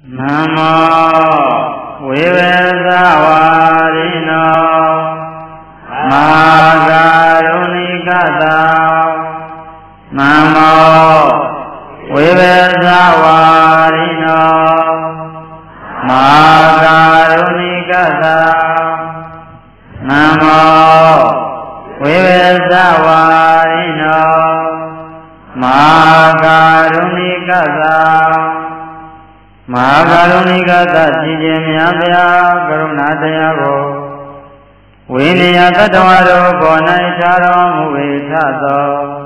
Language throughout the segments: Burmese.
Namo Vivesavarino Magarunikata Namo Vivesavarino Magarunikata Namo Vivesavarino Magarunikata Magarunikata Jijemyabhya Karunadayako Viniya Tatavaro Bonai Charo Muvetato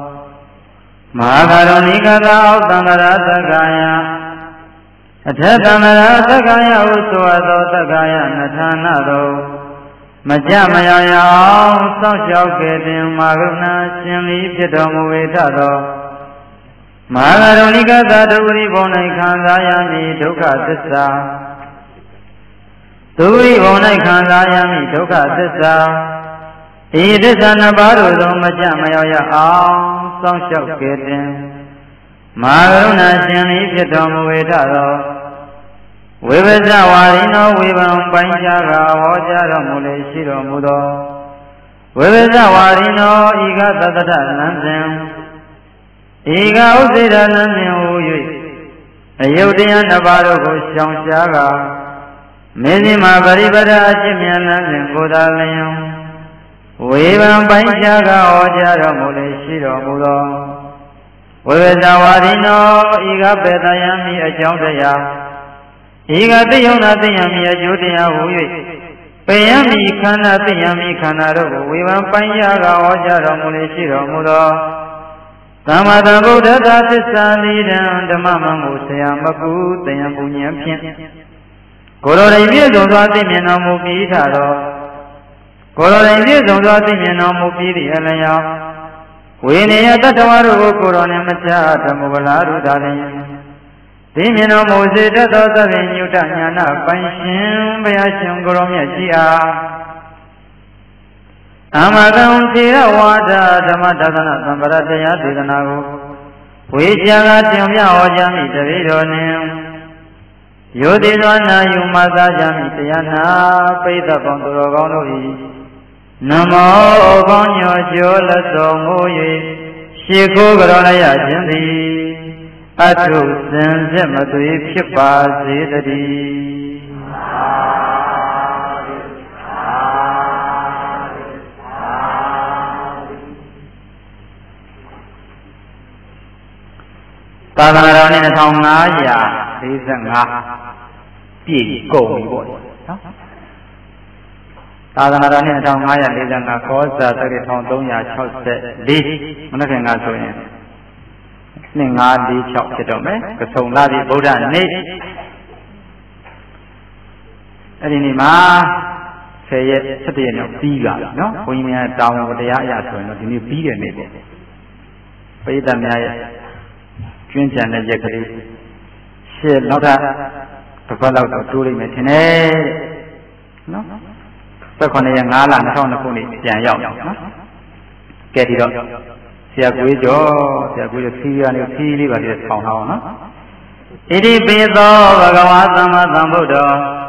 Magarunikata Uttamara Sakaya Athatamara Sakaya Utsuvato Sakaya Nathanado Majamayaya Sakshaukhetin Magaruna Shinli Pito Muvetato Magarunikata Duri Bonai Khandayami Dukha Tissa Duri Bonai Khandayami Dukha Tissa Idissa Nabaru Majamayaya Sakshaukhetin Magaruna Shinli Pito Muvetato Vivesavarino Vivam Panchaga Hojaro Mule Shiro Mudo Vivesavarino Iga Tatata Nansen Iga Usira Nansen Uyu Ayodhya Nabaro Shanshaga Mizima Varibara Chimya Nansen Kodalayan Vivam Panchaga Hojaro Mule Shiro Mudo Vivesavarino Iga Petayami Achaudaya Iga Tiyona Tiyami Ajodhya Uyu Payami Khana Tiyami Khana Rogo Vivam Panchaga Hojaro Mule Shiro Mudo Tamada Buddha Tissa Lidam Dhammam Sayamaku Tayam Punyam Pin Kororaivya Zondwati Mena Mupi Thado Kororaivya Zondwati Mena Mupi Alaya Viniya Tatavaru Korone Macha Tamuvalaru Dalin Timino Mose Tato Nyuta Nyana Panshin Bayashin Goromya Jia Amadam Tira Wada Dhamadadana Sambarataya Tiganago Vijaga Timya Ojami Tavidonim Yodidwana Yumada Jami Tayana Peta Panturo Gondori Namo Ogonyo Jola Somoye Shiko Granaya Jindi Atu Senzematui Pipa Zidadi Tadanaran in a town Naya, is a big going. Tadanaran in a town Naya, is a cause that the town Donya Chos this, nothing else. Ninga di chop chitome, Kasona di Buddha Nate Edinima say it, Satian of Biga, no? When you are down with the Ayas, when you be a neighbor. Payda Maya. Quincy and Jackery. She not a fellow of Julie Metine. No? Second, young Alan Town of Pony, Jan. Get it up. See a good job, see a good feel and you feel it, but it's found out. It is based on Bhagavata Buddha.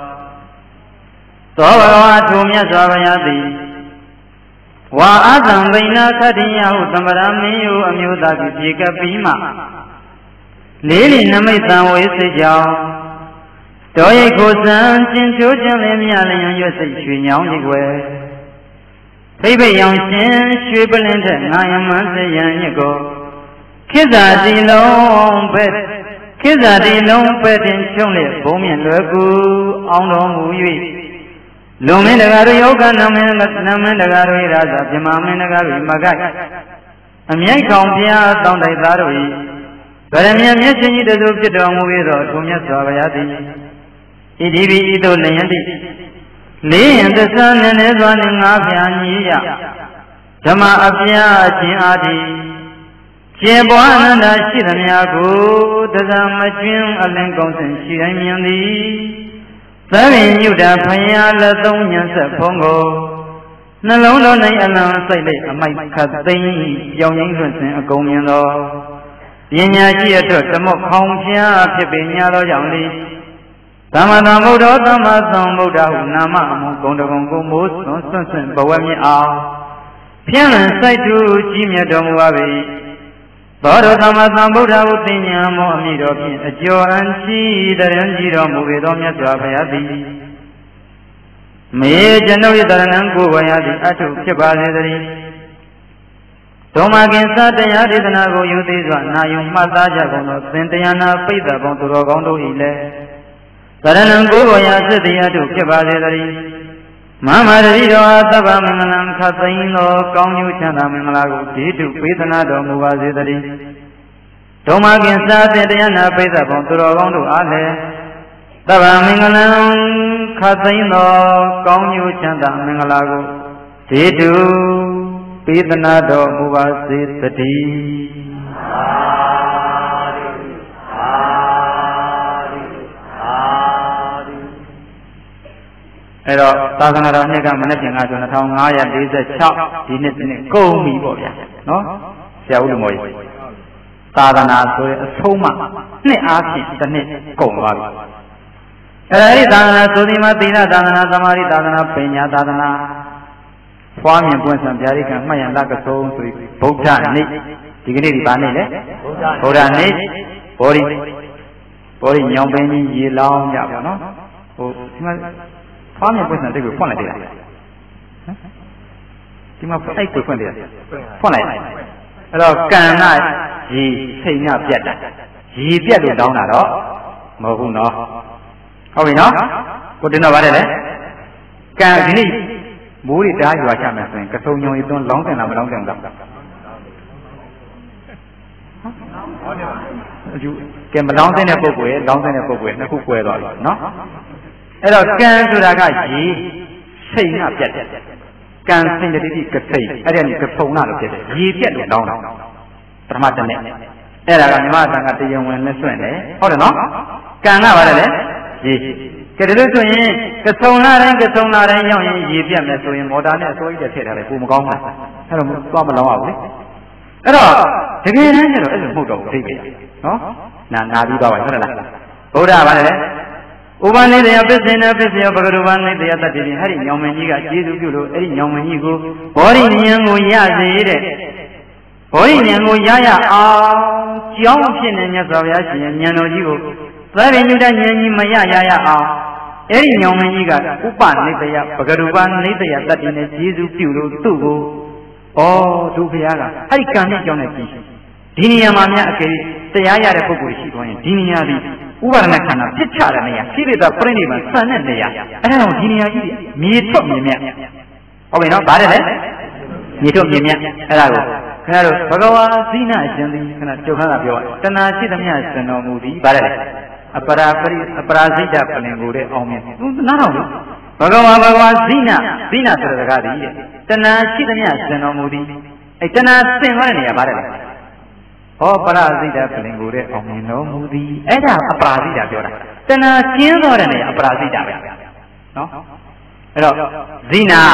So, Tumya Savayati. Wa Adam Vina Kadiya, Utamarami, Amuda, Jika Pima. Lily Namitan with the jaw. Toy Kosan, Chinchujan, Lemia, and you say, Young way. Baby young sin, Shribbling, I am a young ago. Kids are the long bed. Kids are the long bed in Chile, Bomian Lagu, on Lomui. Lumin the Gary Yoga, Naman, the Gary Raza, Jimaman, the Gary Magai. A young compia down the Gary. But I'm young, yes, you need to do the movie or Tumya Savayati. Idibi Ido Lendi. Lee and the sun and his one in Afiania. Tama Apia Chiadi. Chiabuana and Shiramiago, the Zamachim, a Lincoln and Shiramiandi. Serving you the Paya, the Donians at Pongo. Nalono Nay Alan Sile, a Mike Cathay, young infants in a Gomiano. Yenya Gia took the Mok Hong Chia, Pipinia, youngly. သမ္မာသမ္ဗုဒ္ဓသမ္မာသမ္ဗုဒ္ဓဟုနာမအမှုဂုဏ်တကုံကိုမိုးစွန့်စွန့်ဘဝမြင့်အောင်ဖြန့်လန်းစိုက်ထူကြီးမြတ်တော်မူပါ၏သောတော်သမ္မာသမ္ဗုဒ္ဓဟုသင်ညာမောအမိတော်ဖြင့်အကျော်အံရှိတရံကြီးတော်မူပေသောမြတ်စွာဘုရားသည်မေကျွန်ုပ်၏တရဏံကိုယ်ဝရသည်အထုဖြစ်ပါစေတည်းဒုမကင်စတရားဒေသနာကိုယူသေးစွာနာယုံမှတ်သားကြကုန်သောသင်တရားနာပိဋကပေါင်းသူတော်ကောင်းတို့၏လည်းတရဏံကိုယ်ဝရစစ်တရားတို့ဖြစ်ပါစေတည်းမမတတိတော်သဗ္ဗမင်္ဂလံခသိန်းသောကောင်းကျိုးချမ်းသာမင်္ဂလာကိုဒီတုပေးသနာတော်မူပါစေတည်းဒုမကင်စတရားနာပိဋကပေါင်းသူတော်ကောင်းတို့အားလည်းသဗ္ဗမင်္ဂလံခသိန်းသောကောင်းကျိုးချမ်းသာမင်္ဂလာကိုဒီတုပေးသနာတော်မူပါစေတည်းအဲ့တော့သာသနာတော်နှစ်ကမနေ့ပြင်ကဆို2546ဒီနှစ်ကုန်ပြီပေါ့ဗျာနော်ဆရာဦးလူမော်ကြီးသာသနာဆိုရင်အဆုံးမှနှစ်အားဖြင့်တစ်နှစ်ကုန်သွားပြီအဲ့ဒီသာသနာဆိုဒီမှာသီလသာသနာသမာဓိသာသနာပညာသာသနာဖွားမြင်ပွင့်ဆံဗျာဒိကံမှတ်ရလကဆုံးဆိုပြီးဗုဒ္ဓနေ့ဒီကနေ့ဒီပါနေ့လေဗုဒ္ဓနေ့ဘောရီညောင်ပင်ကြီးရေလောင်းကြပါနော်ဟိုဒီမှာဖွားမြင်ပွင့်ဆံတိတ်ကိုဖွင့်လိုက်တယ်ဒီမှာအိတ်ကိုဖွင့်တယ်ဖွင့်လိုက်အဲ့တော့ကံကရေစိတ်ညပြတ်တာရေပြတ်လို့တောင်းတာတော့မဟုတ်ဘူးနော်ဟုတ်ပြီနော်ကိုတင်တော့ပါတယ်လေကံဒီနေ့မိုးတွေတားရွာချမယ်ဆိုရင်ကစုံညုံရီသွန်းလောင်းတင်လားမလောင်းတင်ဘူးလားကဲမလောင်းတဲ့ပုဂ္ဂိုလ်ရဲ့လောင်းတဲ့ပုဂ္ဂိုလ်ရဲ့နှစ်ခုကွဲသွားပြီနော်အဲ့တော့ကံဆိုတာကရေစိတ်ကပြတ်တယ်ကံစိတ်တတိကစိတ်အဲ့ဒါนี่ကဖုံနာလို့ဖြစ်တယ်ရေပြတ်လို့လောင်းတာပထမတစ်နေ့အဲ့ဒါကမြမတန်ကတရားဝင်လက်စွန့်တယ်ဟုတ်တယ်နော်ကံကပါတယ်လေရေကဲဒါလို့ဆိုရင်ကဆုံလာတိုင်းရောက်ရင်ရေပြတ်မယ်ဆိုရင်မော်တာနဲ့အစိုးရထည့်ထားတယ်ကိုမကောင်းဘူးအဲ့တော့သွားမလောင်းအောင်လေအဲ့တော့တကယ်တမ်းကျတော့အဲ့လိုမဟုတ်တော့ဘူးသိပြီနော်နာပြီးသွားပါဟုတ်တယ်လားဗုဒ္ဓဗါတယ်ဥပနိဒေယပစ္စေနပစ္စယောပဂရုပနိဒေယတတ္တိဟဲ့ဒီညောင်မင်းကြီးကကျေးဇူးပြုလို့အဲ့ဒီညောင်မင်းကြီးကိုဘောရိဉာဏ်ကိုရစေတဲ့ဘောရိဉာဏ်ကိုရအောင်ကြောင်းဖြစ်နေမြတ်စွာဘုရားရှင်ဉာဏ်တော်ကြီးကိုသဗ္ဗညုတဉာဏ်ကြီးမရအောင်အဲ့ဒီညောင်မင်းကြီးကဥပနိဒေယပဂရုပနိဒေယတတ္တိနဲ့ကျေးဇူးပြုလို့သူ့ကိုဒုဘုရားကအဲ့ဒီကံနဲ့ကြောင်းနဲ့ကြည့်ဒီနေရာမှာများအကယ်တရားရတဲ့ပုဂ္ဂိုလ်ရှိသွားရင်ဒီနေရာဒီဥပါဒနာခန္ဓာပြစ်ချတဲ့နေရာခိရိတာပြိဋိဘံဆန်တဲ့နေရာအဲ့ဒါကိုဒီနေရာကြီးမြေထွက်မြေမြတ်ဟုတ်ပြီနော်ဗါတယ်လေမြေထွက်မြေမြတ်အဲ့ဒါကိုခင်ဗျားတို့ဘဂဝါဇိနအရှင်သည်ခဏကြုတ်ခါတာပြောတဏှာရှိသမျှစံတော်မူသည်ဗါတယ်လေအပရာဇိတပလင်ကိုတဲ့အောင်မြင်နားတော်ဘဂဝါဇိနဆိုတဲ့စကားသည်တဏှာရှိသမျှစံတော်မူသည်အဲ့တဏှာစင်သွားတဲ့နေရာဗါတယ်လေဟောပရာဇိတပလင်ကိုတဲ့အောင်မြင်တော်မူသည်အဲ့ဒါအပရာဇိတပြောတာတဏှာကျင်းသွားတဲ့နေရာအပရာဇိတပဲနော်အဲ့တော့ဇိနာ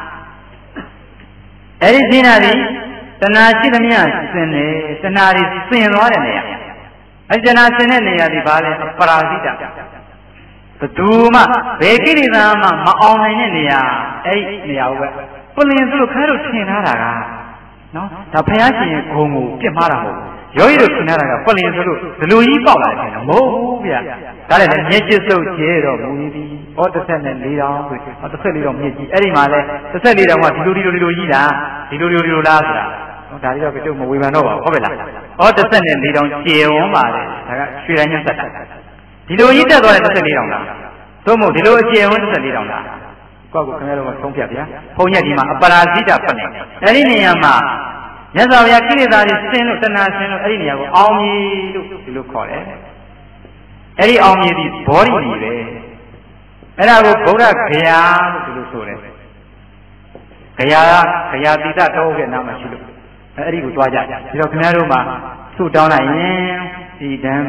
အဲ့ဒီဇိနာဒီတဏှာရှိသမျှစင်တယ်တဏှာတွေစင်သွားတဲ့နေရာအဲ့တဏှာစင်တဲ့နေရာဒီဘာလဲအပရာဇိတဘသူမှဘယ်ကိရိတာမှမအောင်နိုင်တဲ့နေရာအဲ့ဒီနေရာကိုပဲပလင်ဆိုလို့ခါတို့ထင်ထားတာကနော်ဒါဘုရားရှင်ရဲ့ဂုဏ်ကိုပြစ်မှားတာမဟုတ်ဘူးယောဂီတို့ထင်ထားတာကပလင်ဆိုလို့ဒလူကြီးပေါက်လာတယ်မဟုတ်ဘူးဗျာဒါလည်းမျက်ကျစ်စုပ်ကျဲတော့မူသည်ဟော14တောင်ဆို14တောင်မြင့်ကြီးအဲ့ဒီမှာလဲ14တောင်ကဒီလိုကြီးတာဒီလိုလားဆိုတာဒါကြီးတော့ကတော့မဝေဖန်တော့ပါဘူးဟုတ်ပြီလားဟော14တောင်ကျေဝန်းပါလေဒါကရွှေတိုင်းနဲ့ဆက်တာဒီလိုကြီးတက်သွားတဲ့14တောင်လားသို့မဟုတ်ဒီလိုအကျေဝန်း14တောင်လားကောက်ကိုခင်ဗျားတို့ကဆုံးဖြတ်ဗျာဘုံညက်ဒီမှာအပရာဇိတပနေအဲ့ဒီနေရာမှာမြတ်စွာဘုရားကိလေသာတွေဆင်းလို့တဏှာဆင်းလို့အဲ့ဒီနေရာကိုအောင်မြေလို့ဒီလိုခေါ်တယ်အဲ့ဒီအောင်မြေဒီဘောဓိကြီးပဲအဲ့ဒါကိုဗုဒ္ဓဂယာလို့ဒီလိုဆိုတယ်ဂယာတိတတော်ရဲ့နာမရှိလို့အဲ့ဒီကိုတွားကြဒီတော့ခင်ဗျားတို့မှာဆုတောင်းလိုက်ရင်ဣဒံ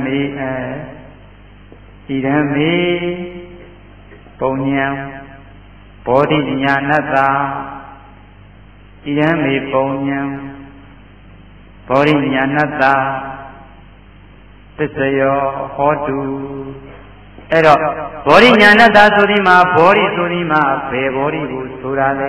မေပုံညာဘောဓိညာဏတ္တဣဒံမေပုံညာဘောဓိညာဏတ္တသစ္စယောဟောတုအဲ့တော့ဘောရိညာဏတ္တဆိုဒီမှာဘောရိဆိုဒီမှာဘယ်ဘောရိကိုဆိုတာလဲ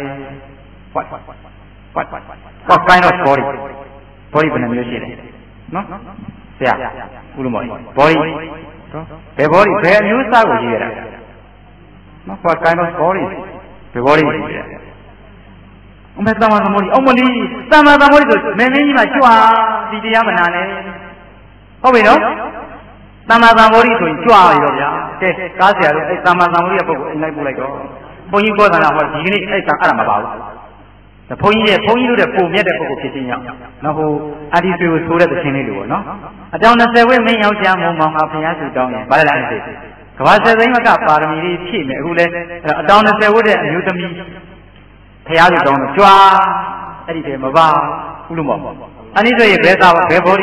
What kind of body ဘယ်နှမျိုးရှိလဲနော်ဆရာဥလမောဘောရိဘယ်ဘောရိဘယ်အမျိုးအစားကိုရေးရတာနော် What kind of body ဘယ်ဘောရိရေးရတာအမေသမသမုဒိအမလီသမသမုဒိဆိုမင်းကြီးမှာကြွားဒီတရားမနာနဲ့ဟုတ်ပြီနော်သမသမုဒိဆိုရင်ကြွားရောဗျာကဲကားဆရာတို့အဲသမသမုဒိရဲ့ပုဂ္ဂိုလ်အိမ်လိုက်ပို့လိုက်တော့ဘုန်းကြီးပြောတာကဟောဒီကနေ့အဲ့ကအဲ့ဒါမပါဘူးဘုန်းကြီးတို့တဲ့ပုံမြတ်တဲ့ပုဂ္ဂိုလ်ဖြစ်ခြင်းကြောင့်နော်ဟိုအာဒီဆွေကိုဆိုတဲ့သခင်လေးလိုပေါ့နော်အကြောင်း20ဝိမင်းယောက်ျားမုံမောင်ဟာဘုရားစုတောင်းရင်ဗါလာလားကဘာဆက်သိမ်းမကပါရမီလေးဖြည့်မယ်အခုလဲအကြောင်း20ဝိတဲ့အမျိုးသမီးဘုရားစုတောင်းတော့ကြွားအဲ့ဒီတည်းမပါဘူးလို့မောအနိဆိုရင်ဘယ်သာဘယ်ဘောဓိ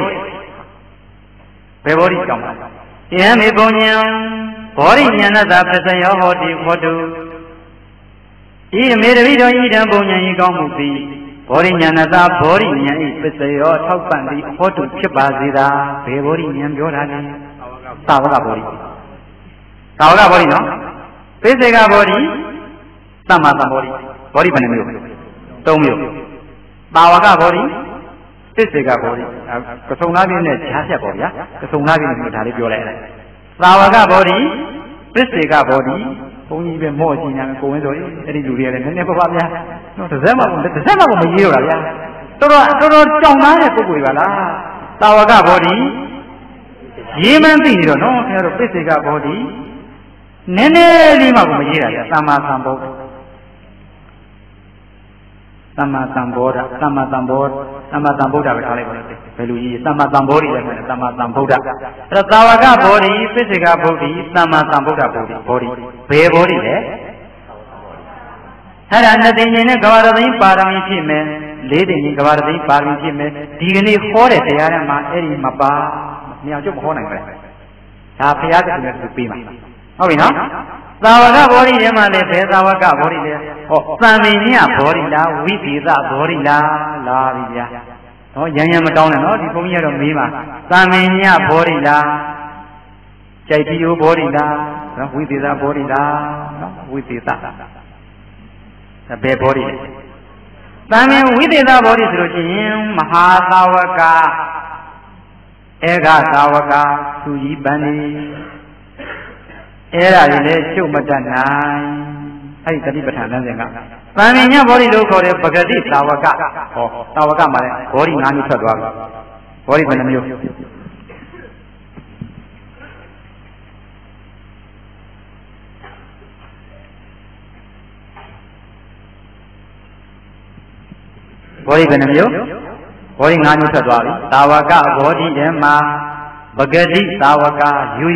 ကြောင့်ပါယံမေပုံညံဘောဓိဉာဏတပစ္စယောဟောတိဟောတုဤမေတ္တိတော်ဤတံပုံညာဤကောင်းမှုသည်ဘောရိညာဏသာဘောရိညာဤပစ္စယောထောက်ပံ့သည်ဟောတုဖြစ်ပါစေသာဘယ်ဘောရိညာပြောတာလဲသာဝကဘောရိနော်ပိစေကဘောရိသမ္မာသမ္ဗောရိဘောရိဘယ်နှမျိုး3မျိုးသာဝကဘောရိပိစေကဘောရိကဆုံသားပြင်းနဲ့ဈာဖြတ်ပေါ့ဗျာကဆုံသားပြင်းနဲ့ဒါလေးပြောလိုက်သာဝကဘောရိပိစေကဘောရိဘုန်းကြီးပဲမော့ကြည့်နေတယ်ကိုဝင်းဆိုရင်အဲ့ဒီလူတွေကလည်းနည်းနည်းပါးပါးဗျာနော်တစ်စက်မှမရေးတော့တာဗျာတော်ကြောင်သားတဲ့ပုဂ္ဂိုလ်တွေပါလားတာဝကဘောဓိရေးမှန်းသိနေတော့နော်ခင်ဗျားတို့ပိစေကဘောဓိနည်းနည်းလေးမှမရေးတာဗျာသမ္မာသမ္ဗုဒ္ဓသမ္မာသမ္ဗုဒ္ဓပဲထားလိုက်ပါလို့ဘယ်လိုရေးသမ္မာသမ္ဗောဓိလည်းခေါ်တယ်သမ္မာသမ္ဗုဒ္ဓအဲ့တော့သာဝကဘောဓိပိစေကဘောဓိသမ္မာသမ္ဗုဒ္ဓဘောဓိဘယ်ဘောဓိလဲအဲ့ဒါနှစ်သိဉ္ဇဉ်နဲ့ကဘာရသိဉ္ပါရမီဖြစ်မယ်လေးသိဉ္ဇဉ်ကဘာရသိဉ္ပါရမီဖြစ်မယ်ဒီကနေ့ဟောတဲ့တရားထဲမှာအဲ့ဒီမပါမြောင်ကျုပ်မဟောနိုင်ဘူးဒါဘုရားတခင်ကသူပေးမှာဟုတ်ပြီနော်သာဝကဘောဓိထဲမှာလည်းဘယ်သာဝကဘောဓိလဲဟောသံမြညဘောဓိလားဝိသေသဘောဓိလားလာပြီဗျာဟောရံမတောင်းနဲ့နော်ဒီဘုန်းကြီးကတော့မေးပါသံမြညဘောဓိလားကြိုက်တိယဘောဓိလားနော်ဝိသေသဘောဓိလားနော်ဝိသေသဘယ်ဘောဓိလဲသံမြဝိသေသဘောဓိဆိုလို့ရှိရင်မဟာသာဝကဧကသာဝကသူကြီးပန်းနေအဲ့ဒါတွေလည်းရှုပ်မတတ်နိုင်အဲ့ဒီတတိပဋ္ဌာန်လမ်းစဉ်ကသံမြညဘောဓိလို့ခေါ်တဲ့ပဂတိသာဝကဟောသာဝကမှာလည်းဘောဓိ၅မျိုးထွက်သွားပြီဘောဓိဘယ်နှမျိုးဘောဓိဘယ်နှမျိုးဘောဓိ၅မျိုးထွက်သွားပြီသာဝကဘောဓိထဲမှာပဂတိသာဝကယူ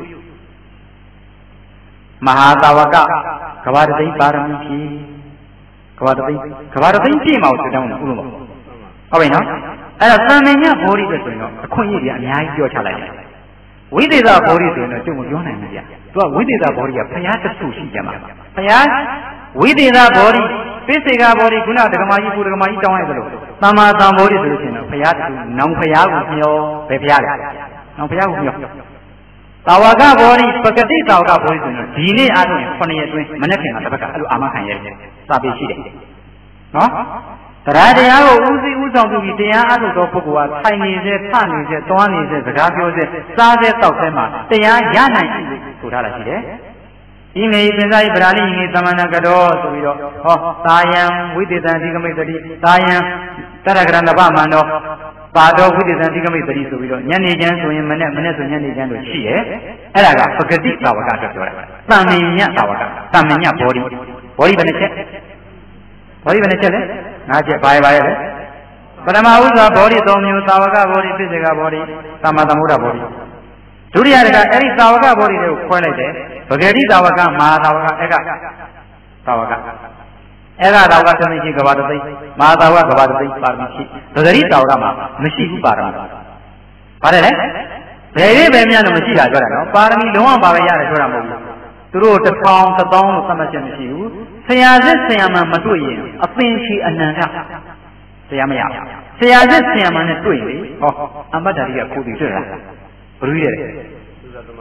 မဟာသာဝကကဘာတသိပါရမီဖြင့်ကဘာတသိပြည့်မအောင်တောင်းတယ်ဥလို့ဟုတ်ပြီနော်အဲ့ဒါသံမြညဘောဓိပဲဆိုရင်တော့အခွင့်အရေးတွေအများကြီးပြောချလိုက်တယ်ဝိသေသဘောဓိဆိုရင်တော့ကျုပ်မပြောနိုင်ဘူးဗျာသူကဝိသေသဘောဓိကဘုရားတခုရှိကြမှာဘုရားဝိသေသဘောဓိပိစေကဘောဓိခုနဒကမာကြီးကိုဒကမာကြီးတောင်းလိုက်သလိုသမ္မာသမ္ဗောဓိဆိုလို့ရှိရင်တော့ဘုရားတခုနောင်ဘုရားကိုမျှောဘယ်ဘုရားလဲနောင်ဘုရားကိုမျှောသာဝကဘောဓိပဂတိသာဝကဘောဓိဆိုရင်ဒီနေ့အားဖြင့်9ရက်အတွင်းမနေ့ကတစ်ပတ်ကအဲ့လိုအာမခံရတယ်စာပေရှိတယ်နော်တရားကိုဥသိဥဆောင်ပြုပြီးတရားအားထုတ်သောပုဂ္ဂိုလ်ဟာထိုင်နေစေထနေစေသွားနေစေစကားပြောစေစားစေတောက်စေမှာတရားရနိုင်ပြီဆိုထားတာရှိတယ်ဤမေပင်စာယပရာလိငေသမဏကတော်ဆိုပြီးတော့ဟောသာယံဝိသေသံဒီကမိတ်တိသာယံတရကရဏဗမန္တောပါတော်ဝိသေသံဒီကမိတ်တိဆိုပြီးတော့ညနေချမ်းဆိုရင်မနေ့ဆိုညနေချမ်းလို့ရှိရဲ့အဲ့ဒါကပဂတိသာဝကအတွက်ပြောတာသံမြညသာဝကသံမြညဘောဓိဘယ်နှချက်လဲ၅ချက်ဘာလဲပထမဥစွာဘောဓိ၃မျိုးသာဝကဘောဓိပိစေကဘောဓိသမ္မာသမ္ဗုဒ္ဓဘောဓိဒုတိယတကအဲ့ဒီသာဝကဘောဓိတွေကိုခွဲလိုက်တယ်ပဂတိသာဝကမဟာသာဝကဧကသာဝကသာဝကသမီးရှိကဘာတသိမဟာသာဝကကဘာတသိပါရမီရှိပဂတိသာဝကမှာမရှိဘူးပါရမီပါတယ်လေဘယ်ရေးပဲများလို့မရှိတာပြောတာနော်ပါရမီလုံးဝပါပဲရတယ်ပြောတာမဟုတ်ဘူးသူတို့1000 1000လို့သတ်မှတ်ချက်မရှိဘူးဆရာစစ်ဆရာမမတွေ့ရင်အပင်ချီအနန္တဆရာမရဆရာစစ်ဆရာမနဲ့တွေ့ရင်ဟောအမ္မတာရီကခိုးပြီးတွေ့တာဘယ်လိုလဲ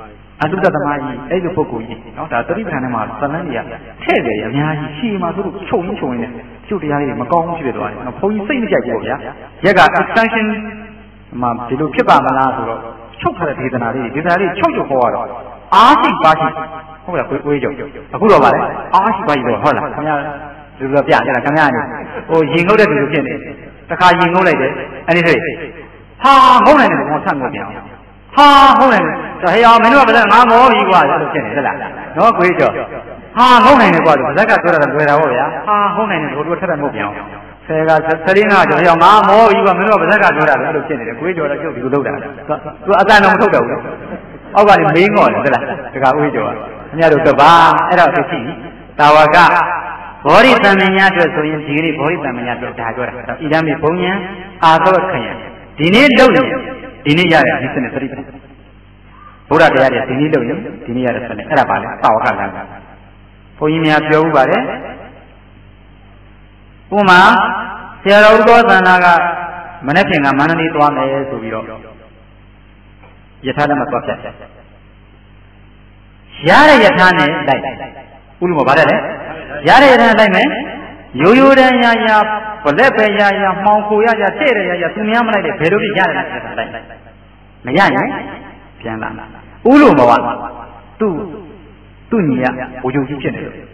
လူတသမားကြီးအဲ့လိုပုဂ္ဂိုလ်ကြီးနော်ဒါသတိပဋ္ဌာန်ထဲမှာဇလန်းတွေကထည့်တယ်အများကြီးရှည်မှာသူတို့ချုပ်ရင်းနဲ့ကျုပ်တရားလေးမကောင်းဘူးဖြစ်သွားတယ်နော်ဘုန်းကြီးစိတ်မကြိုက်ဘူးဗျာရက်က extension မှာဒီလိုဖြစ်ပါမလားဆိုတော့ချုပ်ထားတဲ့ဒေသနာလေးချုပ်ခေါ်ရတော့အားရှိပါရှိဟုတ်လားကိုယ်ချုပ်အခုတော့ဗါလဲအားရှိပါရှိတော့ဟုတ်လားခင်ဗျာလူတို့ပြကြတာခင်ဗျာနေဟိုရင်ငုတ်တဲ့လူဖြစ်နေတခါရင်ငုတ်လိုက်တယ်အဲ့ဒီစိဟာငုတ်နိုင်တယ်ဘောဆက်ငုတ်ပြန်ဟာဟုတ်တယ်ဟဲ့အောင်မင်းတို့ကပါငါမောပြီကွာလို့ဖြစ်နေသလားနော်ကိုယ်ကျော်ဟာဟုတ်နိုင်တယ်ကွာလို့ပါဇက်ကပြောတာလွယ်တာပေါ့ဗျာဟာဟုတ်နိုင်တယ်တို့ထက်ထက်ငုတ်ပြန်အောင်ဆယ်က15ကျော်ဟဲ့အောင်ငါမောပြီကွာမင်းတို့ကပါဇက်ကပြောတာလို့ဖြစ်နေတယ်ကိုယ်ကျော်တော့ကျုပ်ဒီလိုလုပ်တာသူအတန်တော့မထုတ်တော့ဘူးအောက်ကနေမင်းငေါ်တယ်သလားတခါဦးကျော်ခင်ဗျားတို့ကပါအဲ့တော့သိရှိတာဝကဘောဓိတမ္မညာအတွက်ဆိုရင်ဒီနေ့ဘောဓိတမ္မညာအတွက်ဒါပြောတာဣဒံမေဘုံညာအာသောခယံဒီနေ့လုပ်ရင်ဒီနေ့ရတဲ့ဒီစနစ်သတိပဋ္ဌာန်ဘုရားတရားတွေဒီနေ့လုပ်ရင်ဒီနေ့ရတဲ့စနစ်အဲ့ဒါပါလေတာဝကလမ်းဘုန်းကြီးများပြောဥပါတယ်ဥမာဆရာတော်ဥသောသန္တာကမနေ့ကမန္တလေးသွားမယ်ဆိုပြီးတော့ယထာလက်မသွားဖြတ်ရတဲ့ယထာနဲ့လိုက်ဥလူမပါတယ်လေရတဲ့ယထာနဲ့လိုက်မယ်ရိုးရိုးတန်းရရဗလက်ပဲရရမှောင်ခိုရရတဲ့ရရသူများမလိုက်တဲ့ဘယ်လိုဖြစ်ရတယ်လဲလိုက်မရရင်ပြန်လာဥလူမဝသူ့ညီရဘိုးချုပ်ကြီးဖြစ်နေလို့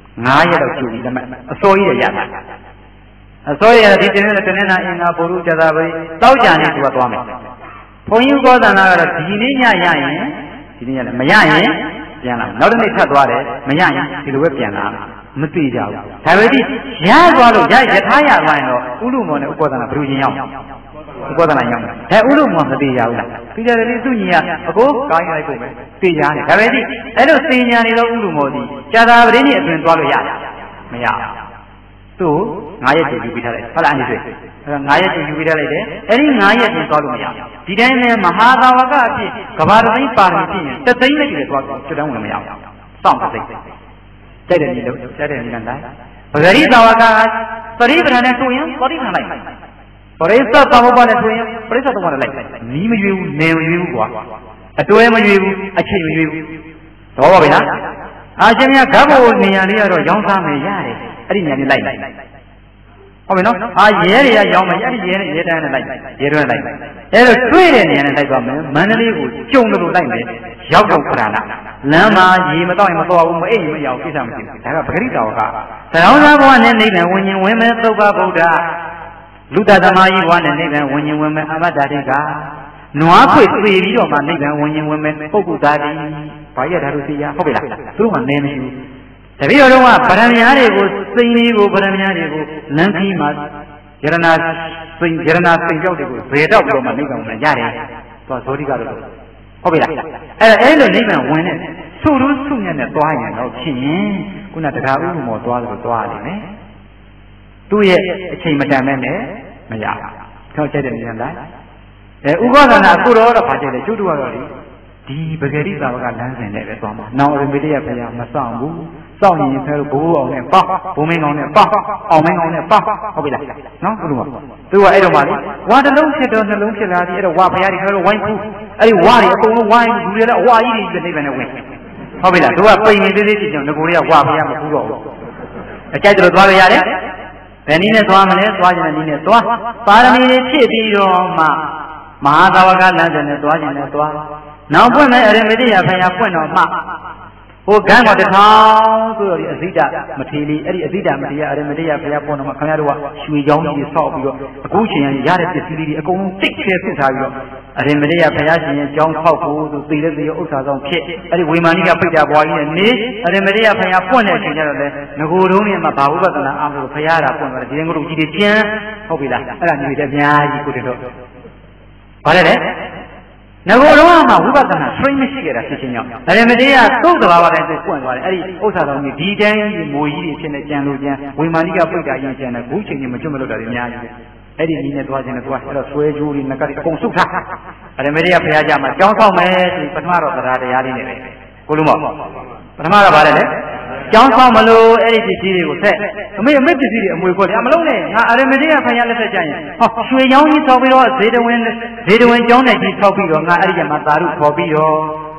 9ရက်တော့ကျူပြီးလက်မအစိုးရရတာအစိုးရဒီတင်းနဲ့တင်းနဲ့အင်္ဂါဘုရုဇာပရိတောက်ကြနေသူကသွားမယ်ဘုန်းကြီးကောသနာကတော့ဒီနေ့ညရရင်ဒီနေ့ရလည်းမရရင်ပြန်လာနောက်တစ်နေ့ထပ်သွားတယ်မရရင်ဒီလိုပဲပြန်လာမသိကြဘူးဒါပေမဲ့ရသွားလို့ရထားရသွားရင်တော့ဥလူမောနဲ့ဥပဒနာဘယ်လိုရင်ရောက်ဥပဒနာရောက်တယ်ဥလူမောမသိကြဘူးလားသိကြတယ်လေသူညီကအကိုကိုင်းလိုက်ကုန်ပဲသိကြတယ်ဒါပေမဲ့အဲ့လိုသိညာနေတော့ဥလူမောဒီဇာတာပရိနိအတွင်သွားလို့ရတယ်မရသူ့9ရက်ယူပြီးထားလိုက်ဟုတ်လားအဲ့ဒီ9ရက်ယူပြီးထားလိုက်တယ်အဲ့ဒီ9ရက်ပြင်သွားလို့မရဒီတိုင်းနဲ့မဟာသာဝကအဖြစ်ကဘာသိန်းပါရမီဖြစ်ရင်တသိန်းနဲ့ကျတယ်သွားကျွတ်တန်းဝင်မရဘူးစောင့်သိတဲ့နည်းလို့တဲ့နည်းနဲ့တိုင်းပဂရိသာဝကပရိပဒနဲ့ဆိုရင်ပရိပဒလိုက်ပရိသတ်သမုပ္ပါနဲ့ဆိုရင်ပရိသတ်သမုပ္ပါလိုက်နီးမရွေးဘူးနေမရွေးဘူးကွာအတွဲမရွေးဘူးအချိန်မရွေးဘူးတော့ပါပြီလားအာရှင်မြတ်ဓာတ်ဘုံနေရာလေးကတော့ရောင်းစားမယ်ရတယ်အဲ့ဒီနေရာလေးလိုက်ဟုတ်ပြီနော်အာရဲတွေကရောင်းမယ်အဲ့ဒီရဲတန်းနဲ့လိုက်ရဲတွန်းလိုက်အဲ့တော့တွေ့တဲ့နေရာနဲ့လိုက်သွားမယ်မန္တလေးကိုကျုံလို့လိုက်မယ်ရောက်တော့ခရနာလမ်းမှာရေမတော့ရင်မတော်ဘူးမအိပ်မရအောင်ကိစ္စမရှိဘူးဒါကပဂရိတာဝကသရောင်းသားဘဝနဲ့နိဗ္ဗာန်ဝင်ရင်ဝင်မယ်သုဘဗုဒ္ဓလူတသမားကြီးဘဝနဲ့နိဗ္ဗာန်ဝင်ရင်ဝင်မယ်အမတ္တတိကနွားခွေသေပြီးတော့မှနိဗ္ဗာန်ဝင်ရင်ဝင်မယ်ပုဂ္ဂုသားတိဘာရဓာတ်လို့သိရဟုတ်ပြီလားသူတို့မှနည်းမရှိဘူးတပည့်တော်တို့ကဗရမညာတွေကိုစိန်လေးကိုဗရမညာတွေကိုလမ်းခီးမှာယရနာစိန်ကြောက်တွေကိုဘယ်တော့ပြီးတော့မှနိဗ္ဗာန်ဝင်ရတယ်သွားဇောတိကတော့ဟုတ်ပြီလားအဲ့လိုနိဗ္ဗာန်ဝင်တဲ့ဆုရုဆုမြတ်နဲ့သွားရင်တော့ဖြစ်ရင်ခုနတရားဥပမောသွားလို့သွားရလိမ့်မယ်သူ့ရဲ့အချိန်မတန်မဲ့နဲ့မရဘူးထောက်ချက်တဲ့ဉာဏ်တိုင်းဥပဒနာအခုတော့ဗာကျတယ်ကျွတ်တော့လေဒီပဂရိသာဝကလမ်းစဉ်နဲ့ပဲသွားမှာနောင်ရမေတ္တရဖရာမဆောင်ဘူးစောင့်ရင်ဖဲလို့ဘိုးအောင်နဲ့ပေါ့ဘုံမင်းကောင်နဲ့ပေါ့အောင်မင်းကောင်နဲ့ပေါ့ဟုတ်ပြီလားနော်ဘုလိုသူကအဲ့တော့မှလေဝါတစ်လုံးဖြစ်တော့နှလုံးဖြစ်လာပြီအဲ့တော့ဝါဖရာဒီခါတော့ဝိုင်းဖူးအဲ့ဒီဝါတွေအကုန်လုံးဝိုင်းလူတွေလည်းအဝါကြီးတွေနေပဲနဲ့ဝင်ဟုတ်ပြီလားသူကပိန်နေသေးသေးဖြစ်ကြောင်ငကိုတွေကဝါဖရာမဖူးတော့ဘူးအကြိုက်တယ်လို့သွားလို့ရတယ်ဘယ်နည်းနဲ့သွားမလဲသွားခြင်းနဲ့နည်းနဲ့သွားပါရမီတွေဖြည့်ပြီးတော့မှမဟာသာဝကလမ်းစဉ်နဲ့သွားခြင်းနဲ့သွားနောက်ပွင့်မဲ့အရမတိယဖယားပွင့်တော့မှဟိုကန်းကတထောင်ဆိုတော့ဒီအဇိတမထေရီအဲ့ဒီအဇိတမထေရီအရမတိယဖယားပွင့်တော့မှခင်ဗျားတို့ကရွှေကြောင်းကြီးဆောက်ပြီးတော့အခုချိန်ရတဲ့ပစ္စည်းတွေအကုန်လုံးတိတ်ခဲဆုထားပြီးတော့အရမတိယဖယားရှင်ရဲ့ကြောင်းထောက်ဖို့ဆိုသိတဲ့သိရဥစ္စာဆောင်ဖြစ်အဲ့ဒီဝေမာနိကပိဋကဘွားကြီးနဲ့နေအရမတိယဖယားပွင့်တဲ့အချိန်ကျတော့လေငကိုတုံးနဲ့မှဘာဝိပဿနာအားလို့ဖယားတာပွင့်သွားတယ်ဒီငကိုကြီးတွေကျန်းဟုတ်ပြီလားအဲ့ဒါမျိုးတွေအများကြီးကိုတည်းတော့ဗါတယ်လေငကိုတော့မှဝိပဿနာဆွေးမရှိကြတာဖြစ်ချင်းကြောင့်အရမတေးကသုတ်တဘာဝတိုင်းသူပွင့်သွားတယ်အဲ့ဒီဥစ္စာတော်ကြီးဒီတိုင်းမွေကြီးတွေဖြစ်နေကြံလို့ကြံဝိမာနိကပိဋကရင်ကျန်တယ်ခုချိန်ကြီးမကျွတ်မလွတ်တာတွေအများကြီးအဲ့ဒီနည်းနဲ့သွားခြင်းနဲ့သွားအဲ့တော့ဆွဲကြိုးတွေငကတွေအကုန်စုထားအရမတေးကဖျားကြမှာကြောင်းဆောင်မယ်ဆိုပထမတော့တရားတရားလေးနဲ့ပဲကိုလုံးမပထမတော့ဗါတယ်လေကျောင်းဆောင်မလို့အဲ့ဒီပစ္စည်းတွေကိုဆက်အမေပစ္စည်းတွေအမွေခွက်တယ်အမလုံးနဲ့ငါအရမတေးကဖယားလက်ဆက်ကြရင်ဟောရွှေချောင်းကြီးဆောက်ပြီးတော့ဇေတဝင်ကျောင်းနဲ့ကြီးဆောက်ပြီးတော့ငါအဲ့ဒီကျမှသာရုခေါ်ပြီးတော့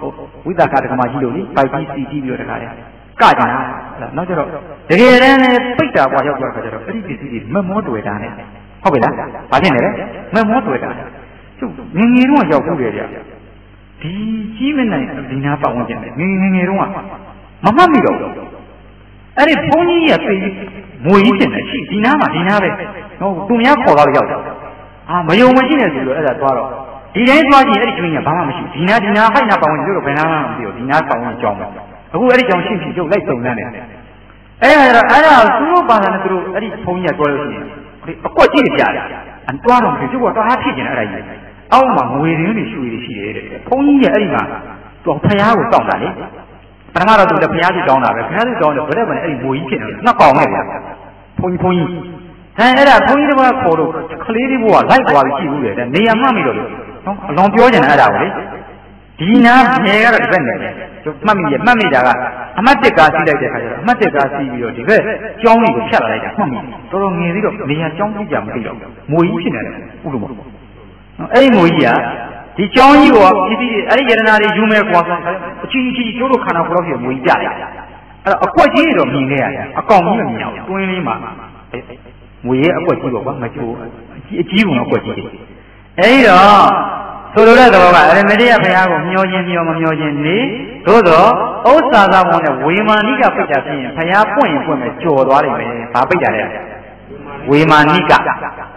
ဝိသကာတကမာကြီးလို့လေပိုက်ကြီးစီကြီးပြီးတော့တခါလေကကြတာနောက်ကျတော့တကယ်တမ်းလည်းပိတ်တာပွားရောက်သွားခါကျတော့အဲ့ဒီပစ္စည်းတွေမမောတွေ့တာနဲ့ဟုတ်ပြီလားဘာဖြစ်နေလဲမမောတွေ့တာသူငငယ်တော့ရောက်ဘူးလေဗျဒီကြီးမနိုင်ဒီနာပတ်ဝန်းကျင်နဲ့ငငယ်တော့မမှတ်မိတော့အဲ့ဒီဘုန်းကြီးကသိမွေကြီးတင်တယ်ရှိဒီနားမှာဒီနားပဲဟုတ်သူများခေါ်တော့ရောက်တယ်မယုံမရှိနဲ့ဆိုတော့အဲ့ဒါသွားတော့ဒီတိုင်းသွားကြည့်အဲ့ဒီကျွင်းကဘာမှမရှိဒီနားဟိုက်နာပတ်ဝန်းကျင်တို့ဘယ်နာမှမသိဘူးဒီနားပတ်ဝန်းကျင်ကြောင်းပဲအခုအဲ့ဒီကြောင့်ရှိရုပ်လိုက်စုံနေတယ်အဲ့ဒါသူတို့ဘာသာနဲ့သူတို့အဲ့ဒီဘုန်းကြီးကပြောလို့ရှိရင်အကွက်ကြီးပြတယ်သွားတော့ဒီကျုပ်ကတော်အားဖြစ်နေအဲ့ဒါကြီးအောက်မှာငွေရင်းတွေရွှေတွေရှိတယ်တဲ့ဘုန်းကြီးကအဲ့ဒီမှာသူဖျားကိုတောင်းတာလေပထမတော့သူလည်းဖျားကြီးတောင်းတာပဲဖျားကြီးတောင်းတယ်ဘယ်တော့မှအဲ့ဒီငွေကြီးဖြစ်နေတယ်နှစ်ကောင်နဲ့ဗျာဘုန်းကြီးအဲ့ဒါဘုန်းကြီးတစ်ပါးခေါ်လို့ကလေးလေးဘဝလိုက်သွားပြီးကြည့်ဘူးလေနေရာမှတ်မိတော့လို့နော်အလွန်ပြောနေတာအဲ့ဒါကိုလေဒီနာမြေကတော့ဒီဘက်နေတယ်မှတ်မိတာကအမတ်တစ်ကားစီးလိုက်တဲ့ခါကျတော့အမတ်တစ်ကားစီးပြီးတော့ဒီဘက်ကျောင်းကြီးကိုဖြတ်လာလိုက်တာမှတ်မိတော်တော်ငယ်သေးတော့နေရာကျောင်းကြီးကြမသိတော့ငွေကြီးဖြစ်နေတယ်ဥလို့မဟုတ်အဲ့ဒီငွေကြီးကဒီကျောင်းကြီးကိုပြည်ပြည်အဲ့ဒီယရနာတွေယူမဲ့ကွာဆိုအချီကျိုးတို့ခန္ဓာကိုယ်တော့ပြငွေကြီးပြတယ်အဲ့တော့အကွက်ကြီးတော့မြင်ခဲ့ရတယ်အကောင်ကြီးမမြင်ဘူးတွင်းလေးမှာငွေရဲ့အကွက်ကြီးပေါ့ကွာမချိုးအကြီးကုန်အကွက်ကြီးအဲ့ဒီတော့ဆိုလိုတဲ့သဘောကအရမတိယဘုရားကိုမျောခြင်းမျောမမျောခြင်းနေသို့သောဥစ္စာသာဘုံနဲ့ဝေမာနိကပိတ်တာဖြစ်ရင်ဘုရားပွင့်ရင်ပွင့်မယ်ကြော်သွားလိမ့်မယ်ဘာပိတ်တာလဲဝေမာနိကပိတာ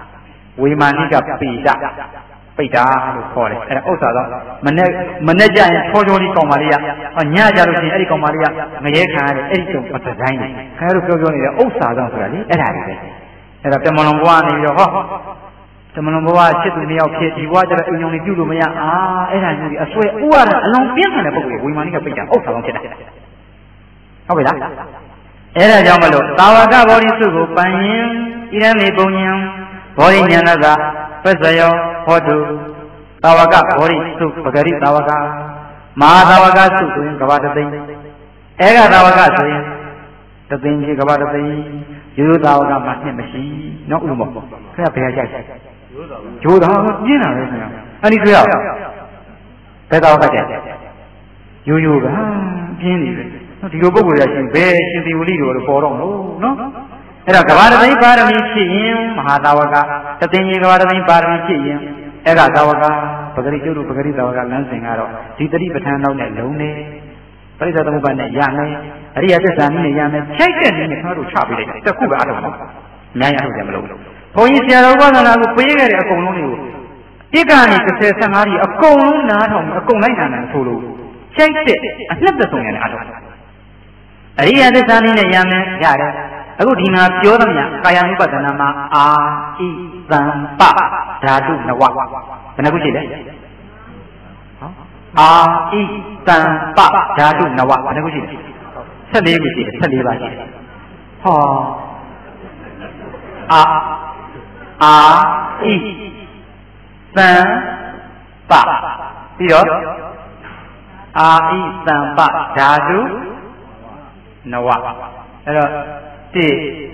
ပိတ်တာလို့ခေါ်တယ်အဲ့ဒါဥစ္စာသာမနဲ့ကြရင်ချောချောလေးကောင်ပါလေးကညကြလို့ရှိရင်အဲ့ဒီကောင်ပါလေးကငရဲခံရတယ်အဲ့ဒီကျုံပတ်တိုင်းတယ်ခင်ဗျားတို့ပြောနေတဲ့ဥစ္စာသာဆိုတာလေအဲ့ဒါတွေပဲအဲ့ဒါတမလွန်ဘွားနေပြီးတော့တမလွန်ဘဝချစ်သူနှစ်ယောက်ဖြစ်ဒီဘဝကျတော့အိမ်ုံလေးပြုလို့မရအဲ့ဒါမျိုးကြီးအဆွဲဥရတာအလုံးပြင်းထန်တဲ့ပုဂ္ဂိုလ်ဝိမာနိကပိတ်တာဥစ္စာလုံးဖြစ်တာဟုတ်ပြီလားအဲ့ဒါကြောင့်မလို့သာဝကဘောဓိစုကိုပန်ရင်ဣရမေပုံညံဘောဓိဉာဏကပစ္စယောဟောတုသာဝကဘောဓိစုပဂရိသာဝကမဟာသာဝကစုဆိုရင်ကဘာတသိန်းအဲ့ကသာဝကဆိုရင်တသိန်းကြီးကဘာတသိန်းရိုးသာဝကမှနှစ်မရှိနော်ဥမခင်ဗျာဘယ်ကြိုက်ဂျိုးတော်ပြင်းတာပဲခင်ဗျာအဲ့ဒီတွေ့ရဘယ်တော့မှကြည့်ရိုးကပြင်းနေတယ်ဒီလိုပုံကိုရရှင်ဘယ်ရှင်သီဝလိတို့ပေါ်တော့လို့နော်အဲ့ဒါကဘာတသိန်းပါရမီဖြစ်ရင်မဟာသာဝကတသိန်းကြီးကဘာတသိန်းပါရမီဖြစ်ရင်အဲ့ကသာဝကပဂရိကျုပ်တို့ပဂရိသာဝကလမ်းစဉ်ကတော့ဒီတတိပဋ္ဌာန်တော့နဲ့လုံးနေပရိစ္ဆေသမုပ္ပါဒ်နဲ့ရမယ်အရိယသစ္စာနည်းနဲ့ရမယ်ချိုက်တဲ့နည်းနဲ့ခင်ဗျားတို့ချပေးလိုက်တခုပဲအားလုံးပါအများကြီးအားလုံးမလို့ဘုန်းကြီးဆရာတော်ဘာသာနာကိုပေးခဲ့တဲ့အကုန်လုံးတွေကိုတိကနေ30 15ကြီးအကုန်လုံးနားထောင်အကုန်လိုက်နာတယ်ဆိုလို့ချိုက်တဲ့အနှစ်သက်ဆုံးရတယ်အားလုံးအရိယသစ္စာနည်းနဲ့ရမယ်ရတယ်အခုဒီမှာပြောသမျှကာယ ानु ပဒနာမှာအာဣသံပဓာတုနဝဘယ်နှခုရှိလဲအာဣသံပဓာတုနဝဘယ်နှခုရှိလဲ14ခုရှိတယ်14ပါးရှိတယ်ဟောအာဣသံပပြီးတော့အာဣသံပဓာတုနဝအဲ့တော့တိ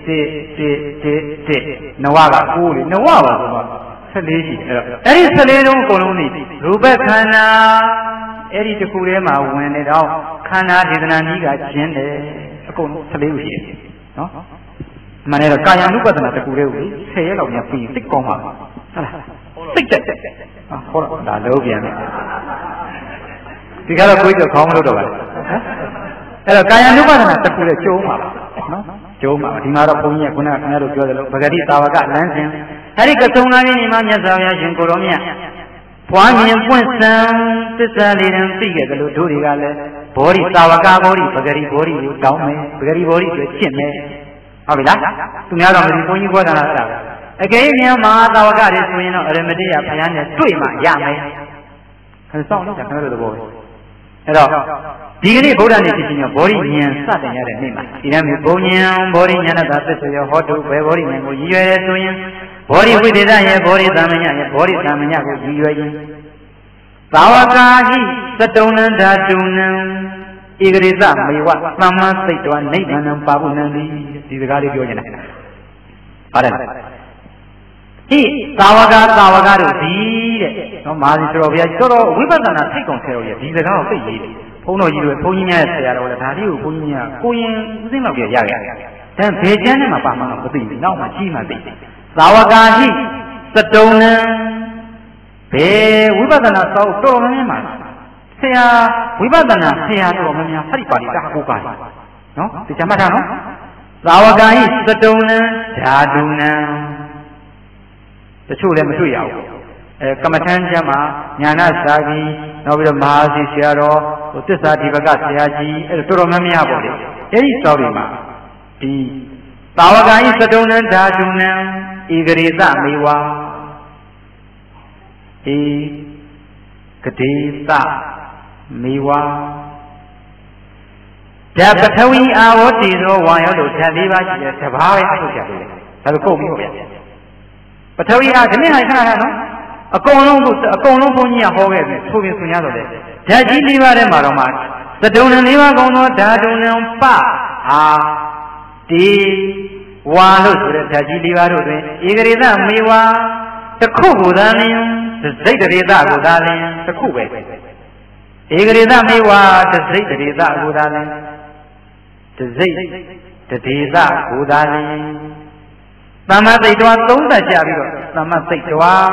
နဝက9လေနဝပါဆိုတော့14ရှိအဲ့ဒီ14လုံးအကုန်လုံးနေရူပခန္ဓာအဲ့ဒီတစ်ခုထဲမှာဝင်နေတော့ခန္ဓာဒေသနာနည်းကကျင်းတယ်အကုန်လုံး14ခုရှိတယ်နော်မှန်တယ်တော့ကာယ ानु ပဒနာတစ်ခုလေးကို10ရက်လောက်ညပြီးသိကောင်းပါဟုတ်လားသိတဲ့ဟောတော့ဒါလုံးပြန်တယ်ဒီကတော့ကိုယ်ကြောင့်ခေါင်းမလို့တော့ပါဘူးအဲ့တော့ကာယ ानु ပဒနာတစ်ခုလေးကျုံးပါနော်ကျုံးပါဒီမှာတော့ဘုန်းကြီးကခုနကခင်ဗျားတို့ပြောတယ်လို့ပဂတိသာဝကလမ်းစဉ်အဲ့ဒီကဆုံလာခြင်းဒီမှာမြတ်စွာဘုရားရှင်ကိုရောမြတ်ဖွားမြင်ပွင့်စံသစ္စာလေးတန်းသိခဲ့တယ်လို့တို့တွေကလည်းဘောဓိသာဝကဘောဓိပဂတိဘောဓိကိုတောင်းမယ်ပဂတိဘောဓိကိုရှင်းမယ်ဟုတ်ပြီလားသူများတော့မဒီဘုန်းကြီးပြောတာလားအဲ့ဒါအကယ်၍များမဟာသာဝကတွေဆိုရင်တော့အရမတိယဘုရားနဲ့တွေ့မှရမယ်အဲစောင့်လို့ခင်ဗျားတို့သဘောပဲအဲ့တော့ဒီကနေ့ဗုဒ္ဓနေ့ဖြစ်ခြင်းကြောင့်ဘောဓိဉာဏ်စတင်ရတဲ့နေ့မှာဒီတမ်းမျိုးဘုံဉာဏ်ဘောဓိဉာဏတာသစ္စာရောဟောတုဘယ်ဘောဓိဉာဏ်ကိုရည်ရွယ်ရဲဆိုရင်ဘောဓိဝိသေသရဲ့ဘောဓိသမညရဲ့ဘောဓိသမညကိုရည်ရွယ်ရင်သာဝကာဟိသတုံနံဓာတုနံဧကရိသမေဝသမ္မာစိတ်တော်နိဗ္ဗာန်ပါပုဏ္ဏံဒီစကားလေးပြောနေတာပါတယ်သာဝကတို့ဒီတဲ့နော်မာစီတော်ဗျာတော်တော်ဝိပဿနာသိကုန်ဆရာတော်ကြီးဒီစကားကိုသိရေးတယ်ဘုန်းတော်ကြီးတို့ဘုန်းကြီးများဆရာတော်လည်းဒါလေးကိုဘုန်းကြီးများကိုရင်ဦးစင်းလောက်ပြရခဲ့တယ်။ဒါဘယ်ကျမ်းထဲမှာပါမှမသိဘူး။နောက်မှကြီးမှသိတယ်။သာဝကာဟိသတုံနံဘယ်ဝိပဿနာသောတော်တော်များများဆရာဝိပဿနာဆရာတော်များများဖရိပါဠိတာကိုကနော်ဒီကျမ်းမှတ်ထားနော်။သာဝကာဟိသတုံနံဓာတုနံတချို့လည်းမတွေ့ရဘူး။ကမ္မထမ်းကျမ်းမှာညာနာစာကြီးနောက်ပြီးတော့မဟာစီဆရာတော်သစ္စာဒီပကဆရာကြီးအဲ့တော်တော်များများပေါ့လေအဲ့ဒီစောတွေမှာဒီသာဝကာယသတုံနံဓာတုနံဧကရေသမေဝါဧကတိသမေဝါဓာပထဝီအာဝတိသောဝါယောတို့ဓာတ်၄ပါးရှိတဲ့တဘာပဲအထုတ်ကြတယ်ဒါဆိုကုန်ပြီဟုတ်ဗျာပထဝီအားဒီနေ့ဟာခဏနော်အကုန်လုံးဘုန်းကြီးကဟောခဲ့ပြီဆိုပြီးဆိုရတော့လေဓာတ်ကြီး၄ပါးထဲမှာတော့မှသတုံနံ၄ပါးကောင်းသောဓာတုနံပအာတိဝါလို့ဆိုတဲ့ဓာတ်ကြီး၄ပါးတို့တွင်ဧကရေသမေဝါတစ်ခုကိုသာလျှင်စိတ်တရေသကိုသာလျှင်တစ်ခုပဲဧကရေသမေဝါတစိတ်တရေသကိုသာလျှင်တစိတ်တရေသကိုသာလျှင်သမ္မာသိတ္တဝါသုံးသပ်ကြပြီးတော့သမ္မာသိတ္တဝါ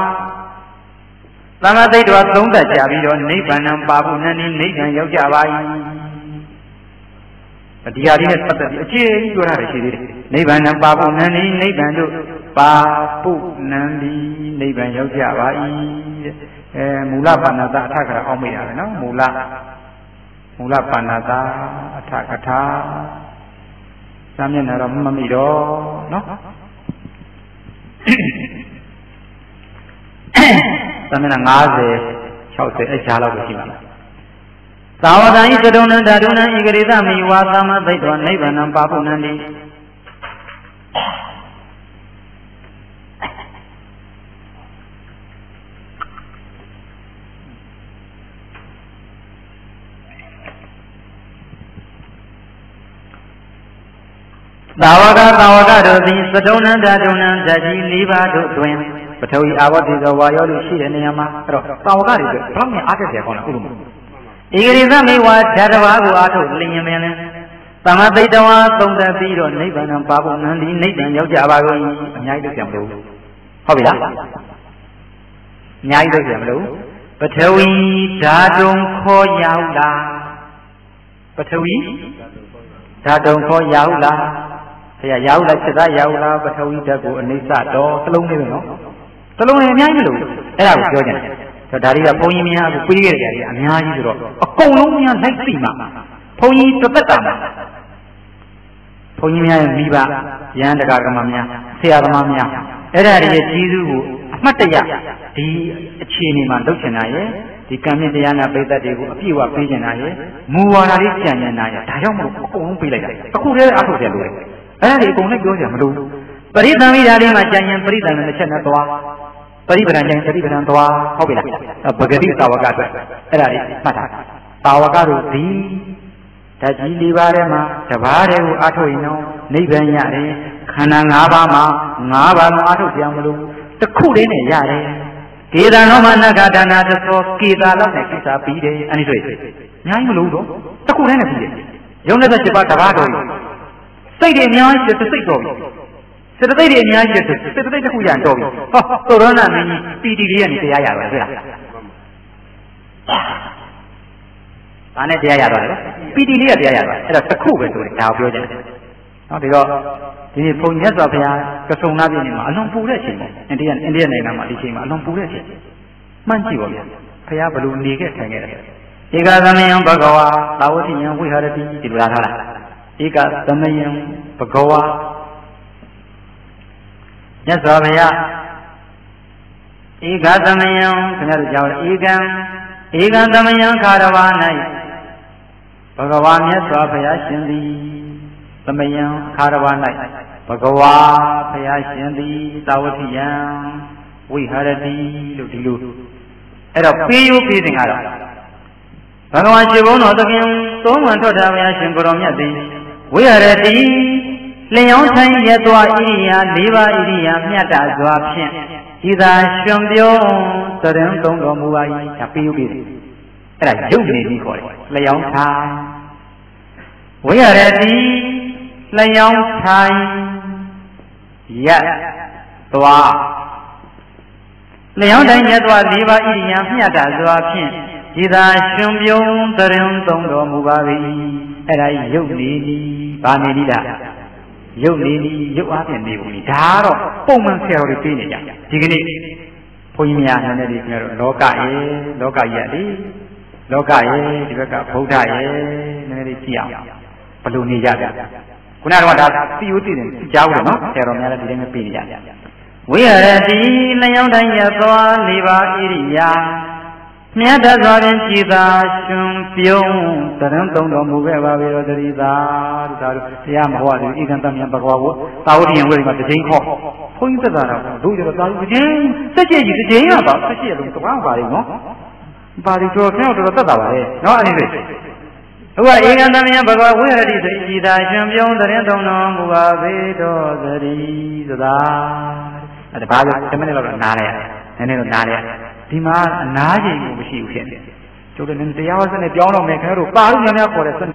သုံးသပ်ကြပြီးတော့နိဗ္ဗာန်ပါဖို့နည်းနည်းနိဗ္ဗာန်ရောက်ကြပါ၏ဒီဟာလေးနဲ့ပတ်သက်ပြီးအခြေအကြီးပြောထားတယ်ရှိသေးတယ်နိဗ္ဗာန်ပါဖို့နည်းနည်းနိဗ္ဗာန်တို့ပါဖို့နည်းနည်းနိဗ္ဗာန်ရောက်ကြပါ၏မူလပါဏာတအထကရာအောက်မေ့ရတယ်နော်မူလပါဏာတအထကထာစာမျက်နှာတော့မမိတော့နော်သမဏ50 60အဲ့ရှားလောက်ပဲရှိမှာသာဝတံဤသတုံနံဓာတုနံဧကရေသမေဝါသမ္မသိတ္တဝနိဗ္ဗာန်ပါပုဏ္ဏံတိသာဝကတို့သည်သတုံနံဓာတုနံဓာကြီး၄ပါးတို့တွင်ပထဝီအာဝတိသောဝါယောတို့ရှိတဲ့နေရာမှာအဲ့တော့သာဝကတွေဘလောက်နဲ့အားတက်တယ်ခေါ်လားဥလို့ဧကရေသမေဝါဓာတဘာကိုအားထုတ်လင်းရင်လည်းသမ္မာသိတ္တဝါသုံးသပ်ပြီးတော့နိဗ္ဗာန်ပါဖို့နန်းဒီနိဗ္ဗာန်ရောက်ကြပါကုန်၏အများကြီးလုပ်ကြမလို့ဟုတ်ပြီလားအများကြီးလုပ်ကြမလို့ပထဝီဓာတုံခေါ်ရောက်လားပထဝီဓာတုံခေါ်ရောက်လားဆရာရောက်လားစိတ်သားရောက်လားပထဝီဓာတ်ကိုအနိစ္စတော့သလုံးလေးပဲနော်သလုံးလေးအများကြီးမလို့အဲ့ဒါကိုပြောကြတယ်ဒါတွေကဘုန်းကြီးများကပြေးခဲ့ကြတယ်အများကြီးဆိုတော့အကုန်လုံးများလိုက်သိမှာဘုန်းကြီးတစ်သက်တာမှာဘုန်းကြီးများရဲ့မိဘရဟန်းတရားဓမ္မများဆရာသမားများအဲ့ဒါတွေရဲ့ကြီးစုကိုအမှတ်တရဒီအခြေအနေမှာလုပ်ချင်တာရဲ့ဒီကံမြင့်တရားနာပိဋကတ်တွေကိုအပြည့်အဝပေးချင်တာရဲ့မူဝါဒလေးကြံ့နေတာရဲ့ဒါကြောင့်မို့အကုန်လုံးပေးလိုက်တာအခုတည်းအထုတ်တယ်လို့အဲ့ဒါတွေအကုန်လိုက်ပြောကြမလို့ပရိသံဝိဓာလေးမှာကြံ့ပရိသံနဲ့တစ်ချက်နဲ့သွားပရိပဒံကြံပရိပဒံသွားဟုတ်ပြီလားပဂတိသာဝကအတွက်အဲ့ဒါလေးမှတ်ထားသာဝကတို့ဒီဓာတ်ကြီး၄ပါးထဲမှာတပါးတည်းကိုအားထုတ်ရင်တော့နိဗ္ဗာန်ရတယ်ခန္ဓာ၅ပါးမှာ၅ပါးလုံးအားထုတ်ကြမလို့တစ်ခုလေးနဲ့ရတယ်ကေတံနောမနဂဒါနာသသောကေတာလောက်နဲ့ကိစ္စပြီးတယ်အဲ့ဒီတွေ့အများကြီးမလို့တော့တစ်ခုတည်းနဲ့ပြီးတယ်ရုံးတဲ့7ပါးတပါးတော်ကြီးစိတ်တွေအများကြီးစိတ်တော်ပြီစေတသိက်တွေအများကြီးစေတသိက်တစ်ခုရတော့ပြီဟောသောရဏမင်းကြီးပီတိလေးကနေတရားရတော့ဟုတ်လားဒါနဲ့တရားရတော့လေပီတိလေးကတရားရတော့အဲ့ဒါတစ်ခုပဲဆိုတယ်ဒါကိုပြောကြတယ်နော်ဒီတော့ဒီဘုံမြတ်စွာဘုရားကဆုံနာပြည့်နေမှာအလွန်ပူတဲ့အချိန်ပေါ့အိန္ဒိယနိုင်ငံမှာဒီချိန်မှာအလွန်ပူတဲ့အချိန်မှန်းကြည့်ပါဗျာဘုရားဘလို့နေခဲ့ထိုင်ခဲ့တယ်ဧကသမယံဘဂဝါသာဝတိယံဝိဟာရတိဒီလိုလားထားလားဧကသမယံဘဂဝါမြတ်စွာဘုရားဧကသမယံခင်ဗျားတို့ကြောက်ဧကံသမယံခါရဝါ၌ဘဂဝါမြတ်စွာဘုရားရှင်သည်သမယံခါရဝါ၌ဘဂဝါဘုရားရှင်သည်သာဝတိယံဝိဟာရတိလို့ဒီလိုအဲ့တော့ပေးရိုးပေးစဉ်ကတော့ဘဂဝါရှင်ဘုန်းတော်သခင်သုံးဝန်ထွက်တာဘုရားရှင်ကိုရောမြတ်သည်ဝိဟာရတိလျောင်းထိုင်ရသွားဣရိယာ၄ပါးဣရိယာမြတ်တာစွာဖြင့်ဤသာရှင်ပြုံးသရင်သုံးတော်မူပါ၏ဒါပြီးရုပ်ပြီအဲ့ဒါရုပ်နေပြီးခေါ်တယ်လျောင်းထိုင်ဝိရတိလျောင်းထိုင်ရသွားလျောင်းထိုင်ရသွား၄ပါးဣရိယာမြတ်တာစွာဖြင့်ဤသာရှင်ပြုံးသရင်သုံးတော်မူပါ၏အဲ့ဒါရုပ်နေသည်ဘာနေသည်လားရုပ်နေသည်ရုပ်အားဖြင့်နေပုံကြီးဒါကတော့ပုံမှန်ဆရာတော်တွေပြေးနေကြဒီကနေ့ဘုန်းကြီးများနည်းနည်းလေးပြောတော့လောကရဲ့လောကကြီးကလေလောကရဲ့ဒီဘက်ကဗုဒ္ဓရဲ့နည်းနည်းလေးကြည့်အောင်ဘယ်လိုနေကြကြခုနကတော့ဒါသိဦးသိတယ်ကြားဦးတယ်နော်ဆရာတော်များလည်းဒီတိုင်းပဲပြေးနေကြဝိရတိလျောင်းတိုင်းရသွား၄ပါးဣရိယာမြတ်စွာဘုရားကြည်သာရှင်ပြုံးသရင်သုံးတော်မူခဲ့ပါပြီတော်တည်းသာတို့တရားမဟောတယ်ဧကံတမယဘဂဝါကိုသာဝတိယဝိရိမှာတစ်ချိန်ခေါ်ဘုန်းကြီးသက်သာတော့တို့ကျတော့သာဝတိတစ်ချိန်စက်ကြည့်တစ်ချိန်ရပါစက်ကြည့်လုံးတပန်းပါလိမ့်နော်ပါဠိတော်ကျွန်တော်တော်သက်သာပါလေနော်အဲ့ဒီဟိုကဧကံတမယဘဂဝါဝိရတိဆိုကြည်သာရှင်ပြုံးသရင်သုံးတော်မူပါပြီတော်တည်းသာအဲ့ဒါဘာလို့10မိနစ်လောက်တော့နားလိုက်ရတယ်နည်းနည်းတော့နားလိုက်ရတယ်ဒီမှာအနားချိန်ကိုမရှိဘူးဖြစ်နေတယ်ကျိုးလည်းတရားဝါစနဲ့ပြောင်းတော့မယ်ခင်ဗျားတို့ပါလို့များများခေါ်တဲ့စနစ်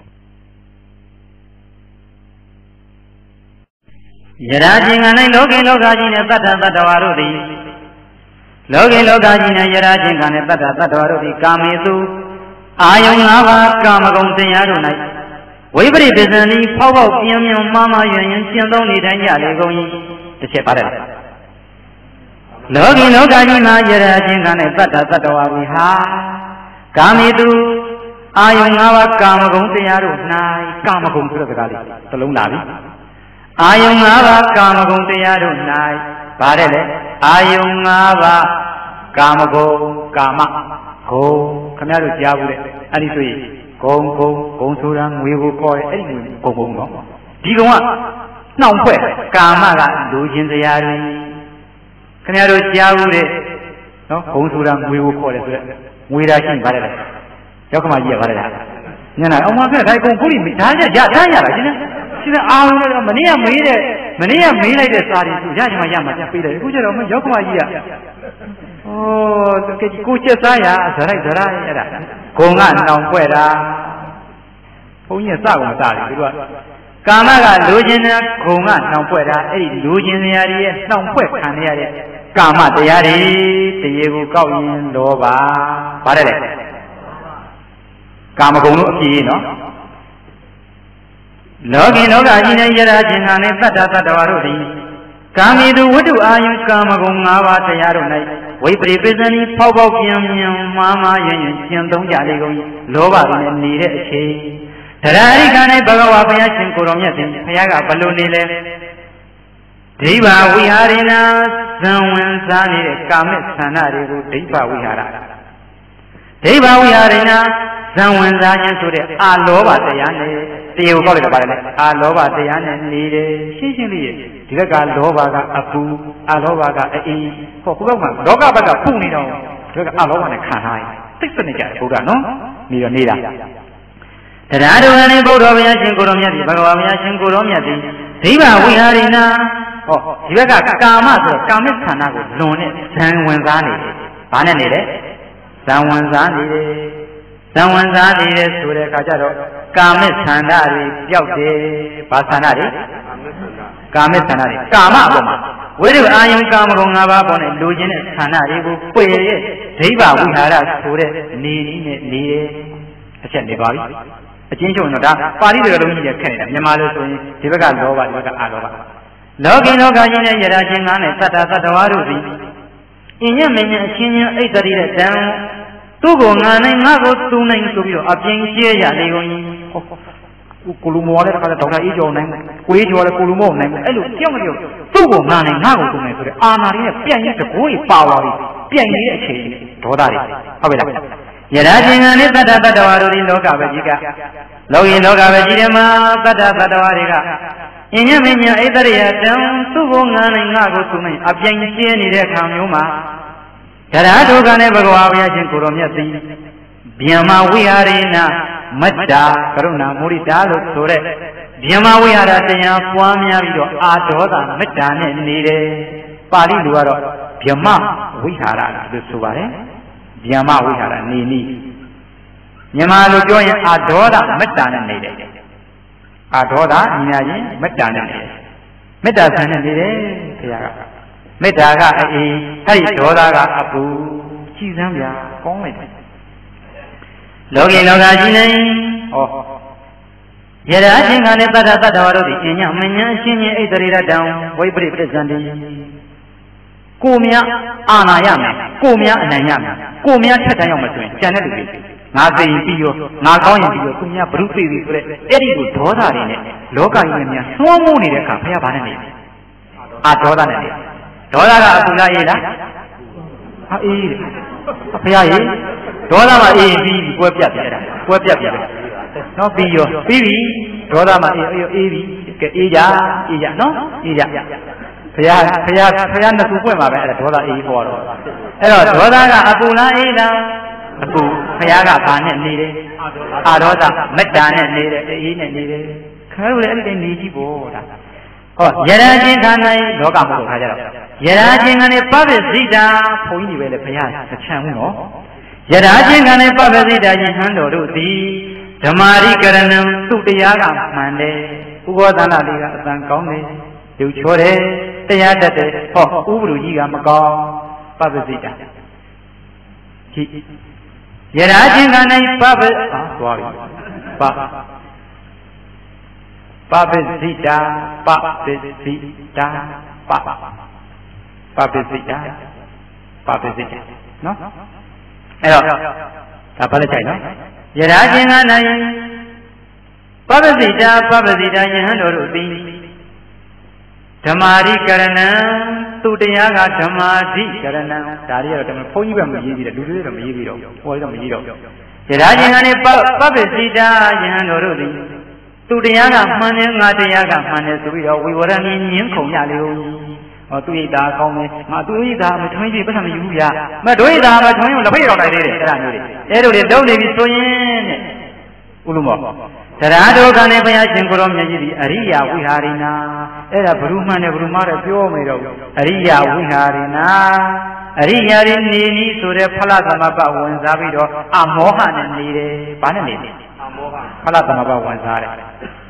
ယရာချင်းက၌လောကီလောကကြီးနဲ့တတ္တတတ္တဝါတို့သည်လောကီလောကကြီးနဲ့ယရာချင်းကနဲ့တတ္တတတ္တဝါတို့သည်ကာမေသူအာယုံ၅ပါးကာမဂုဏ်တရားတို့၌ဝိပရိပစ္စံဤဖောက်ဖောက်ပြင်းပြင်းမှားမှားယွင်ယွင်ရှင်းသုံးနေတိုင်းကြလေကုန်၏တစ်ချက်ပါတယ်လောကီလောကကြီးမှာယရာချင်းကနဲ့တတ္တတတ္တဝါဝိဟာကာမေတုအာယုံ၅ပါးကာမဂုဏ်တရားတို့၌ကာမဂုဏ်ဆိုတဲ့စကားလေးတစ်လုံးလာပြီအာယုံ၅ပါးကာမဂုဏ်တရားတို့၌ဗါတဲ့လေအာယုံ၅ပါးကာမဂုဏ်ကာမဂုဏ်ခင်ဗျားတို့ကြားဘူးတဲ့အဲ့ဒီဆိုရင်ဂုံဆိုတာငွေကိုခေါ်တယ်အဲ့ဒီငွေဂုံတော့ဒီကောင်ကနှောင်ဖွဲ့ကာမကလူချင်းတရားတွေခင်ဗျားတို့ကြားဘူးတဲ့နော်ဘုံဆိုတာငွေကိုခေါ်တယ်ဆိုရက်ငွေဓာတ်ရှိပါတယ်လေရောက်ကမကြီးရပါတယ်လားညနေအောင်မဖက်ဒါကုန်ခုလိဓာတ်ရထားရတာရှင်းလားအာရုံနဲ့မနေ့ကမေးလိုက်တဲ့စာတွေသူရချင်မှရမှာပြန်ပေးတယ်အခုကျတော့မရောက်ကမကြီးကဩကိုချက်စားရဇရိုက်အဲ့ဒါဂုံကနောင်ဖွဲ့တာဘုန်းကြီးစကုန်စားတယ်သူကကာမကလိုချင်တဲ့ဂုံကနှောင်ဖွဲ့တာအဲ့ဒီလိုချင်တရားတွေရဲ့နှောင်ဖွဲ့ခံရတဲ့ကာမတရားတွေတရေကိုကောက်ရင်လောဘပါတယ်လေကာမဂုဏ်တို့အပြည့်နော်လောကီလောကကြီးနဲ့ယရာချင်းကနဲ့တတ္တတတ္တဝါတို့သည်ကာမီတုဝတ္ထုအာယုကာမဂုဏ်၅ပါးတရားတို့၌ဝိပရိပစ္စနိဖောက်ပေါက်ပြင်းပြင်းမှားမှားယွင်ယွင်ရှင်းသုံးကြလေကုန်၏လောဘနဲ့နေတဲ့အချိန်တရားရိကနဲ့ဘဂဝါဘုရားရှင်ကိုတော်မြတ်ရှင်ဘုရားကဘလို့နေလဲဒိဗ္ဗဝိဟာရိနာဇံဝင်စားနေတဲ့ကာမဆန္ဒတွေကိုဒိဗ္ဗဝိဟာရဒိဗ္ဗဝိဟာရိနာဇံဝင်စားခြင်းဆိုတဲ့အာလောဘတရားနဲ့တရားကိုကောက်လိုက်တာပါတယ်လေအာလောဘတရားနဲ့နေတယ်ရှင်းရှင်းလေးရဲ့ဒီဘက်ကလောဘကအပူအာလောဘကအအင်းဟောဘုရားကလောကဘက်ကပူနေတော့ဒီဘက်ကအာလောဘနဲ့ခံထားရင်သိစနေကြတယ်ဘုရားနော်နေတော့နေတာတရားတော်နဲ့ဘုရားဘုရားရှင်ကိုတော်မြတ်ဒီဘဂဝါဘုရားရှင်ကိုတော်မြတ်ဒီဒိဗ္ဗဝိဟာရိနာဟောဒီဘက်ကကာမဆိုတော့ကာမိခန္ဓာကိုလွန်တဲ့ဇံဝင်စားနေတယ်ဘာနဲ့နေလဲဇံဝင်စားနေတယ်ဇံဝင်စားနေတယ်ဆိုတဲ့အခါကျတော့ကာမိခန္ဓာတွေပျောက်တယ်ဘာခန္ဓာတွေကာမိခန္ဓာတွေကာမအပေါ်မှာဝိရိယအာယုံကာမဂုဏ်၅ပါးပေါ်နဲ့လိုချင်တဲ့ခန္ဓာတွေကိုပယ်ရဲ့ဒိဗ္ဗဝိဟာရဆိုတဲ့နေနည်းနဲ့နေတယ်အချက်နေပါပြီအချင်းချုပ်တော့ဒါပါဠိတော်လုံးကြီးခက်နေတာမြန်မာလိုဆိုရင်ဒီဘက်ကလောဘဒီဘက်ကအာလောဘလောကီလောကကြီးနဲ့ယရာချင်းကားနဲ့တတ္တတတ္တဝါတို့သည်အင်းညမင်းအချင်းချင်းအိတ်တရီတဲ့တန်သူ့ကိုငါနိုင်ငါကိုသူနိုင်ဆိုပြီးတော့အပြင်းကျဲရလေကုန်ကြီးကိုလူမောလည်းတခါဒေါက်တာအေးကျော်နိုင်ကိုအေးကျော်လည်းကိုလူမောနိုင်အဲ့လိုကြောက်မလို့သူ့ကိုငါနိုင်ငါကိုသူနိုင်ဆိုတဲ့အာနာရီနဲ့ပြန့်ရတဲ့ကိုယ်ကြီးပါသွားပြီပြန့်ရတဲ့အချိန်ဒေါသတွေဟုတ်ပြီလားယရာချင်းကနဲ့တတ္တတတ္တဝါတို့ဒီလောကပဲကြီးကလောကီလောကပဲကြီးတယ်မှာတတ္တတတ္တဝါတွေကအင်းညမင်းအိတရိယတံသူ့ကိုငါနိုင်ငါကိုသူနိုင်အပြိုင်ကျဲနေတဲ့ခံမျိုးမှာတရားဒုက္ခနဲ့ဘဂဝါဘုရားရှင်ကိုတော်မြတ်သည်ဗျမ္မာဝိဟာရိနာမတ္တာကရုဏာမုရိတာလို့ဆိုတဲ့ဗျမဝိဟာရတရားပွားများပြီးတော့အာဒေါသမေတ္တာနဲ့နေတယ်ပါဠိလိုကတော့ဗျမဝိဟာရလို့ဆိုပါတယ်ဗျမဝိဟာရနေနည်းမြန်မာလိုပြောရင်အာဒေါသမေတ္တာနဲ့နေတယ်အာဒေါသညီညာချင်းမေတ္တာနဲ့နေတယ်မေတ္တာဆံနဲ့နေတယ်ဘုရားကမေတ္တာကအေးအဲ့ဒီဒေါသကအပူကြည်စမ်းဗျာကောင်းလိုက်တယ်လောကီလောကကြီးနေဟောယရာချင်းကလည်းတတ္တတ္တဝါတို့သည်အညမညာအချင်းချင်းဣတရိရတံဝိပရိပစ္စံတိကိုမြအာနာရမယ်ကိုမြအနံ့ရမယ်ကိုမြထက်တန်းရောက်မှဆိုရင်ကျန်တဲ့လူတွေငါသိရင်ပြီးရောငါကောင်းရင်ပြီးရောသူများဘုရုသိပြီဆိုတဲ့အဲ့ဒီကိုဒေါသတွေနဲ့လောကကြီးနဲ့များသွန်းမိုးနေတဲ့အခါဘုရားဗာနဲ့နေအာဒေါသနဲ့နေဒေါသကအပူလားအေးလားဟာအေးဘုရားရေဒေါသမှအေးပြီးပွဲပြတ်ပြတာပွဲပြတ်ပြနော်ပြီးရောပြီးပြီဒေါသမှအေးပြီကဲအေးကြနော်အေးကြဘုရားနှစ်ခုပွင့်ပါပဲအဲ့ဒါဒေါသအေးခေါ်တော့အဲ့တော့ဒေါသကအပူလားအေးလားအပူဘုရားကဘာနဲ့နေတယ်အာဒေါသမေတ္တာနဲ့နေတယ်အေးနဲ့နေတယ်ခါလို့လေအဲ့ဒီနေကြည့်ဖို့ဒါဟောယရာချင်းခန္ဓာကြီးလောကမဟုတ်ခါကြတော့ယရာချင်းကနေပပ္ပစိတာဘုန်းကြီးတွေပဲလေဘုရားမချမ်းဘူးနော်ယရာချင်းကနေပပ္ပစိတာယဟန်တော်တို့သည်ဓမ္မာရိကရဏံသူ့တရားကမှန်တယ်ဥပောသနာလေးကအတန်ကောင်းတယ်လူချောတယ်တရားတတ်တယ်ဟောဥပလူကြီးကမကောင်းပပ္ပစိတာကြည့်ယရာချင်းကနေပပ္ပသွားပြီပပ္ပစိတာပပ္ပစိတာပပ္ပစိတာနော်အဲ့တော့ဒါဘာလဲကြိုက်နော်ယရာချင်းကနိုင်ပပ္ပစိတာယဟန်တော်တို့သည်ဓမ္မာရိကရဏံသူတရားကဓမ္မာရိကရဏံဒါတွေကတော့ဘုန်းကြီးပဲမရေးပြီးတယ်လူတွေတော့မရေးပြီးတော့ဟောတော့မရေးတော့ယရာချင်းကနေပပ္ပစိတာယဟန်တော်တို့သည်သူတရားကမှန်တယ်ငါတရားကမှန်တယ်ဆိုပြီးတော့ဝိဝရဏီညင်းခုန်ရလေဦးဟောသူဣတာကောင်းတယ်ငါသူဣတာမထွင်းကြည့်ပတ်စံမယူဘူးဗျာမတို့ဣတာမထွင်းလို့လက်ဖိတ်တော်လိုက်သေးတယ်အဲ့ဒါမျိုးတွေအဲ့လိုတွေလုံးနေပြီဆိုရင်တဲ့ဥလူမောတရားဒုက္ခနဲ့ဘုရားရှင်ကိုရောမြတ်ကြီးဒီအရိယဝိဟာရိနာအဲ့ဒါဘုရုမှန်တယ်ဘုရုမှားတယ်ပြောမယ်တော့အရိယဝိဟာရိနာအရိယာတွေနေနီးဆိုတဲ့ဖလသမပဝင်စားပြီးတော့အမောဟနဲ့နေတယ်ဘာနဲ့နေလဲဖလသမပဝင်စားတယ်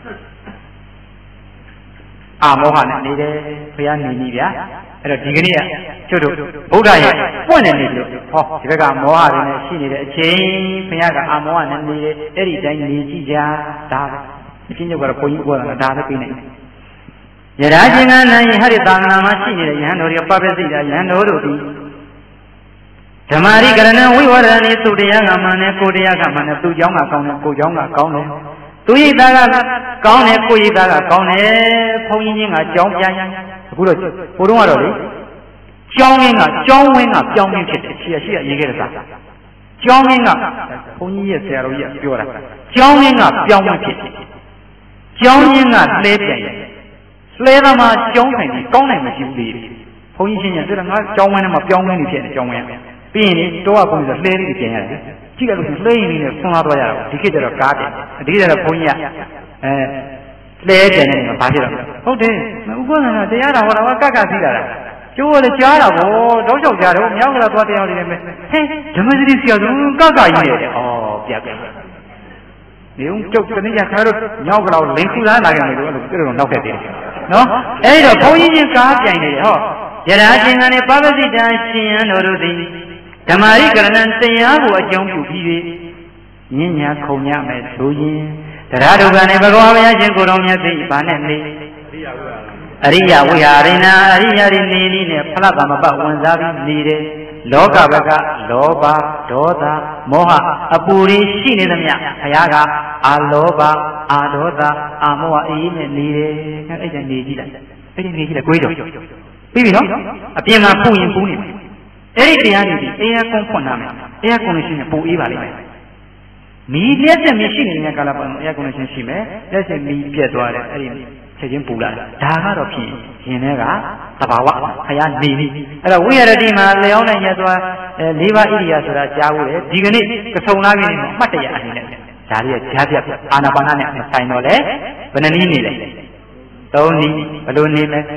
အာမောဟနဲ့နေတယ်ဘုရားနေနီးဗျာအဲ့တော့ဒီကနေ့ကကျွတ်တို့ဗုဒ္ဓရဲ့ပွင့်နေနေလို့ဟောဒီဘက်ကမောဟတွေနဲ့ရှိနေတဲ့အချိန်ဘုရားကအာမောဟနဲ့နေတယ်အဲ့ဒီတိုင်းနေကြည့်ကြဒါပဲအချင်းချုပ်ကတော့ဘုန်းကြီးပြောတာဒါပဲပြီးနေယရာချင်းကနိုင်ဟရိသာငနာမှာရှိနေတဲ့ယဟန်တော်တွေပပ္ပစိတာယဟန်တော်တို့ဒီဓမ္မာရိကရဏဝိဝရဏေသူတရားကမှန်တယ်ကိုတရားကမှန်တယ်သူเจ้าကကောင်းတယ်ကိုเจ้าကကောင်းတယ်သူရိတာကကောင်းတယ်ကိုရိတာကကောင်းတယ်ဘုန်းကြီးချင်းကကြောင်းပြန်အခုတော့ဘုရုံးကတော့လေကြောင်းရင်းကကြောင်းဝင်းကပြောင်းရင်းဖြစ်တယ်ရှိရရေးခဲ့တဲ့စားကြောင်းရင်းကဘုန်းကြီးရဲ့ဆရာတော်ကြီးကပြောတာကြောင်းရင်းကပြောင်းရင်းဖြစ်တယ်ကြောင်းရင်းကလဲပြန်တယ်လဲသမားကြောင်းထိုင်တယ်ကောင်းနိုင်မရှိဘူးလေဘုန်းကြီးချင်းကငါကြောင်းဝင်းထဲမှာပြောင်းရင်းနေဖြစ်တယ်ကြောင်းဝင်းပြီးရင်တော့ဘုန်းကြီးဆိုလှဲလေးပြန်ရတယ်ကြည့်လိုက်လို့လှဲရင်းလေးနဲ့ဆွမ်းလာတော့ရတာဒီခေတ်ကျတော့ကားတယ်ဒီခေတ်ကျတော့ဘုန်းကြီးကလှဲတယ်နဲ့ဘာဖြစ်တော့ဟုတ်တယ်ဥပ္ပန္နတရားတော်ဟောတာကကစီးတာကျိုးလည်းကြားတာဗောတောက်ချောက်ကြားတော့မြောက်ကလာသွားတရားလေးနဲ့ဟဲ့ဓမ္မစရိဆရာဆိုကကြီးတယ်ဩပြတ်နေုံကျုပ်တနည်းခါတော့မြောက်ကလာလင်းခုသားလာကြတယ်လို့အဲ့လိုနောက်ခဲ့တယ်နော်အဲ့တော့ဘုန်းကြီးချင်းကားပြိုင်နေတယ်ဟောယရာချင်းကနေပပ္ပစိတံရှင်ယံတော်တို့သည်ဓမ္မာရိကရဏံတရားကိုအကြောင်းပြုပြီးညဉ့်ညာခုံညမယ်ဆိုရင်တရားဒုက္ခနဲ့ဘဂဝါဘုရားရှင်ကိုယ်တော်မြတ်သိဘာနဲ့နေအရိယဝိဟာရိနာအရိယရိနေနည်းနဲ့ဖလသမပဝင်စားပြီးနေတယ်လောကဘကလောဘဒေါသမောဟအပူရင်းရှိနေသမျှဘုရားကအာလောဘအာဒေါသအာမောဟအေးနဲ့နေတယ်အဲ့ဒါနေကြည့်လိုက်အဲ့ဒီနေကြည့်လိုက်ကိုယ်တော်ပြီးပြီနော်အပြင်မှာပူရင်ပူနေမယ်အဲ့ဒီတရားတွေဒီအေးရကွန်ဖွင့်လာမယ်အေးရကွန်လို့ရှိရင်ပူအေးပါလိမ့်မယ်မီးပြည့်စက်မီးရှိနေတဲ့ကာလပတ်မှာအေးရကွန်လို့ရှိမယ်လက်စက်မီးပြတ်သွားတယ်အဲ့ဒီချက်ချင်းပူလာတယ်ဒါကတော့ဖြစ်ရင်ထဲကသဘာဝဘုရားနေပြီအဲ့တော့ဝိရတိမှာလျောင်းနိုင်ရသွား၄ပါးဣရိယာဆိုတာကြားဖို့လေဒီကနေ့ကဆုံလာပြီနေမှာအမှတ်တရအနေနဲ့ဒါလေးကကြားပြအာနာပါနနဲ့ဆိုင်တော့လေဘယ်နှနည်းနေလဲသုံးနည်းဘယ်လိုနေလဲ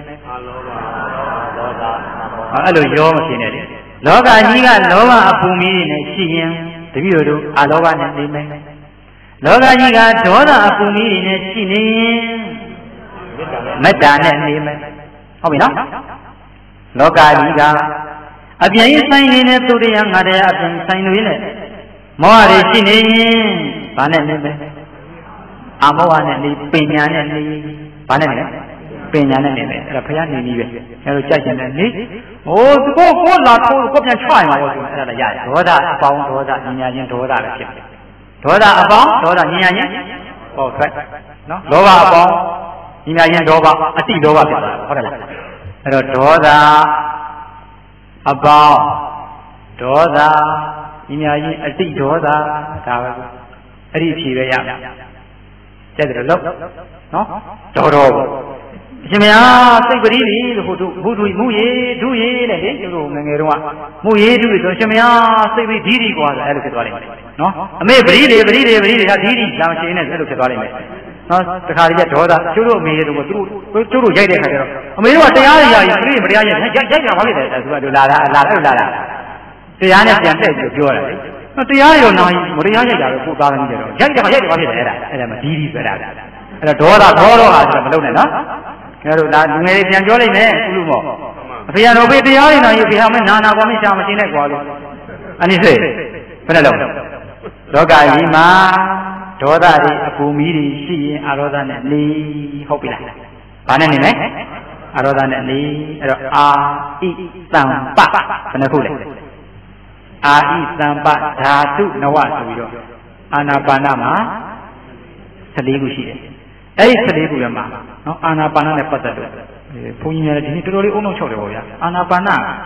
အဲ့လိုရောမဖြစ်နဲ့လေလောကကြီးကလောဘအပူမီးနဲ့ရှိရင်တပည့်တော်တို့အလောဘနဲ့နေမယ်လောကကြီးကဒေါသအပူမီးနဲ့ရှိနေရင်မေတ္တာနဲ့နေမယ်ဟုတ်ပြီနော်လောကကြီးကအပြည့်ဆိုင်နေတဲ့သူတရားငါတရားအပြည့်ဆိုင်တွေနဲ့မောဟတွေရှိနေရင်ဘာနဲ့နေမယ်အမောဟနဲ့နေပညာနဲ့နေဘာနဲ့နေပညာနဲ့နေမယ်အဲ့ဒါဘုရားနေနည်းပဲအဲ့လိုကြိုက်တယ်နေဟိုသူကိုလာထိုးကိုပြန်ချွိုင်ပါရောဆိုအဲ့ဒါလည်းရတယ်ဒေါသအပေါင်းဒေါသဉာဏ်ချင်းဒေါသလည်းဖြစ်တယ်ဒေါသအပေါင်းဒေါသဉာဏ်ချင်းဟုတ်ကဲ့နော်လောဘအပေါင်းဉာဏ်ချင်းဒေါသအတိဒေါသဖြစ်တာဟုတ်တယ်လားအဲ့တော့ဒေါသအပေါင်းဒေါသဉာဏ်ချင်းအတိဒေါသဒါပဲအဲ့ဒီအဖြေပဲရကြက်တယ်လို့နော်တော်အရှင်မယားစိတ်ပရိဒီလို့ဟိုတို့ဘုဒ္ဓမူရေဒုရေတဲ့ဟဲ့ကျတို့ငငယ်တုန်းကမူရေဒုရေဆိုရှင်မယားစိတ်ပရိဒီဒီကွာဆိုအဲ့လိုဖြစ်သွားလိမ့်မယ်နော်အမေပရိဒီဒါဒီဒီလာမရှင်နဲ့အဲ့လိုဖြစ်သွားလိမ့်မယ်နော်တခါတည်းကျဒေါသကျတို့အမေတို့ကသူတို့ကျတို့ရိုက်တဲ့ခါကျတော့အမေတို့ကတရားရည်ပရိမတရားရည်ရိုက်တာဘာဖြစ်လဲသူကတို့လာတရားနဲ့ပြန်တက်ပြီးပြောတာလေနော်တရားရောနာမတရားရိုက်တာပဲကိုသားသမီးတွေတော့ရိုက်တယ်ဘာဖြစ်လဲအဲ့ဒါမှဒီဒီပဲတာအဲ့တော့ဒေါသဟာဆိုတော့မလုပ်နဲ့နော်အဲ့တော့ဒါလူငယ်တွေပြန်ပြောလိုက်မယ်ကုလူမောအဖေတော်ဖေးတရားရည်နာယူဖေဟာမဲနာနာကွာမရှာမရှင်းနဲ့ကွာလို့အနိစိဘယ်နဲ့လုံးလောကကြီးမှာဒေါသတွေအပူမီးတွေရှိရင်အရောဒနဲ့နေဟုတ်ပြီလားဘာနဲ့နေလဲအရောဒနဲ့နေအဲ့တော့အာဣသံပဘယ်နှခုလဲအာဣသံပဓာတုနဝဆိုပြီးတော့အာနာပါနမှာ14ခုရှိတယ်အဲ့ဒီ14ခုရမှာနော်အာနာပါနနဲ့ပတ်သက်လို့ဘုန်းကြီးများလည်းဒီနေ့တော်တော်လေးအုံနောက်ချုပ်တယ်ပေါ့ဗျာအာနာပါန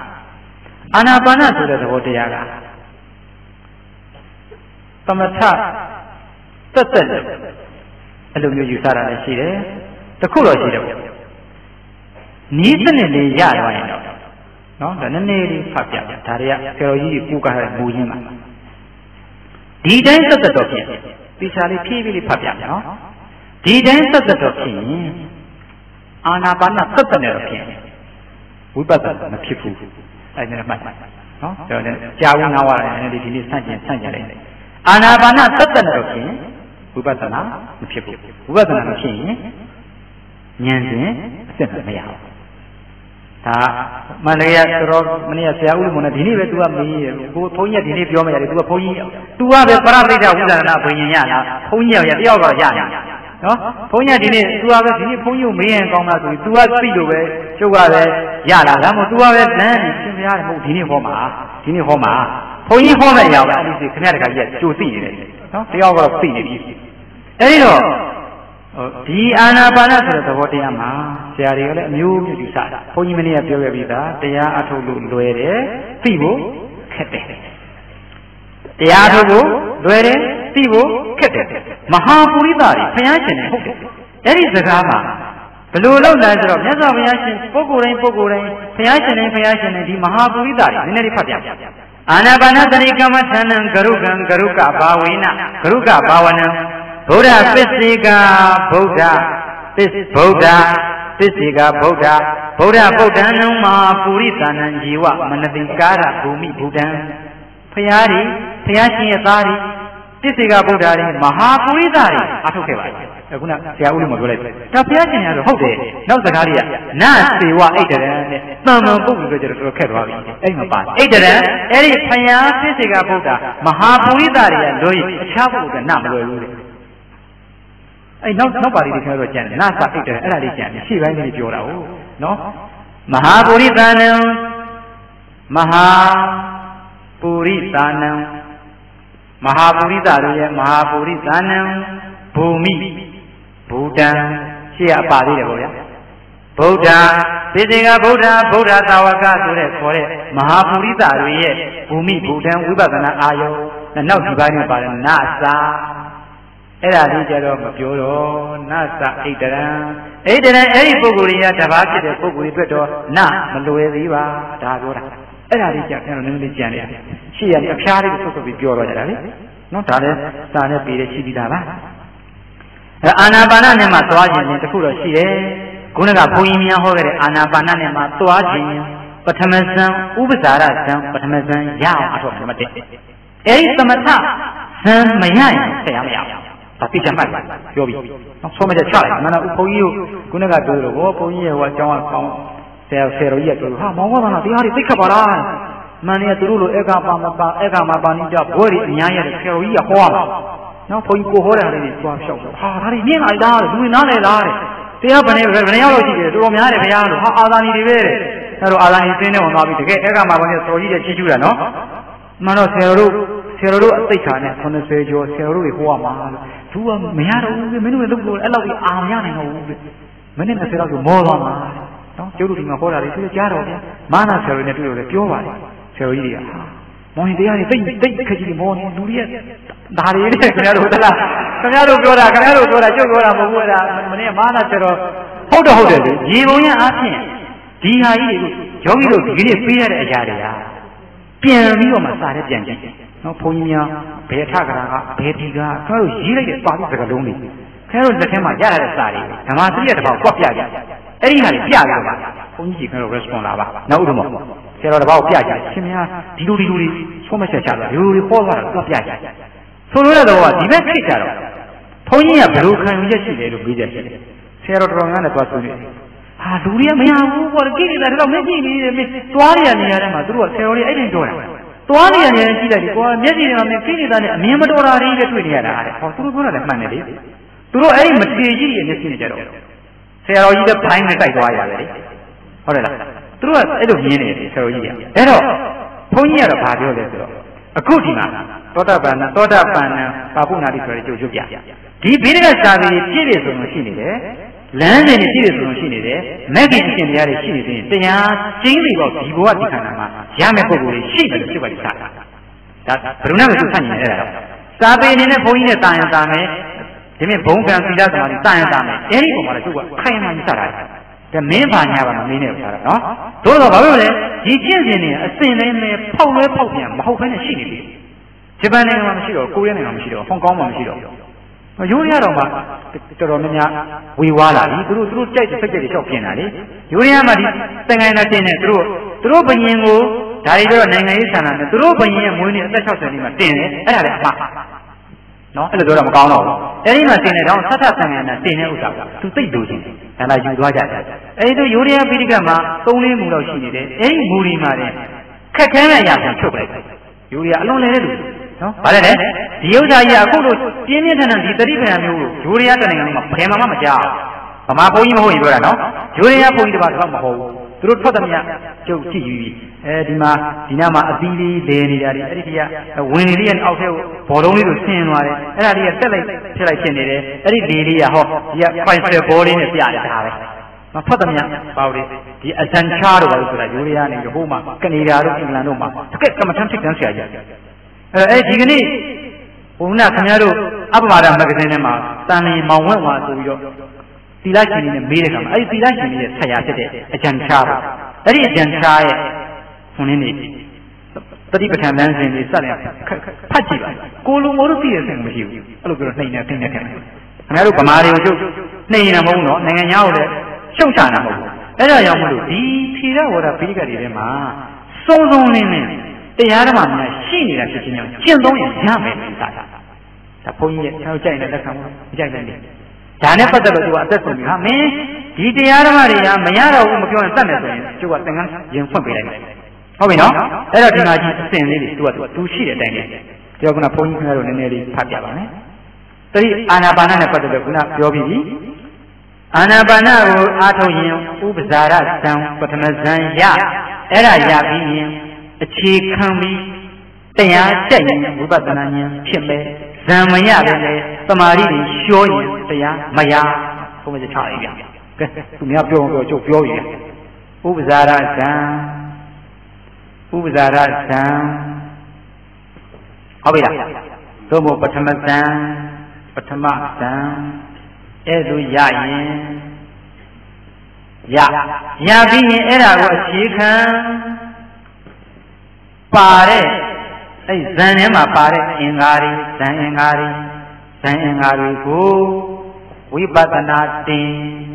ဆိုတဲ့သဘောတရားကသမထတက်တယ်အဲ့လိုမျိုးယူဆတာလည်းရှိတယ်တခုတော့ရှိတယ်ပေါ့နီးစနစ်လေးရသွားရင်တော့နော်ဒါနည်းနည်းလေးဖတ်ပြဒါတွေကဆရာတော်ကြီးကိုကားတဲ့မူရင်းမှာဒီတိုင်းတက်တော့ဖြစ်ပိစာလေးဖြည်းဖြည်းလေးဖတ်ပြမယ်နော်ဒီတိုင်းသက်သက်တော့ဖြစ်ရင်အာနာပါနသက်သက်နဲ့တော့ဖြစ်ရင်ဝိပဿနာမဖြစ်ဘူးအဲ့ဒါနဲ့မှတ်နော်ကျွန်တော်လည်းကြာဝင်ငါးဝါရတယ်ဒီနေ့ဆန့်ကျင်လိုက်တယ်အာနာပါနသက်သက်နဲ့တော့ဖြစ်ရင်ဝိပဿနာမဖြစ်ဘူးဝိပဿနာမဖြစ်ရင်ဉာဏ်စဉ်အစစ်မရဘူးဒါမန္တလေးကတော်မနေ့ကဆရာဦးမုံနဲ့ဒီနေ့ပဲ तू ကမေးရကိုဘုန်းကြီးကဒီနေ့ပြောမရတယ် तू ကဘုန်းကြီး तू ကပဲပရမိတ်ဝိသရဏဘုရင်ရလားဘုန်းကြီးရတယောက်တော့ရနေနော်ဘုန်းကြီးဒီနေ့ तू ကပဲဒီနေ့ဘုန်းကြီးကိုမေးရင်ကောင်းလားဆိုပြီး तू ကသိလို့ပဲကျုပ်ကလည်းရလာဒါမှမဟုတ် तू ကပဲလမ်းပြီးသင်ပြရတယ်မဟုတ်ဒီနေ့ဟောမှာဘုန်းကြီးဟောမယ့်အရာပဲအဲ့ဒီခင်ဗျားတခါကြီးကကြိုသိနေတယ်နော်တယောက်ကတော့သိနေပြီအဲ့ဒီတော့ဒီအာနာပါနဆိုတဲ့သဘောတရားမှာဆရာတွေကလည်းအမျိုးမျိုးယူဆတာဘုန်းကြီးမင်းကပြောခဲ့ပြီးသားတရားအထုတ်လို့လွယ်တယ်သိဖို့ခက်တယ်တရားထုတ်ဖို့လွယ်တယ်သိဖို့ခက်တယ်မဟာပုရိသတွေဘုရားရှင်တွေဟုတ်တယ်အဲ့ဒီစကားမှာဘယ်လိုလုပ်လဲဆိုတော့မြတ်စွာဘုရားရှင်ပုဂ္ဂိုလ်တိုင်းဘုရားရှင်တွေဒီမဟာပုရိသတွေနည်းနည်းလေးဖတ်ပြအာနာပါနသတိကမ္မထဏံဂရုကံဂရုကဘာဝေနဂရုကဘာဝနံဗုဒ္ဓပစ္စေကဗုဒ္ဓပစ္စေကဗုဒ္ဓဗုဒ္ဓနံမာပုရိသနံဇီဝမနတိကာရဘူမိဗုဒ္ဓံဘုရားရှင်ရဲ့သားတွေပစ္စေကဗုဒ္ဓတွေမဟာပုရိသတွေအထုတ်ခဲ့ပါတယ်ခုနဆရာဦးလေးမပြောလိုက်ဘူးဒါဘုရားရှင်ကတော့ဟုတ်တယ်နောက်စကားလေးကနစေဝဣတရံတဲ့တန်မှန်ပုဂ္ဂိုလ်တွေကျတော့ခက်သွားပြီအဲ့မှာပါဣတရံအဲ့ဒီဘုရားပစ္စေကဗုဒ္ဓမဟာပုရိသတွေကလွယ်အခြားပုဂ္ဂိုလ်ကနမလွယ်ဘူးတဲ့အဲ့နောက်ပါဠိတွေထဲတော့ကျန်တယ်နာသဣတရံအဲ့ဒါလေးကျန်တယ်ရှေ့ပိုင်းလေးပြောတာဟုတ်နော်မဟာပုရိသနံမဟာပုရိသနံမဟာပုရိသတို့ရဲ့မဟာပုရိသနံဘူမိဗုဒ္ဓံရှေ့အပါသေးတယ်ဗောဗျာဗုဒ္ဓပစ္စေကဗုဒ္ဓသာဝကဆိုတဲ့ခေါ်တဲ့မဟာပုရိသတို့ရဲ့ဘူမိဗုဒ္ဓံဝိပဿနာအာယုနောက်ဒီပိုင်းမှာပါတယ်နာစာအဲ့ဒါလေးကြတော့မပြောတော့နာသဣတရံအဲ့ဒီပုဂ္ဂိုလ်ကြီးကတပါးဖြစ်တဲ့ပုဂ္ဂိုလ်ကြီးအတွက်တော့နာမလွယ်သေးပါဒါပြောတာအဲ့ဒါလေးကြကျွန်တော်နည်းနည်းကြံနေတယ်ရှေ့ရအဖျားလေးကိုဆွတ်ပြီးပြောတော့ကြတာလေနော်ဒါလည်းစာနဲ့ပြီးတဲ့ရှိပြီးသားပါအာနာပါနနဲ့မှသွားခြင်းတခုတော့ရှိတယ်ခုနကဘုန်းကြီးများဟောခဲ့တဲ့အာနာပါနနဲ့မှသွားခြင်းပထမဇန်ဥပဇာရဇန်ပထမဇန်ရအောင်အထောက်အမတ်အဲဒီသမထဇန်မရရင်ဆက်ရမရဘူးဒါပြချင်မှတ်ပြောပြီးဆုံးမချက်ချလိုက်မနဘုန်းကြီးကိုခုနကပြောလို့ဘုန်းကြီးရဲ့ဟောအကြောင်းအကောင်းဆရာတော်ကြီးကပြောဟာမောင်ကတရားတွေသိခတ်ပါလားမန်နေသူတို့လိုဧကပါမပါဧကမပါဏိတဘွဲတွေအများကြီးဆရာတော်ကြီးကဟောတာနော်ဘုန်းကြီးကိုဟောတယ်လေးတွေသွားလျှောက်ဟာဒါတွေမြင်လိုက်တာလူတွေနားလဲလားတဲ့တရားဘယ်နဲ့ရောက်လို့ရှိတယ်တော်တော်များတယ်ခင်ဗျားလို့ဟာအာသာနီတွေပဲတဲ့အဲတော့အာသာနီသင်းနဲ့ဝင်သွားပြီးတကယ်ဧကမပါဏိတော်ကြီးတဲ့ချီးကျူးတာနော်မှန်တော့ဆရာတော်တို့အသိခါနဲ့80ကျော်ဆရာတော်တို့တွေဟောရမှာသူကမရတော့ဘူးမင်းတို့လည်းလုပ်လို့အဲ့လောက်ကြီးအာမရနိုင်တော့ဘူးမင်းနဲ့20လောက်ဆိုမောသွားမှာနော်ကျုပ်တို့ဒီမှာဟောတာတွေသူကြားတော့ဗျာမာနဆရာတော်နဲ့တွေ့လို့လည်းပြောပါတယ်ဆရာတော်ကြီးတွေကမောင်ရင်တရားတွေတိတ်ခက်ကြီးမောနေလူတွေကဒါတွေနဲ့ခင်ဗျားတို့သလားခင်ဗျားတို့ပြောတာကျုပ်ပြောတာမဟုတ်ဘူးအဲ့ဒါမင်းမာနဆရာတော်ဟုတ်တယ်လေရေပုံရအားဖြင့်ဒီဟာကြီးတွေကိုယောဂီတို့ဒီနေ့ပေးရတဲ့အရာတွေကပြန်ပြီးတော့မှစာတဲ့ပြန်ကြည့်နော်ဘုန်းကြီးများဘယ်ထကရာကဘယ်ဒီကခင်ဗျားတို့ရေးလိုက်တဲ့ပါဠိစကားလုံးတွေခင်ဗျားတို့လက်ထဲမှာရတဲ့စာတွေဓမ္မစရိယတစ်ပေါက်ကွက်ပြကြအဲ့ဒီဟာတွေပြကြပါဘုန်းကြီးခင်ဗျားတို့ response လာပါနောက်ဥဒ္ဓမောဆရာတော်တစ်ပေါက်ပြကြရှင်များဒီလိုဆုံးမချက်ချတာဒီလိုဟောသွားတာကွက်ပြကြဆိုလိုတဲ့တော့ဒီဘက်ဖြစ်ကြတော့ဘုန်းကြီးကဘယ်လိုခံယူချက်ရှိတယ်လို့ပြောကြတယ်ဆရာတော်တော်များနဲ့သွားဆွေးနွေးဟာလူတွေကမရဘူးကွာကြည့်နေတာတော့မကြည့်နေတယ်မင်းသွားရနေရတယ်မှာသူတို့ကဆရာတော်တွေအဲ့ဒီပြောတာသွားနေရတယ်ကြည့်လိုက်ဒီကွာမျက်စိတွေမှာမင်းကြည့်နေတာနဲ့အမြင်မတော်တာတွေလည်းတွေ့နေရတာတဲ့ဟောသူတို့ပြောတာလည်းမှန်တယ်လေသူတို့အဲ့ဒီမတည်ကြီးရဲ့မျက်စိနဲ့ကြတော့ဆရာတော်ကြီးကဘိုင်းနဲ့တိုက်သွားရတယ်လေဟုတ်တယ်လားသူတို့ကအဲ့လိုမြင်နေတယ်ဆရာတော်ကြီးကအဲ့တော့ဘုန်းကြီးကတော့ဗာပြောလဲဆိုတော့အခုဒီမှာသောတာပန်ပါပုနာတိဆိုတဲ့ကြိုးပြဒီဘိဓိကစာပေပြည့်တယ်ဆိုလို့ရှိနေတယ်လမ်းစဉ်တွေပြည့်တယ်ဆိုလို့ရှိနေတယ်မဂ္ဂင်အရှင်တရားတွေရှိနေသေးတယ်တရားကျင်းပြီးတော့ဒီဘဝဒီခန္ဓာမှာရမယ့်ပုံကိုယ်တွေရှိတယ်လို့ဖြစ်ပါလိမ့်စားတာဒါဘယ်လိုနဲ့မှသူဆန့်ကျင်နေတာတော့စာပေအနေနဲ့ဘုန်းကြီးနဲ့တာယံတာမယ်ဒီမြင့်ဘုံကံသီလသမာဓိတာယံတာမယ်အဲဒီပုံမှာလည်းသူကခိုင်မှန်စတာဒါမင်းပါညာပါမင်းနဲ့ဆိုတာနော်တို့တော့ဘာလို့လဲဒီကျင့်စဉ်တွေအစဉ်တိုင်းပဲဖောက်ပြန်မဟုတ်ဘဲနဲ့ရှိနေပြီဂျပန်နိုင်ငံမှာမရှိတော့ကိုရီးယားနိုင်ငံမှာမရှိတော့ဟောင်ကောင်မှာမရှိတော့ရိုးရတော့မှတော်တော်များများဝေဝါးလာပြီသူတို့ကြိုက်တဲ့စိတ်တွေလျှောက်ပြင်လာလေရိုးရမှာဒီသင်္ကန်းနဲ့တင်နေသူတို့ဘယင်ကိုဒါတွေတော့နိုင်ငံရေးဆန္ဒနဲ့သူတို့ဘယင်ရဲ့မွေးနေ့အသက်60နှစ်မှာတင်တယ်အဲ့ဒါလည်းအမှားနော်အဲ့လိုပြောတာမကောင်းတော့ဘူးအဲ့ဒီမှာတင်တယ်တော့သတ်သင်္ကန်းနဲ့တင်တဲ့ဥစ္စာကသူသိလို့ချင်းဒါလာယူသွားကြတယ်အဲ့ဒီရိုးရပိဋကမှာ3-4မူလောက်ရှိနေတယ်အဲ့ဒီမူဒီမှာတဲ့ခက်ခဲတဲ့အရာကိုထုတ်လိုက်ရိုးရအလွန်လဲတဲ့လူနော်ဗါတယ်လေဒီဥစ္စာကြီးအခုလို့ပြင်းပြင်းထန်ထန်ဒီတတိပ္ပံမျိုးကိုဂျိုးရီးယားတနိုင်ငံလုံးမှာဘယ်မှမကြောက်ဗမာဘုန်းကြီးမဟုတ်ရင်ပြောတာနော်ဂျိုးရီးယားဘုန်းကြီးတပါးတော့မဟုတ်ဘူးသူတို့ထွက်သမျှကျုပ်ကြည့်ယူပြီးဒီနားမှာအသီးလေးလဲနေတာဒီအဲ့ဒီကဝင်လေးရဲ့အောက်ထဲကိုဘောလုံးလေးကိုဆင်းသွားတယ်အဲ့ဒါလေးကတက်လိုက်ဖြစ်လိုက်ဖြစ်နေတယ်အဲ့ဒီလေလေးကဟောဒီကဖိုင်ဆယ်ဘောလေးနဲ့ပြရတယ်ဒါပဲမဖတ်သမျှပေါ့လေဒီအစံချားတို့ဘာလို့ဆိုတာဂျိုးရီးယားနေဟိုမှာကနေဒါတို့အင်္ဂလန်တို့မှာတကယ်ကမ္မထမ်းထိတ်တန်းဆရာကြီးဒီကနေ့ဘုန်းနာခင်ဗျားတို့အပ္ပမာဒမဂ္ဂဇင်းထဲမှာတန်လျင်မောင်ဝက်ဝါဆိုပြီးတော့သီလရှင်ကြီးနဲ့မေးတဲ့အခါမှာအဲ့ဒီသီလရှင်ကြီးရဲ့ဆရာဖြစ်တဲ့အကျဉ်းချားပါအဲ့ဒီအကျဉ်းချားရဲ့ခွန်င်းနေတတိပဋ္ဌာန်လမ်းစဉ်တွေစတယ်ဖတ်ကြည့်ပါကိုလူမိုးတို့သိတဲ့ဆင်မရှိဘူးအဲ့လိုပြောတော့နှိမ့်နေခင်ဗျားတို့ဗမာတွေကိုကျုပ်နှိမ့်နေတာမဟုတ်ဘူးနော်နိုင်ငံသားကိုလည်းရှုံချတာမဟုတ်ဘူးအဲ့ဒါကြောင့်မလို့ဒီသီလဝါဒပိဋကတွေထဲမှာစုံလင်းတရားဓမ္မများရှိနေတာဖြစ်ခြင်းကြောင့်ကျင့်သုံးရင်ရမယ်ဆိုတာဒါဘုန်းကြီးရဲ့ကျွန်တော်ကြိုက်တဲ့လက်ခံမှုမကြိုက်တဲ့ဒါနဲ့ပတ်သက်လို့သူကအသက်ဆုံးပြီဟာမင်းဒီတရားဓမ္မတွေကမရတော့ဘူးမပြောရင်တတ်မယ်ဆိုရင်သူကသင်္ကန်းရင်ဖွင့်ပေးလိုက်မယ်ဟုတ်ပြီနော်အဲ့တော့ဒီမှာကြီးအစဉ်လေးတွေသူရှိတဲ့အတိုင်းလေးကြောက်ကဘုန်းကြီးခင်ဗျားတို့နည်းနည်းလေးဖတ်ပြပါမယ်တတိအာနာပါနနဲ့ပတ်သက်လို့ခုနပြောပြီးပြီအာနာပါနကိုအားထုတ်ရင်ဥပဇာရဇံပထမဇံရအဲ့ဒါရပြီးရင်အခြေခံပြီးတရားတက်ရင်ဝိပဿနာဉာဏ်ဖြစ်မယ်ဇံမရပဲလေသမာဓိတွေလျှောရင်တရားမရဘုရားချလိုက်ပြန်ကဲသူများပြောကျုပ်ပြောပြီဥပဇာရဇံဟုတ်ပြီလားသို့မဟုတ်ပထမဇံအဲ့လိုရရင်ရပြီးရင်အဲ့ဒါကိုအခြေခံပါတဲ့အဲ့ဇန်ထဲမှာပါတဲ့အင်္ဂါတွေဇန်အင်္ဂါတွေကိုဝိပဿနာတင်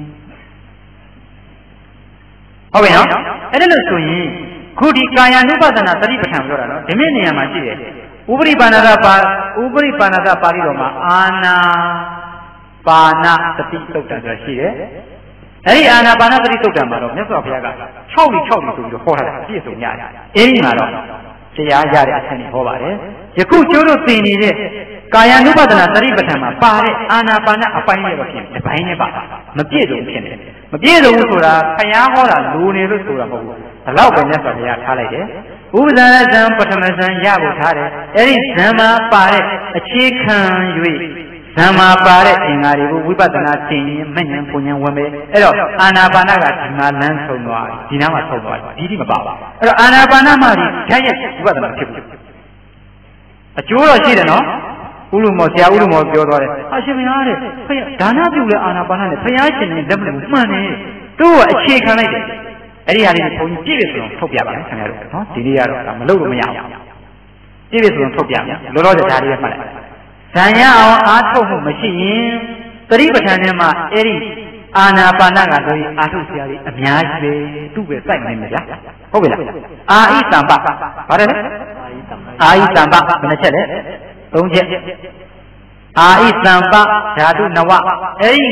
ဟုတ်ပြီနော်အဲ့ဒါလို့ဆိုရင်ခုဒီကာယ ानु ပဒနာသတိပဋ္ဌာန်ပြောတာနော်ဒီနေ့နေရာမှာရှိတယ်ဥပရိပါဏာပါဠိတော်မှာအာနာပါဏသတိသုတ်တံဆိုတာရှိတယ်အဲ့ဒီအာနာပါဏသတိသုတ်တံမှာတော့မြတ်စွာဘုရားက6လဆိုပြီးတော့ဟောထားတာပြည့်စုံရတယ်အဲ့ဒီမှာတော့တရားရတဲ့အဆင့်ကိုဟောပါတယ်ယခုကျိုးတို့သင်နေတဲ့ကာယ ानु ပဒနာသတိပဋ္ဌာန်မှာပါတဲ့အာနာပါဏအပိုင်းရဲ့တော့ဖြစ်ဒီပိုင်းနဲ့ပါမပြည့်စုံဖြစ်နေတယ်မပြည့်စုံဘူးဆိုတာဘုရားဟောတာလူနေလို့ဆိုတာမဟုတ်ဘူးဒါတော့ပဲမြတ်စွာဘုရားထားလိုက်တယ်ဥပဇာရဇံပထမဇံရဖို့ထားတယ်အဲ့ဒီဇံမှာပါတဲ့အခြေခံ၍ဇံမှာပါတဲ့အင်္ဂါတွေကိုဝိပဿနာသင်ရင်မဉ္ဇဉ်ပူဉ္ဇဉ်ဝင်မယ်အဲ့တော့အာနာပါဏကဒီမှာလမ်းဆုံးသွားဒီနားမှာဆုံးသွားဒီမပါဘူးအဲ့တော့အာနာပါဏမှာဒီဓာတ်ရဲ့ဝိပဿနာဖြစ်ဘူးအကျိုးတော့ရှိတယ်နော်ဥလူမောဆရာဥလူမောပြောသွားတယ်အရှင်မရားတဲ့ဖယားဒါနပြုလဲအာနာပါဏနဲ့ဖယားရှင်နဲ့လက်မလို့မှန်တယ်သူ့ကိုအခြေခံလိုက်တယ်အဲ့ဒီဟာလေးကိုဘုန်းကြီးပြည့်ပြည့်စုံထုတ်ပြပါမယ်ခင်ဗျားတို့နော်ဒီနေ့ကတော့ဒါမလုပ်လို့မရဘူးပြည့်ပြည့်စုံထုတ်ပြမယ်လောလောဆယ်ဒါလေးပဲမှတ်လိုက်ဇံရအောင်အားထုတ်မှုမရှိရင်သတိပဋ္ဌာန်ထဲမှာအဲ့ဒီအာနာပါဏကဆိုရင်အာထုဆရာကြီးအများကြီးပဲသူ့ပဲစိုက်နိုင်မှာဗျာဟုတ်ပြီလားအာဣတံပဘာလဲအာဣတံပဘယ်နှချက်လဲ3ချက်အာဣတံပဓာတုနဝအဲ့ဒီ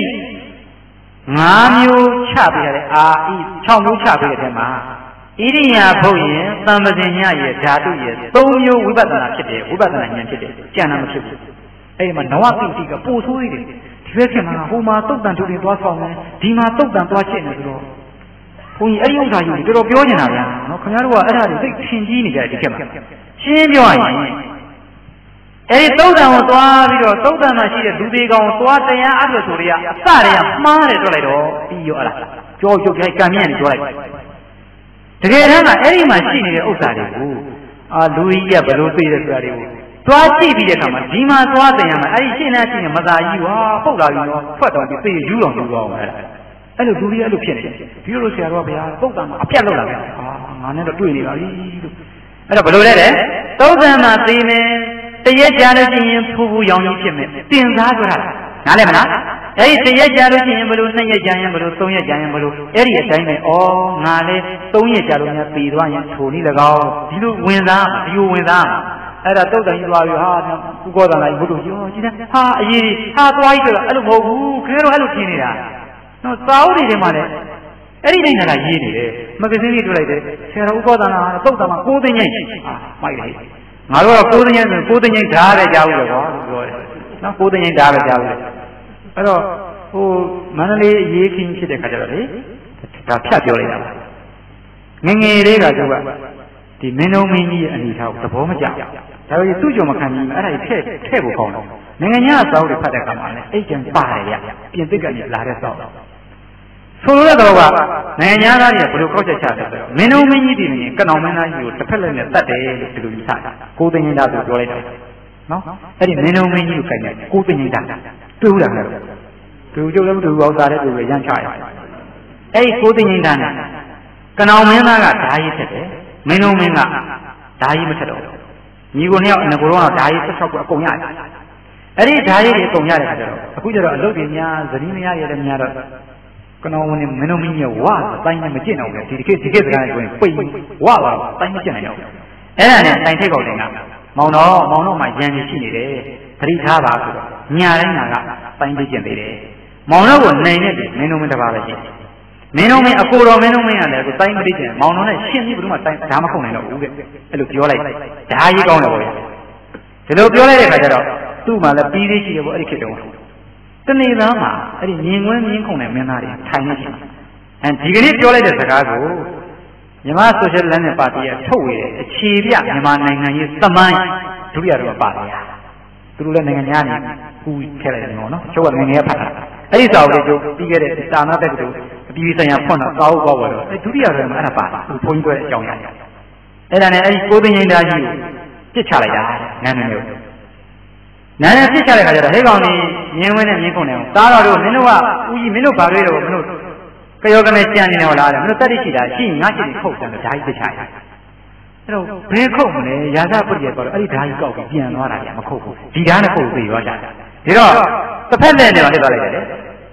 5မျိုးချပေးရတယ်အာဣ6မျိုးချပေးတဲ့ထဲမှာဣရိယာပုတ်ရင်သံပဇင်ညရဲ့ဓာတုရဲ့3မျိုးဝိပဿနာဖြစ်တယ်ဝိပဿနာဉာဏ်ဖြစ်တယ်ကြံတာမဖြစ်ဘူးအဲ့ဒီမှာနဝပိတိကပို့ဆိုးသေးတယ်ဒီဘက်ခင်မှာဟိုမှာတုတ်တန်ထုတ်ရင်သွားဆောင်တယ်ဒီမှာတုတ်တန်သွားရှင်းတယ်ဆိုတော့ဘုန်းကြီးအဲ့ဒီဥစ္စာကြီးတော်တော်ပြောနေတာဗျာနော်ခင်ဗျားတို့ကအဲ့ဒါတွေသိထင်ကြီးနေကြတယ်ဒီခေတ်မှာရှင်းပြောရရင်အဲ့ဒီတုတ်တန်ကိုသွားပြီးတော့တုတ်တန်မှာရှိတဲ့လူသေးကောင်သွားတရားအပ်လို့ဆိုရအစတွေကမှားတယ်ပြောလိုက်တော့ပြီးရောအဲ့ဒါကြောကျုပ်ခိုက်ကံမြင့်နေပြောလိုက်တကယ်တမ်းကအဲ့ဒီမှာရှိနေတဲ့ဥစ္စာတွေကိုလူကြီးကဘယ်လိုသိတယ်ဆိုတာတွေကိုသွားကြည့်ပြီးတဲ့အခါမှာဒီမှာသွားတင်ရမှာအဲ့ဒီရှင်းနေချင်းမသာကြီးဝါပုတ်လာပြီးတော့ထွက်တော့ပြီးသိယူအောင်ယူအောင်အဲ့လိုလူကြီးအဲ့လိုဖြစ်နေတယ်ဒီလိုဆရာတော်ဗျာပုတ်တာမှာအပြတ်လောက်လာတယ်ငါနဲ့တော့တွေ့နေပါပြီလို့အဲ့တော့ဘယ်လိုလဲတဲ့သုတ်တန်မှာသိမယ်တရက်ကြာလို့ရှိရင်ဖူဖူရောင်ကြီးဖြစ်မယ်တင်စားကြတာနားလည်မလားအဲ့ဒီတရက်ကြာလို့ရှိရင်ဘယ်လို2ရက်ကြာရင်ဘယ်လို3ရက်ကြာရင်ဘယ်လိုအဲ့ဒီအတိုင်းပဲဩငါလေ3ရက်ကြာလို့များပြီးသွားရင်ထိုနည်း၎င်းဒီလိုဝင်စားဒီလိုဝင်စားအဲ့ဒါတုတ်တန်ကြီးသွားပြီးဟာကုကောတန်လိုက်ဘုဒ္ဓကြီးဟောကြည့်တယ်ဟာအရေးဟာသွားကြီးဆိုတော့အဲ့လိုမဟုတ်ဘူးခင်ဗျားတို့အဲ့လိုထင်နေတာနော်သာဝတိတွေမှာလည်းအဲ့ဒီတိုင်းကရေးနေတယ်မဂ္ဂဇင်းလေးတွေ့လိုက်တယ်ဆရာတော်ဥကောတန်ကတုတ်တန်မှာ9သိန်းကြီးဟာမိုက်တယ်ငါတို့က9သိန်းဆို9သိန်းဓာတ်ပဲကြားဘူးလေကွာလို့ပြောတယ်နော်9သိန်းဓာတ်ပဲကြားဘူးလေအဲ့တော့ဟိုမန္တလေးအရေးခင်းဖြစ်တဲ့ခါကျတော့လေဒါဖြတ်ပြောလိုက်တာပါငငယ်လေးကကျုပ်ကဒီမင်းတို့မင်းကြီးရဲ့အနေထားကိုသဘောမကျဘူးဒါပေမဲ့သူ့ကြုံမခံဘူးအဲ့ဒါကြီးထည့်ဖို့ကောင်းတယ်နိုင်ငံညာအစောတွေဖတ်တဲ့အခါမှာလည်းအဲ့ကျန်ပါတယ်ရပြင်သစ်ကနေလာတဲ့စောက်ဆိုလိုတဲ့တော့ကနိုင်ငံညာသားတွေကဘယ်လိုကောက်ချက်ချတယ်ဆိုတော့မင်းတို့မင်းကြီးတည်နေကနောင်မင်းသားကြီးကိုတစ်ဖက်လက်နဲ့တတ်တယ်လို့ဒီလိုယူဆတာကိုသိန်းသားဆိုပြောလိုက်တာနော်အဲ့ဒီမင်းတို့မင်းကြီးကိုခိုင်တယ်ကိုသိန်းသားတွေ့ဘူးလားခင်ဗျာသူကျုပ်လည်းမတူဘူးအောင်စားတဲ့သူတွေရမ်းချရတယ်အဲ့ဒီကိုသိန်းသားနဲ့ကနောင်မင်းသားကဓာကြီးဖြစ်တယ်မင်းတို့မင်းကဓာကြီးမထက်တော့ညီကိုနှစ်ယောက်ငကိုတော့ဓာကြီး16ခုအကုန်ရတယ်အဲ့ဒီဓာကြီးတွေအကုန်ရတဲ့ခါကျတော့အခုကျတော့အလုပ်တွေများဇနီးမရရတဲ့များတော့ကနောဝင်မင်းတို့မင်းကြီးဝါတိုင်းနဲ့မကျင့်တော့ဘူးဒီခေတ်စကားကိုပိတ်ဝါပါတိုင်းမကျင့်နိုင်တော့အဲ့ဒါနဲ့တိုင်ထိတ်ကောက်တင်ကမောင်တော့မှရန်ကြီးရှိနေတယ်သတိထားပါဆိုတော့ညာတိုင်းကတိုင်းသိကျင့်သေးတယ်မောင်တော့ကိုနိုင်နေတယ်မင်းတို့မင်းတစ်ပါးပဲရှိမင်းတို့မင်းအကိုတော်မင်းတို့မင်းရတယ်ကိုတိုင်းမသိကျင့်မောင်တော်နဲ့ရှင်းပြီးဘယ်သူမှတိုင်းဓာမခုံနိုင်တော့ဘူးတဲ့အဲ့လိုပြောလိုက်ဓာကြီးကောင်းတယ်ပေါ့ဗျာဒီလိုပြောလိုက်တဲ့ခါကျတော့သူ့မှာလည်းပြီးသေးရှိတယ်ပေါ့အဲ့ဒီခေတ်တုန်းကတနေ့သားမှာအဲ့ဒီမြင်ကွင်းမြင်ခုံတဲ့မင်းသားတွေထိုင်နေတယ်ဒီကနေ့ပြောလိုက်တဲ့စကားကိုမြန်မာဆိုရှယ်လမ်းနဲ့ပါတီကထုတ်ဝေတဲ့အခြေပြမြန်မာနိုင်ငံရေးသမိုင်းဒုတိယတော့ပါတယ်သူတို့လည်းနိုင်ငံများနေကူထည့်လိုက်တယ်နော်ကျုပ်ကငငယ်ဖတ်တာအဲ့ဒီစာအုပ်လေးကျုပ်ပြီးခဲ့တဲ့တာနာတက်တူအပြည်ပြည်ဆိုင်ရာဖွင့်တော့စာအုပ်ပေါ့တော့အဲ့ဒုတိယတော့အဲ့ဒါပါတယ်ဘုန်းကြီးတို့အကြောင်းရတယ်အဲ့ဒါနဲ့အဲ့ဒီကိုသိန်းကြီးသားကြီးကိုပြစ်ချလိုက်တာနာမည်မျိုးနာနဲ့ပြစ်ချတဲ့ခါကျတော့ဟဲ့ကောင်ကြီးမြင်းဝင်းနဲ့မြင်းခုံနေအောင်သားတော်တို့မင်းတို့ကဦးကြီးမင်းတို့ဘာတွေတော့မင်းတို့ကယောကနေကြံနေတယ်ဟောလားမင်းတို့တက်တိရှိတာရှိငါရှိနေခုတ်တယ်ဓာကြီးပြစ်ချရတယ်အဲ့တော့ဘယ်ခုတ်မလဲရာဇပရိယေကတော့အဲ့ဒီဓာကြီးကောက်ပြီးပြန်သွားတာကြာမခုတ်ဘူးဒီဓာနဲ့ခုတ်ပြီးရောကြတာဒါတော့တစ်ဖက်နဲ့တော့ဖြစ်သွားလိုက်တယ်လေ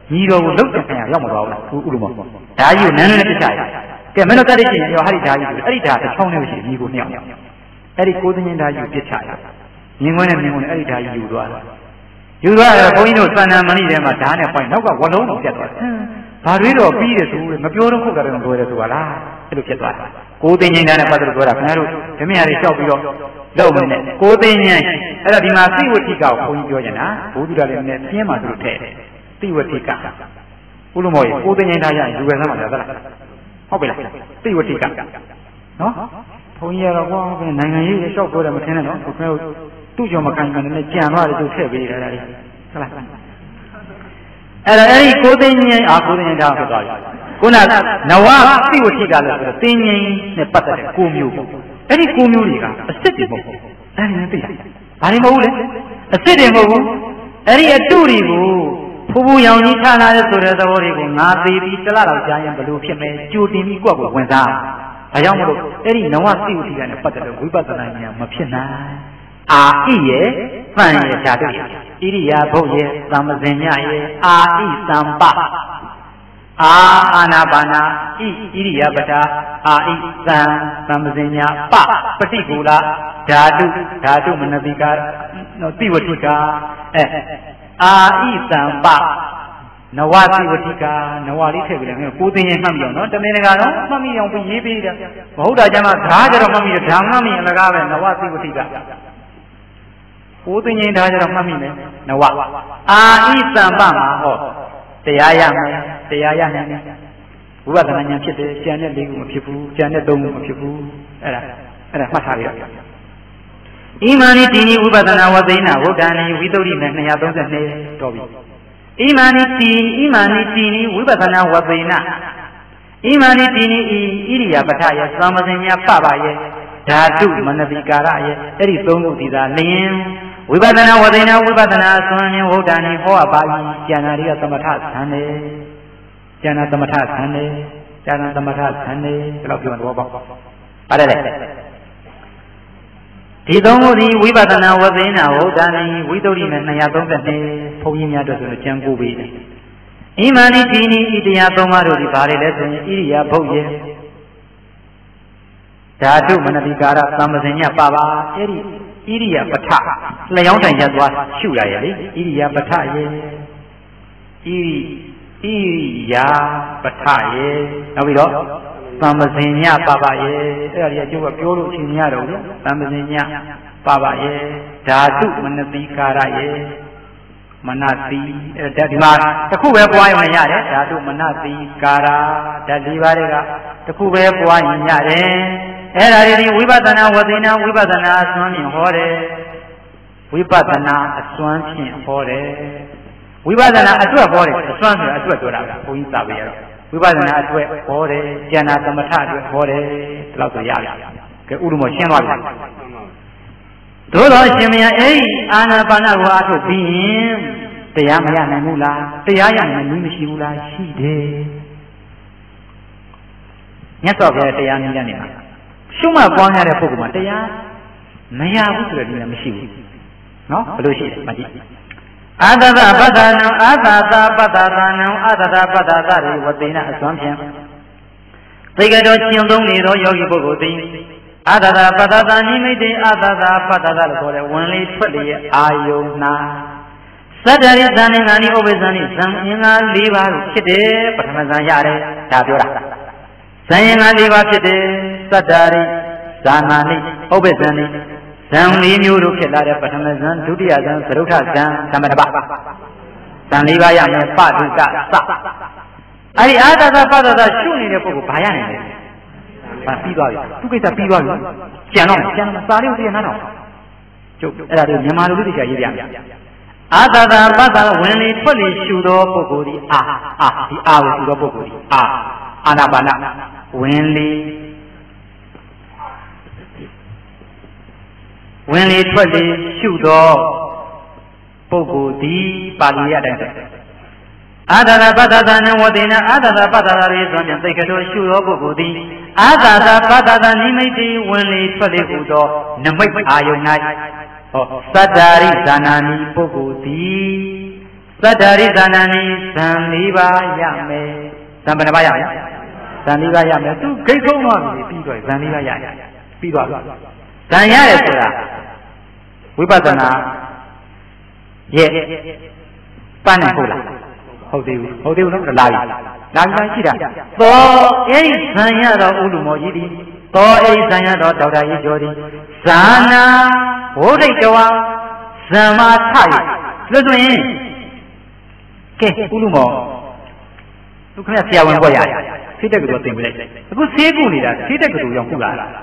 ညီတော်ကိုလှုပ်တဲ့ခံရရောက်မသွားဘူးဥရမောဓာကြီးကိုနန်းနဲ့ပြချရကဲမင်းတို့တတ်တဲ့ချင်းရောဟာဒီဓာကြီးအဲ့ဒီဓာတစ်ချောင်းနဲ့ရှိညီကိုမြောက်အဲ့ဒီကိုသိင်းဓာကြီးကိုပြချရမြင်ခွန်းနဲ့အဲ့ဒီဓာကြီးယူသွားတယ်ယူသွားတယ်ဘုန်းကြီးတို့သန္တာမဏိထဲမှာဓာနဲ့ပွိုင်းနောက်ကဝလုံးတော်ပြတ်သွားတယ်ဘာတွေတော့ပြီးတယ်ဆိုမပြောတော့ခုကတော့လွယ်တယ်ဆိုပါလားအဲ့လိုဖြစ်သွားတယ်ကိုသိင်းဓာနဲ့ပတ်သက်လို့ပြောတာခင်ဗျားတို့ဓမ္မရာတွေလျှောက်ပြီးတော့လုပ်မနေကိုသိင်းအဲ့တော့ဒီမှာသိဝတိကကိုဘုန်းကြီးပြောကြတာဘုဒ္ဓတော်လည်းနည်းပြင်းမှသူတို့ထည့်သိဝတိကဘုလိုမော်ကိုသိင်းဓာရရင်ယူရစမ်းမှာလားဟုတ်ပြီလားသိဝတိကနော်ဘုန်းကြီးကတော့ကွာနိုင်ငံရေးလျှောက်ပြောတယ်မထင်နဲ့နော်ခင်ဗျားတို့သူ့ကြောင့်မကန်ကန်နဲ့ကြံသွားတယ်သူထည့်ပေးထားတာလေဟုတ်လားအဲ့ဒါအဲ့ဒီကိုသိင်းငင်းကိုသိင်းဓာတ်ဖြစ်သွားပြီခုနနဝသိဝတိကလည်းဆိုတော့သိင်းငင်းနဲ့ပတ်သက်တဲ့ကိုမျိုးပေါ့အဲ့ဒီကိုမျိုးတွေကအစ်စ်တွေမဟုတ်ဘူးအဲ့ဒီနဲ့သိတာဘာတွေမဟုတ်ဘူးလေအစ်စ်တွေမဟုတ်ဘူးအဲ့ဒီအတုတွေကိုဖူဖူရောင်ကြီးထားလာတဲ့ဆိုတဲ့သဘောတွေကိုငါသေးပြီးတလားတော့ကြားရင်ဘယ်လိုဖြစ်မလဲကြိုတင်ပြီးကိုယ့်ကိုဝင်စားဒါကြောင့်မလို့အဲ့ဒီနဝသိဝတိကနဲ့ပတ်သက်တဲ့ဝိပဿနာဉာဏ်မဖြစ်နိုင်အာဣရဲ့သံရဲ့ဓာတုရဲ့ဣရိယာပုတ်ရဲ့သံမဇင်ညရဲ့အာဣသံပအာနာပါနာဣဣရိယာပတာအာဣသံသံမဇင်ညပပฏิကူလဓာတုမနတိကာသိဝတိကာအာဣသံပနဝသိဝတိကာနဝလေးထည့်ပြီးလည်းကိုသိရင်မှတ်မိအောင်နော်တမင်တကာတော့မှတ်မိအောင်ပြီးရေးပေးတယ်မဟုတ်တာကျမှဓာကြတော့မှတ်မိတယ်ဓာမှတ်မိအလကားပဲနဝသိဝတိကာကိုသိရင်ဓာကြတော့မှတ်မိမယ်နဝအာဣသံပမှာဟောတရားရမယ်တရားရနိုင်တယ်ဝိပဿနာဉာဏ်ဖြစ်တယ်ကျန်တဲ့၄ခုမဖြစ်ဘူးကျန်တဲ့၃ခုမဖြစ်ဘူးအဲ့ဒါမှတ်ထားရအောင်ဣမာနိတိနိဝိပဿနာဝသိနာဝုဒ္ဒနိဝိသုဒ္ဓိနဲ့232တော်ပြီဣမာနိတိနိဝိပဿနာဝသိနာဣမာနိတိနိဣရိယာပဋ္ဌယသံမဇင်ညာပပယဓာတုမနတိကာရယအဲ့ဒီ၃ခုဒီသာလျင်ဝိပဿနာဝသိနာဝိပဿနာဆွမ်းရင်ဝုဒ္ဒနိဟောပါပြီဉာဏ်တွေကသမထဆန်းတယ်ဉာဏ်သမထဆန်းတယ်ဉာဏ်သမထဆန်းတယ်ဒီလောက်ပြောတော့ပေါ့ပါတယ်လေဒီသုံးခုဒီဝိပဿနာဝသိနာဝုဒ္ဒနိဝိသုဒ္ဓိနဲ့232ဘုန်းကြီးများတို့ဆိုလို့ကျမ်းကိုပေးတယ်ဣမာနိတိနိဣတရား၃ပါးတို့ဒီဘာတွေလဲဆိုရင်ဣရိယာပုတ်ရဲ့ဓာတုမနတိကာရသံမဇင်ညပပါအဲ့ဒီဣရိယာပဋ္ဌလျောင်းတိုင်ရက်သွားရှုရရဲ့လေဣရိယာပဋ္ဌရဲ့ဣရိယာပဋ္ဌရဲ့နောက်ပြီးတော့သံမဇင်ညပပရဲ့အဲ့ဒါကြီးအကျိုးကပြောလို့အချိန်မရတော့ဘူးသံမဇင်ညပပရဲ့ဓာတုမနတိကာရရဲ့မနတိအဲ့ဒါဒီမှာတစ်ခုပဲပွားရင်ရတယ်ဓာတုမနတိကာရဓာတ်၄ပါးတွေကတစ်ခုပဲပွားရင်ရတယ်အဲ့ဒါဒီဝိပဿနာဝသိနာဝိပဿနာအစွမ်းဖြင့်ဟောတယ်ဝိပဿနာအစွမ်းဖြင့်ဟောတယ်ဝိပဿနာအတွက်ဟောတယ်အစွမ်းဆိုတာအတွက်ပြောတာဘုန်းကြီးသာပေးရတော့ဝိပဿနာအတွက်ဟောတယ်ဉာဏ်သမထအတွက်ဟောတယ်ဒီလောက်ဆိုရတယ်ကဲဥဒ္ဓမောရှင်းသွားပြီသို့တော်ရှင်မယအဲ့ဒီအာနာပါနကိုအထုတ်ပြီးရင်တရားမရနိုင်ဘူးလားတရားရနိုင်မှုမရှိဘူးလားရှိတယ်မြတ်စွာဘုရားတရားနည်းနေမှာရှုမှတ်ပွားများတဲ့ပုဂ္ဂိုလ်မှာတရားမရဘူးဆိုတဲ့လူလည်းမရှိဘူးနော်ဘယ်လိုရှိလဲမကြည့်အာသတပတ္တနံအာသတပတ္တနံအာသတပတ္တသရိဝတိနာအစွမ်းဖြင့်သိကြတော်ကျင့်သုံးနေသောယောဂီပုဂ္ဂိုလ်သည်အာသတပတ္တနိမိတ်အာသတပတ္တလို့ခေါ်တဲ့ဝင်လေထွက်လေအာယုနာသတ္တရိသံဃာနိဥပ္ပဇံနိဇံအင်္ဂါ၄ပါးဖြစ်တယ်ပထမဇံရတယ်ဒါပြောတာဇံအင်္ဂါ၄ပါးဖြစ်တယ်သတ္တရိဇာနာနိဥပ္ပဇံနိဇံ၄မျိုးတို့ဖြစ်လာတဲ့ပထမဇံဒုတိယဇံသရုဋ္ဌဇံသမထပဇံ၄ပါးရမယ်ပတုကသအဲ့ဒီအာသတပတ္တရှုနေတဲ့ပုဂ္ဂိုလ်ဘာရနိုင်လဲဘာပြီးသွားပြီသူကိစ္စပြီးသွားပြီကျန်တော့စာလေးကိုသိရနားတော့ကျုပ်အဲ့ဒါတွေမြန်မာလူတွေတခြားရေးပြမယ်အာသတပတ္တဝင်လေထွက်လေရှုသောပုဂ္ဂိုလ်ဒီဒီအာကိုရှုသောပုဂ္ဂိုလ်ဒီအာနာပါနဝင်လေထွက်လေရှုသောပုဂ္ဂိုလ်ဒီပါဠိရတဲ့အာသတပတ္တနံဝတိနာအာသတပတ္တရေဆိုရင်သိက္ခာတော်ရှုသောပုဂ္ဂိုလ်သည်အာသတပတ္တနိမိတ်ဝင်လေထွက်လေဟူသောနမိတ်အာယုန်၌သတ္တာရိဇာနာနိပုဂ္ဂိုလ်သည်သတ္တရိသနာနိဇံ၄ပါးရမယ်ဇံဘယ်နှပါးရမလဲဇံ၄ပါးရမယ်သူဂိတ်ဆုံးသွားပြီပြီးတော့ဇံ၄ပါးရပြီးသွားပြီဇံရတယ်ဆိုတာဝိပဿနာရဲ့ပန်းနေဟုတ်လားဟုတ်သေးဘူးဟုတ်သေးဘူးနော်လာပြီရှိတာသောအဲ့ဒီဇံရတော့ဥလူမောကြီးသည်သောအဲ့ဒီဇံရတော့ဒေါက်တာကြီးကျော်သည်ဇာနာဘုဒ္ဓိတဝါဇံမာထရလို့ဆိုရင်ကဲဥလူမောသူခဏဆရာဝန်ပေါ်ရတယ်ဆေးတက်ကတူတင်ပြလိုက်အခုဆေးကုနေတာဆေးတက်ကတူရောက်ကုလာတာ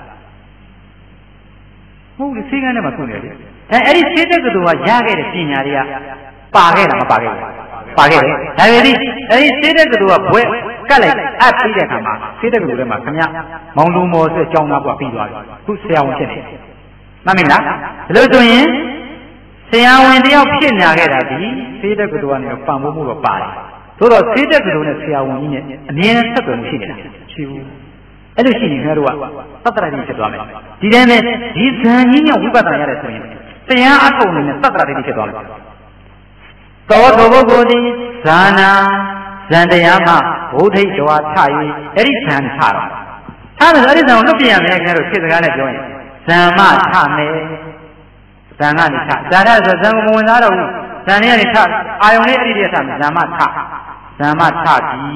ဟုတ်လေဆေးကန်းထဲမှာကုနေတယ်ဒါအဲ့ဒီဆေးတက်ကတူကရခဲ့တဲ့ပညာတွေကပါခဲ့တာမပါခဲ့ဘူးပါခဲ့တယ်ဒါပေမဲ့အဲ့ဒီဆေးတက်ကတူကဘွဲကတ်လိုက်အပ်ပြီးတဲ့အခါမှာဆေးတက်ကတူထဲမှာခင်ဗျမောင်လူမော်ဆိုကြောင်းသားကပြီးသွားပြီခုဆရာဝန်ဖြစ်နေမှန်ပြီလားဒါလို့ဆိုရင်ဆရာဝန်တယောက်ဖြစ်နေခဲ့တာဒီဆေးတက်ကတူကနေပံ့ပိုးမှုတော့ပါတယ်သို့တော့ဆေးတက်ကတူနဲ့ဆရာဝန်ကြီးနဲ့အမြဲတမ်းဆက်သွယ်မှုရှိနေတာရှိဘူးအဲ့လိုရှိရင်ခင်ဗျားတို့ကသတ္တရာတိဖြစ်သွားမယ်ဒီတည်းနဲ့ဒီဇန်ကြီးနဲ့ဝိပဿနာရတယ်ဆိုရင်တရားအထုတ်နေတဲ့သတ္တရာတိဖြစ်သွားမယ်သောတောပုဂ္ဂိုလ်သည်ဇာနာဇန်တရားမှဘုဒ္ဓိတဝါထ၍အဲ့ဒီဇန်ထတော့အဲ့ဒါအဲ့ဒီဇန်ကိုလွတ်ပြရမယ်ခင်ဗျားတို့ခေတ်စကားနဲ့ပြောရင်ဇန်မထမယ်ဇန်ကနေထဇာရဆိုဇန်ကိုမဝင်သားတော့ဘူးဇန်လေးကနေထအာယုံလေးအဲ့ဒီတည်းထမယ်ဇန်မထပြီ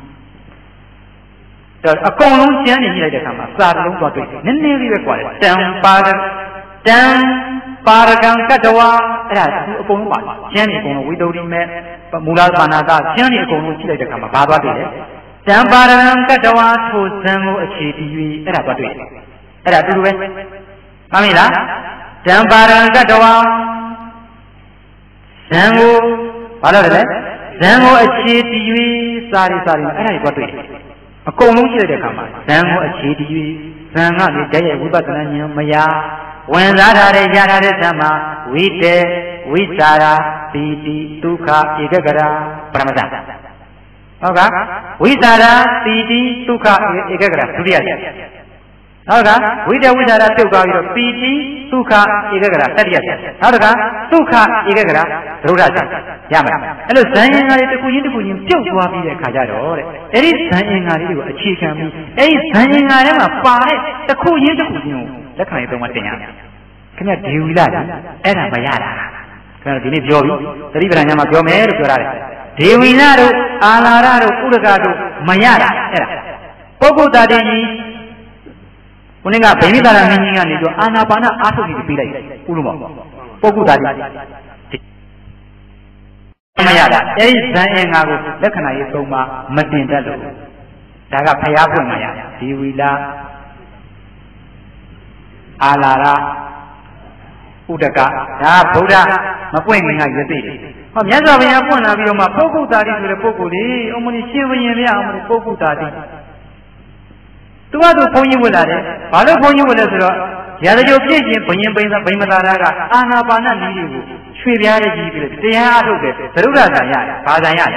တော့အကုန်လုံးကျမ်းနေကြည့်လိုက်တဲ့အခါမှာစာလုံးသွားတွေ့နည်းနည်းလေးပဲကွာတယ်တံပါရကံကတ္တဝါအဲ့ဒါသူအကုန်လုံးပါကျမ်းနေအကုန်လုံးဝိသုဒ္ဓိမဲ့မူလပါဏာတကျမ်းနေအကုန်လုံးကြည့်လိုက်တဲ့အခါမှာဘာသွားတွေ့လဲတံပါရကံကတ္တဝါထိုဇံကိုအခြေတည်၍အဲ့ဒါသွားတွေ့တယ်အဲ့ဒါအတူတူပဲမှန်ပြီလားတံပါရကံကတ္တဝါဇံကိုဘာလို့လဲဇံကိုအခြေတည်၍စာရီအဲ့ဒါတွေသွားတွေ့တယ်အကုန်လုံးကြည့်လိုက်တဲ့အခါမှာဇံကိုအခြေတည်၍ဇံကနေတည်းရဲ့ဝိပဿနာဉာဏ်မရဝင်စားထားတဲ့ရထားတဲ့ဇံမှာဝိတေဝိစာရာပီတိဒုက္ခဧကဂရာပရမဇ္ဇဟုတ်ကဝိစာရာပီတိဒုက္ခဧကဂရာဒုတိယချက်ဟုတ်ကဝိတေဝိစာရာပြုတ်သွားပြီးတော့ပီတိဒုက္ခဧကဂရာတတိယချက်နောက်တကဒုက္ခဧကဂရာသရုဒ္ဓချက်ရမယ်အဲ့လိုဇံအင်္ဂါတွေတစ်ခုချင်းပြုတ်သွားပြီးတဲ့အခါကျတော့တဲ့အဲ့ဒီဇံအင်္ဂါတွေကိုအခြေခံပြီးအဲ့ဒီဇံအင်္ဂါထဲမှာပါတဲ့တစ်ခုချင်းကိုလက္ခဏာရေးသုံးပါတင်ရမယ်ခင်ဗျဒေဝီလာအဲ့ဒါမရတာခင်ဗျဒီနေ့ပြောပြီသတိပဋ္ဌာန်ညမှာပြောမယ်လို့ပြောရတယ်ဒေဝီလာတို့အာလာရတို့ဥဒကတို့မရတာအဲ့ဒါပုဂ္ဂိုလ်တာတိကြီးခုနကဗိမိတာရမင်းကြီးကနေတော့အာနာပါနအာထုတ်ပြီးပြီးလိုက်ဥလို့မပုဂ္ဂိုလ်တာတိမရတာအဲ့ဒီဇံအင်္ဂါကိုလက္ခဏာရေးသုံးပါမတင်တတ်လို့ဒါကဖျားဖွင့်မှရဒေဝီလာအာလာရဥဒကဒါဗုဒ္ဓမပွင့်ခင်ကရသိတယ်ဟောမြတ်စွာဘုရားပွင့်လာပြီးတော့မှပုဂ္ဂိုလ်တာတိဆိုတဲ့ပုဂ္ဂိုလ်လေးအမလို့ရှင်ဘုရင်များအမလို့ပုဂ္ဂိုလ်တာတိသူကသူဘုန်းကြီးဝင်လာတယ်ဘာလို့ဘုန်းကြီးဝင်လဲဆိုတော့ရာဇဂိုပြည့်ရှင်ဘုရင်ပိန်မသာရကအာနာပါနနည်းတွေကိုရွှေပြားလေးကြီးပြီးတော့တရားအားထုတ်တယ်သရုဒ္ဓဆံရဘာဆံရ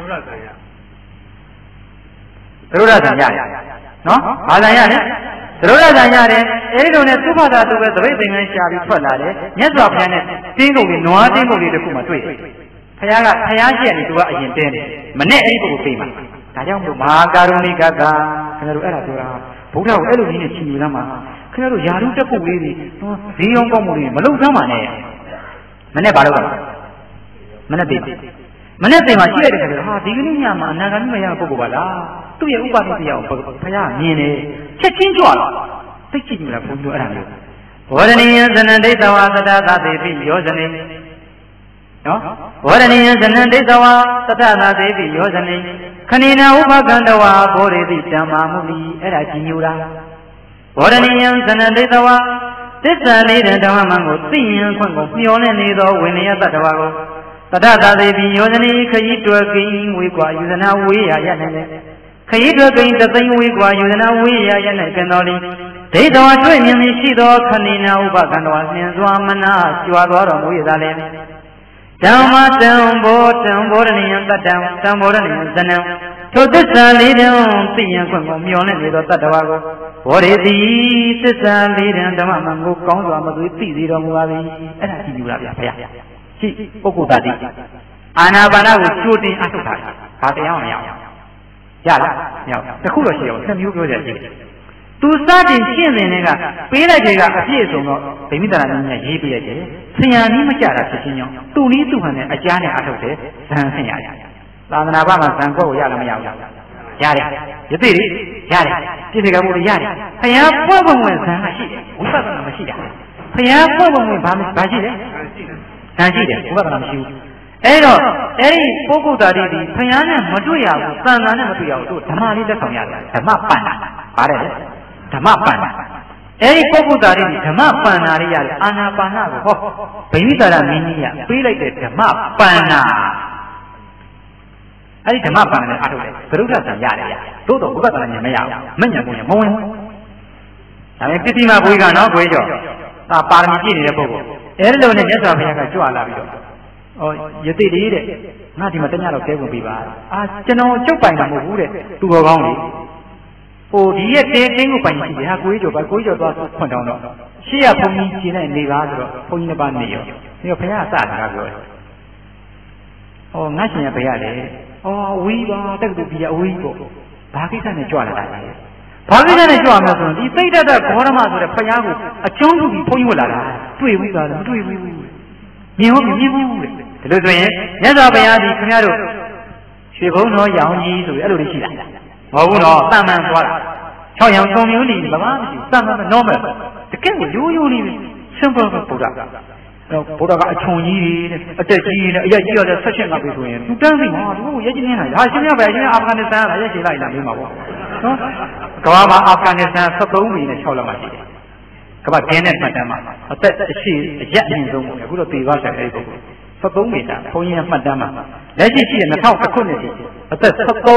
သရုဒ္ဓဆံရနော်ဘာဆံရလဲသရုဒ္ဓဆံရတယ်အဲဒီလိုနဲ့သုဖတာသူပဲသပိတ်သင်္ကန်းရှာပြီးထွက်လာတယ်မြတ်စွာဘုရားနဲ့တင်းကုန်လေးနွားတင်းကုန်လေးတစ်ခုမှတွေ့တယ်ဘုရားရှိရနေသူကအရင်တင်းတယ်မနဲ့အဲ့ဒီပုဂ္ဂိုလ်ပြေးမှာဒါကြောင့်မို့မဟာကာရုဏိကကခင်ဗျားတို့အဲ့ဒါပြောတာဘုရားကိုအဲ့လိုနည်းနဲ့ချီနေလမ်းမှာခင်ဗျားတို့ယာရုတက်ဖို့လေးတွေဈေးရောင်းကောက်မှုတွေမလုပ်သမ်းပါနဲ့မနဲ့ဘာလုပ်ရမှာမနဲ့သိမနဲ့သိမှာရှိလိုက်တဲ့ခါကျတော့ဟာဒီကနေ့ညမှာအနာဂတ်မရတဲ့ပုဂ္ဂိုလ်ပါလားသူ့ရဲ့ဥပဒေတရားကိုဘုရားမြင်တယ်ချက်ချင်းကြွလာသိကြည့်ကြည့်မလားဘုန်းကြီးအဲ့ဒါမျိုးဝရဏိယသနံဒိဋ္ဌဝါသတ္တသာသေပိယောဇနေနော်ဝရဏိယသနံဒိဋ္ဌဝါသတ္တသာသေပိယောဇနေခဏိနာဥပကန္တဝါဘောရေတိဓမ္မာမုလိအဲ့ဒါကြီးညိုတာဝရဏိယသနံဒိဋ္ဌဝါသစ္စာလေးတဲ့ဓမ္မမံကိုသိရင်ခွင့်ကိုမျောနေနေသောဝိနည်းတတ္တဝါကိုတတ္တသာသေပိယောဇနေခရီးတွယ်ကိန်းဝေကွာယူဇနာဝေးရရနိုင်တယ်ခရီးတွယ်ကိန်းတသိန်းဝေးကွာယူဇနာဝေးရရနိုင်ပြန်တော်လီဒိဋ္ဌဝါတွေ့မြင်မြင်ရှိသောခဏိနာဥပကန္တဝါနှင်စွာမနာကြွားတော်မူရသာလေဓမ္မတံဘောရဏိယတတ္တံတံဘောရဏိယဇနံထိုသစ္စာလေးတံသိရင်ခွင့်ကိုမျောနေသောတတ္တဝါကိုဘောရေတိသစ္စာလေးတံဓမ္မမံကိုကောင်းစွာမသွေးသိစေတော်မူပါ၏အဲ့ဒါကြည့်ယူတာဗျာဘုရားရှိပုဂ္ဂိုလ်တတိအာနာပါနကိုကြိုတင်အထုတ်တာဘာတရားမှမရဘူးရလားမရဘူးတခုတော့ရှိအောင်ဆက်မျိုးပြောကြကြည့်သူစတင်ရှင်းနေတဲ့ကပေးလိုက်တဲ့ကအပြည့်စုံတော့ဗိမိတရာနည်းနဲ့ရေးပြလိုက်တယ်ဆရာနည်းမကြတာဖြစ်ချင်းကြောင့်သူနည်းသူဟန်နဲ့အကြားနဲ့အထုတ်တယ်ဇန်ဆင်ရသာသနာ့ဘာမှာဇန်ခွက်ကိုရလားမရဘူးရတယ်ယသိရိရတယ်ပြည့်စုံကမှုတွေရတယ်ဘုရားပွင့်ပွင့်ဝင်ဇန်ကရှိတယ်ဝိပဿနာမရှိတာဘုရားပွင့်ပွင့်ဝင်ဘာရှိတယ်ဇန်ရှိတယ်ဝိပဿနာမရှိဘူးအဲ့တော့အဲ့ဒီပုဂ္ဂိုလ်သားတွေဒီဘုရားနဲ့မတွေ့ရဘူးသံဃာနဲ့မတွေ့ရဘူးတို့ဓမ္မလေးလက်ဆောင်ရတယ်ဓမ္မပန္နာပါတယ်လေဓမ္မပန္နာအဲ့ဒီပုဂ္ဂိုလ်သားတွေဓမ္မပန္နာလေးရတယ်အာနာပါနကိုဟောဗိမိတာရမင်းကြီးကပေးလိုက်တဲ့ဓမ္မပန္နာအဲ့ဒီဓမ္မပန္နာနဲ့အထုတ်တယ်သရုပ်ထဆံရတယ်သို့တော့ဝိပဿနာဉာဏ်မရဘူးမဉဏ်ကိုဉာဏ်မဝင်ဘူးဒါပေမဲ့ပစ္စည်းမဘွေးကနော်ဘွေးကြောဒါပါရမီပြည့်နေတဲ့ပုဂ္ဂိုလ်အဲ့ဒီလိုနဲ့မြတ်စွာဘုရားကကြွလာပြီးတော့ယသိလေးတဲ့ငါဒီမှာတညတော့ကဲဝင်ပြီပါကျွန်တော်ကျုပ်ပိုင်တာမဟုတ်ဘူးတဲ့သူတော်ကောင်းလေဟိုဒီရဲ့တင်းကိုပိုင်ရှိတယ်ဟာကိုကြီးကျော်ပါကိုကြီးကျော်သွားဖွင့်တောင်းတော့ရှေ့ကဘုန်းကြီးကျင်းနေနေပါဆိုတော့ဘုန်းကြီးတစ်ပါးနေရောဒီတော့ဘုရားစတာကပြောတယ်ငါရှင်ရဘုရားလေဝီးပါတက်တူပြအဝီးပေါ့ဘာကိစ္စနဲ့ကြွလာတာလဲဘာကိစ္စနဲ့ကြွမှာဆိုရင်ဒီသိတ္တဂေါရမဆိုတဲ့ဘုရားကိုအကျုံးလုပ်ပြီးဘုန်းကြီးဝင်လာတာတွေ့ဝီးပါလားမတွေ့ဝီးဘူးမြင်ဟုတ်မြင်ဘူးလေဒီလိုဆိုရင်မြတ်စွာဘုရားဒီခင်ဗျားတို့ရွှေဘုံတော်ရောင်ကြီးဆိုပြီးအဲ့လိုလေးရှိတာမဟုတ်ဘူးနော်တန်မှန်သွားတာ6ရောင်3မျိုးလီဘာမှမရှိဘူးတန်မှန် normal တကယ်ကိုရိုးရိုးလေး simple ပဲဘုရားဘုရားကအချုံကြီးတွေအတက်ကြီးတွေအရက်ကြီးရတဲ့ဆက်ချက်ငါပြီဆိုရင်သူတန်းစီမှာသူကရက်ကြီးနေတာဟာရှင်ရပဲရှင်အာဖဂန်နစ္စတန်ကရက်ရှိလိုက်လာပြီးမှာပေါ့နော်ကမ္ဘာမှာအာဖဂန်နစ္စတန်73ပြည်နဲ့6လက်မှရှိတယ်ကမ္ဘာကျင်းတဲ့မှတ်တမ်းမှာအသက်အရှိအရက်အမြင့်ဆုံးပေါ့အခုတော့တေပါဆက်အဲ့ဒီပုဂ္ဂိုလ်73မိတာဘုန်းကြီးကမှတ်တမ်းမှာလက်ရှိရှိတဲ့2000ခုနှစ်ရှိအသက်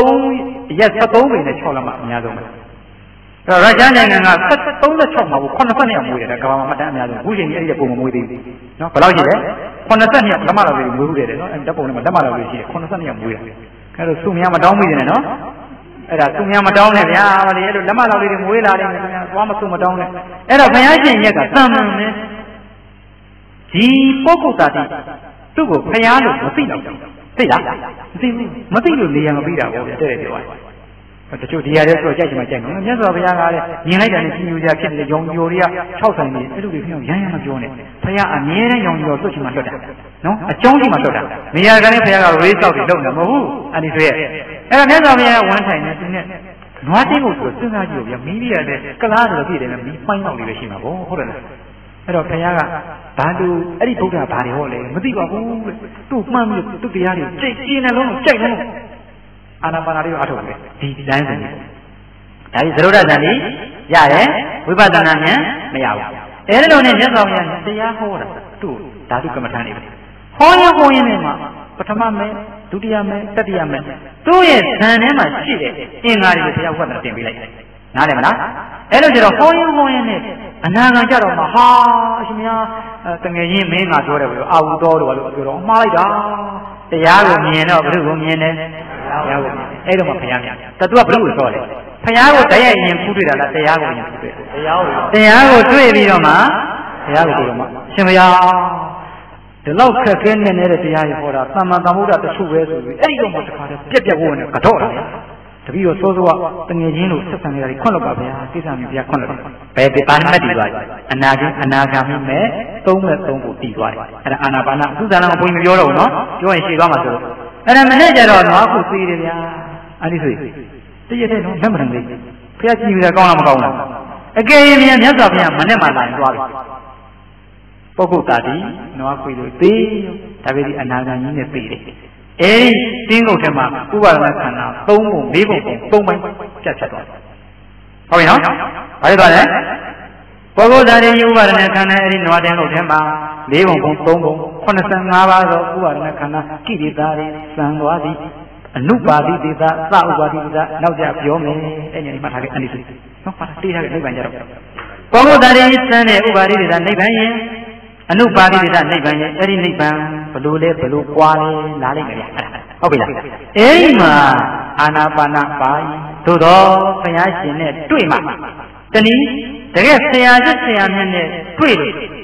73ရက်73မိနဲ့6လက်မှအများဆုံးပဲအဲ့တော့ရုရှားနိုင်ငံက36မှာကို82ရောက်မွေးတယ်ကမ္ဘာမှာမှတ်တမ်းအများဆုံးအခုချိန်ကြီးအဲ့ဒီပုံမမွေးသေးဘူးနော်ဘယ်လောက်ရှိလဲ82ရောက်လက်မတော်လေးမွေးဘူးတယ်နော်အဲ့ဓာတ်ပုံထဲမှာလက်မတော်လေးရှိတယ်82ရောက်မွေးတယ်အဲ့တော့စုများမတောင်းမိတယ်နော်အဲ့ဒါသူများမတောင်းနဲ့ဗျာဟောဒီအဲ့လိုလက်မတော်လေးတွေမွေးလာတယ်ခင်ဗျာသွားမစုမတောင်းနဲ့အဲ့တော့ဘုရားရှင်ရက်ကတန်မှန်နဲ့ဒီပုဂ္ဂိုလ်သားတိသူ့ကိုဘုရားလို့မသိတော့ဘူးသိလားမသိဘူးမသိလို့နေရာမပြီးတာပေါ့ဗျာတဲ့ပြောတယ်တချို့ဒီရတဲ့ဆိုကြိုက်ချင်မှကြိုက်နော်မြတ်စွာဘုရားကလည်းမြင်လိုက်တယ်နဲ့ကြီးညိုကြဖြစ်တယ်ရောင်ညိုတွေက6ဆိုင်နေအဲ့လိုတွေပြောရမ်းရမ်းမပြောနဲ့ဘုရားအမြဲတမ်းရောင်ညိုလွတ်ချင်မှလွတ်တာနော်အကြောင်းကြီးမှလွတ်တာနေရာကလည်းဘုရားကရေးဆောက်ပြီးလုပ်နေမဟုတ်ဘူးအဲ့ဒီဆိုရဲ့အဲ့ဒါမြတ်စွာဘုရားကဝမ်းထိုင်နေသူနဲ့နွားတင်းကိုဆိုစဉ်းစားကြည့်လို့ဗျာမီးလေးရတဲ့ကလားဆိုတော့ပြည့်တယ်မီးပိုင်းတော့လေးပဲရှိမှာပေါ့ဟုတ်တယ်လားအဲ့တော့ဘုရားကဘာလို့အဲ့ဒီဗုဒ္ဓဘာတွေဟောလဲမသိပါဘူးတဲ့သူ့မှန်းပြီးသူ့တရားတွေကြိတ်ကျင်းနေလုံးကြိုက်လုံးအာနာပါနာတွေကိုအထုတ်တယ်ဒီလမ်းစဉ်တွေဒါကြီးသရုပ်ဒ္ဒဇန်ကြီးရတယ်ဝိပဿနာဉာဏ်မရဘူးအဲ့လိုနဲ့မြတ်စွာဘုရားတရားဟောတာသူ့ဓာတုကမ္မထာနေပဲဟောရင်နဲ့မှာပထမမဲဒုတိယမဲတတိယမဲသူ့ရဲ့ဇန်ထဲမှာရှိတဲ့အင်္ဂါတွေကိုဘုရားဝတ်တာတင်ပေးလိုက်နားလည်မလားအဲ့လိုကျတော့ဟောရင်နဲ့အနာဂံကြတော့မှဟာအရှင်များတငယ်ချင်းမင်းကပြောတယ်ဘယ်လိုအာဝူတော်လို့ဘာလို့ပြောတော့မှားလိုက်တာတရားကိုမြင်တော့ဘုရားကိုမြင်တယ်တရားကိုမြင်အဲ့တော့မှဘုရားမြင်တတူကဘုရားကိုပြောတယ်ဘုရားကိုတရက်ရင်ဖူးတွေ့တာလားတရားကိုရင်ဖူးတွေ့တရားကိုတွေ့ပြီးတော့မှဘုရားကိုတွေ့တော့မှရှင်ဘုရားဒီလောက်ခက်ခဲနေတဲ့တရားကြီးဟောတာသမ္မာသမ္ဗုဒ္ဓတခုပဲဆိုပြီးအဲ့ဒီတော့မှတခါတည်းပြက်ပြက်ဝင်နေကတော့တယ်တပည့်တော်စိုးစိုးကတငယ်ချင်းတို့ဆက်ဆံနေတာကြီးခွန့်လို့ပါဗျာကိစ္စမျိုးဘုရားခွန့်လို့ဘယ်ဒီပါဏတ်တည်သွားတယ်အနာဂါမိမဲ့သုံးမဲ့သုံးကိုတည်သွားတယ်အဲ့ဒါအာနာပါနသူဇာလံကိုဘုန်းကြီးမပြောတော့ဘူးနော်ပြောရင်ရှည်သွားမှာဆိုတော့အဲ့ဒါမနဲ့ကြတော့နွားခုသေးတယ်ဗျာအဲ့ဒီဆိုတည့်ရတဲ့နော်လက်မထင်လေးဘုရားကြည်ရကောင်းလားမကောင်းလားအကယ်၍မြတ်စွာဘုရားမနဲ့မှလာရင်သွားပြီပုဂ္ဂိုလ်တာတိနွားခွေလို့သေးဒါပေမဲ့အနာဂါကြီးနဲ့သေးတယ်အဲဒီတင်းကုတ်ထဲမှာဥပါဒနာခန္ဓာ3ပုံ4ပုံ3ပိုင်းပြတ်သွားတယ်ဟုတ်ပြီနော်ဘာလို့သွားလဲပုဂ္ဂိုလ်သားရဲ့ဥပါဒနာခန္ဓာအဲဒီနွားတင်းကုတ်ထဲမှာ4ပုံ3ပုံ85ပါးသောဥပါဒနာခန္ဓာကိရိတာတွေစံသွားသည်အနုပါတိတေသသဥပါတိတေသနောက်ကြပြောမယ်အဲ့ဒီမှတ်ထားခဲ့အဲ့ဒီဆိုနော်ပါတေးထားခဲ့နိဗ္ဗာန်ကြတော့ပုဂ္ဂိုလ်သားရဲ့စံတဲ့ဥပါတိတေသနိဗ္ဗာန်ရင်အနုပါတိတေသနိဗ္ဗာန်ရဲ့အဲ့ဒီနိဗ္ဗာန်ဘလို့လဲဘလို့ပွားလဲလာလိုက်ကြရဟုတ်ပြီလားအဲ့ဒီမှာအာနာပါနပါယသို့တော့ဘုရားရှင်နဲ့တွေ့မှတနည်းတကယ်ဆရာစစ်ဆရာမြတ်နဲ့တွေ့လို့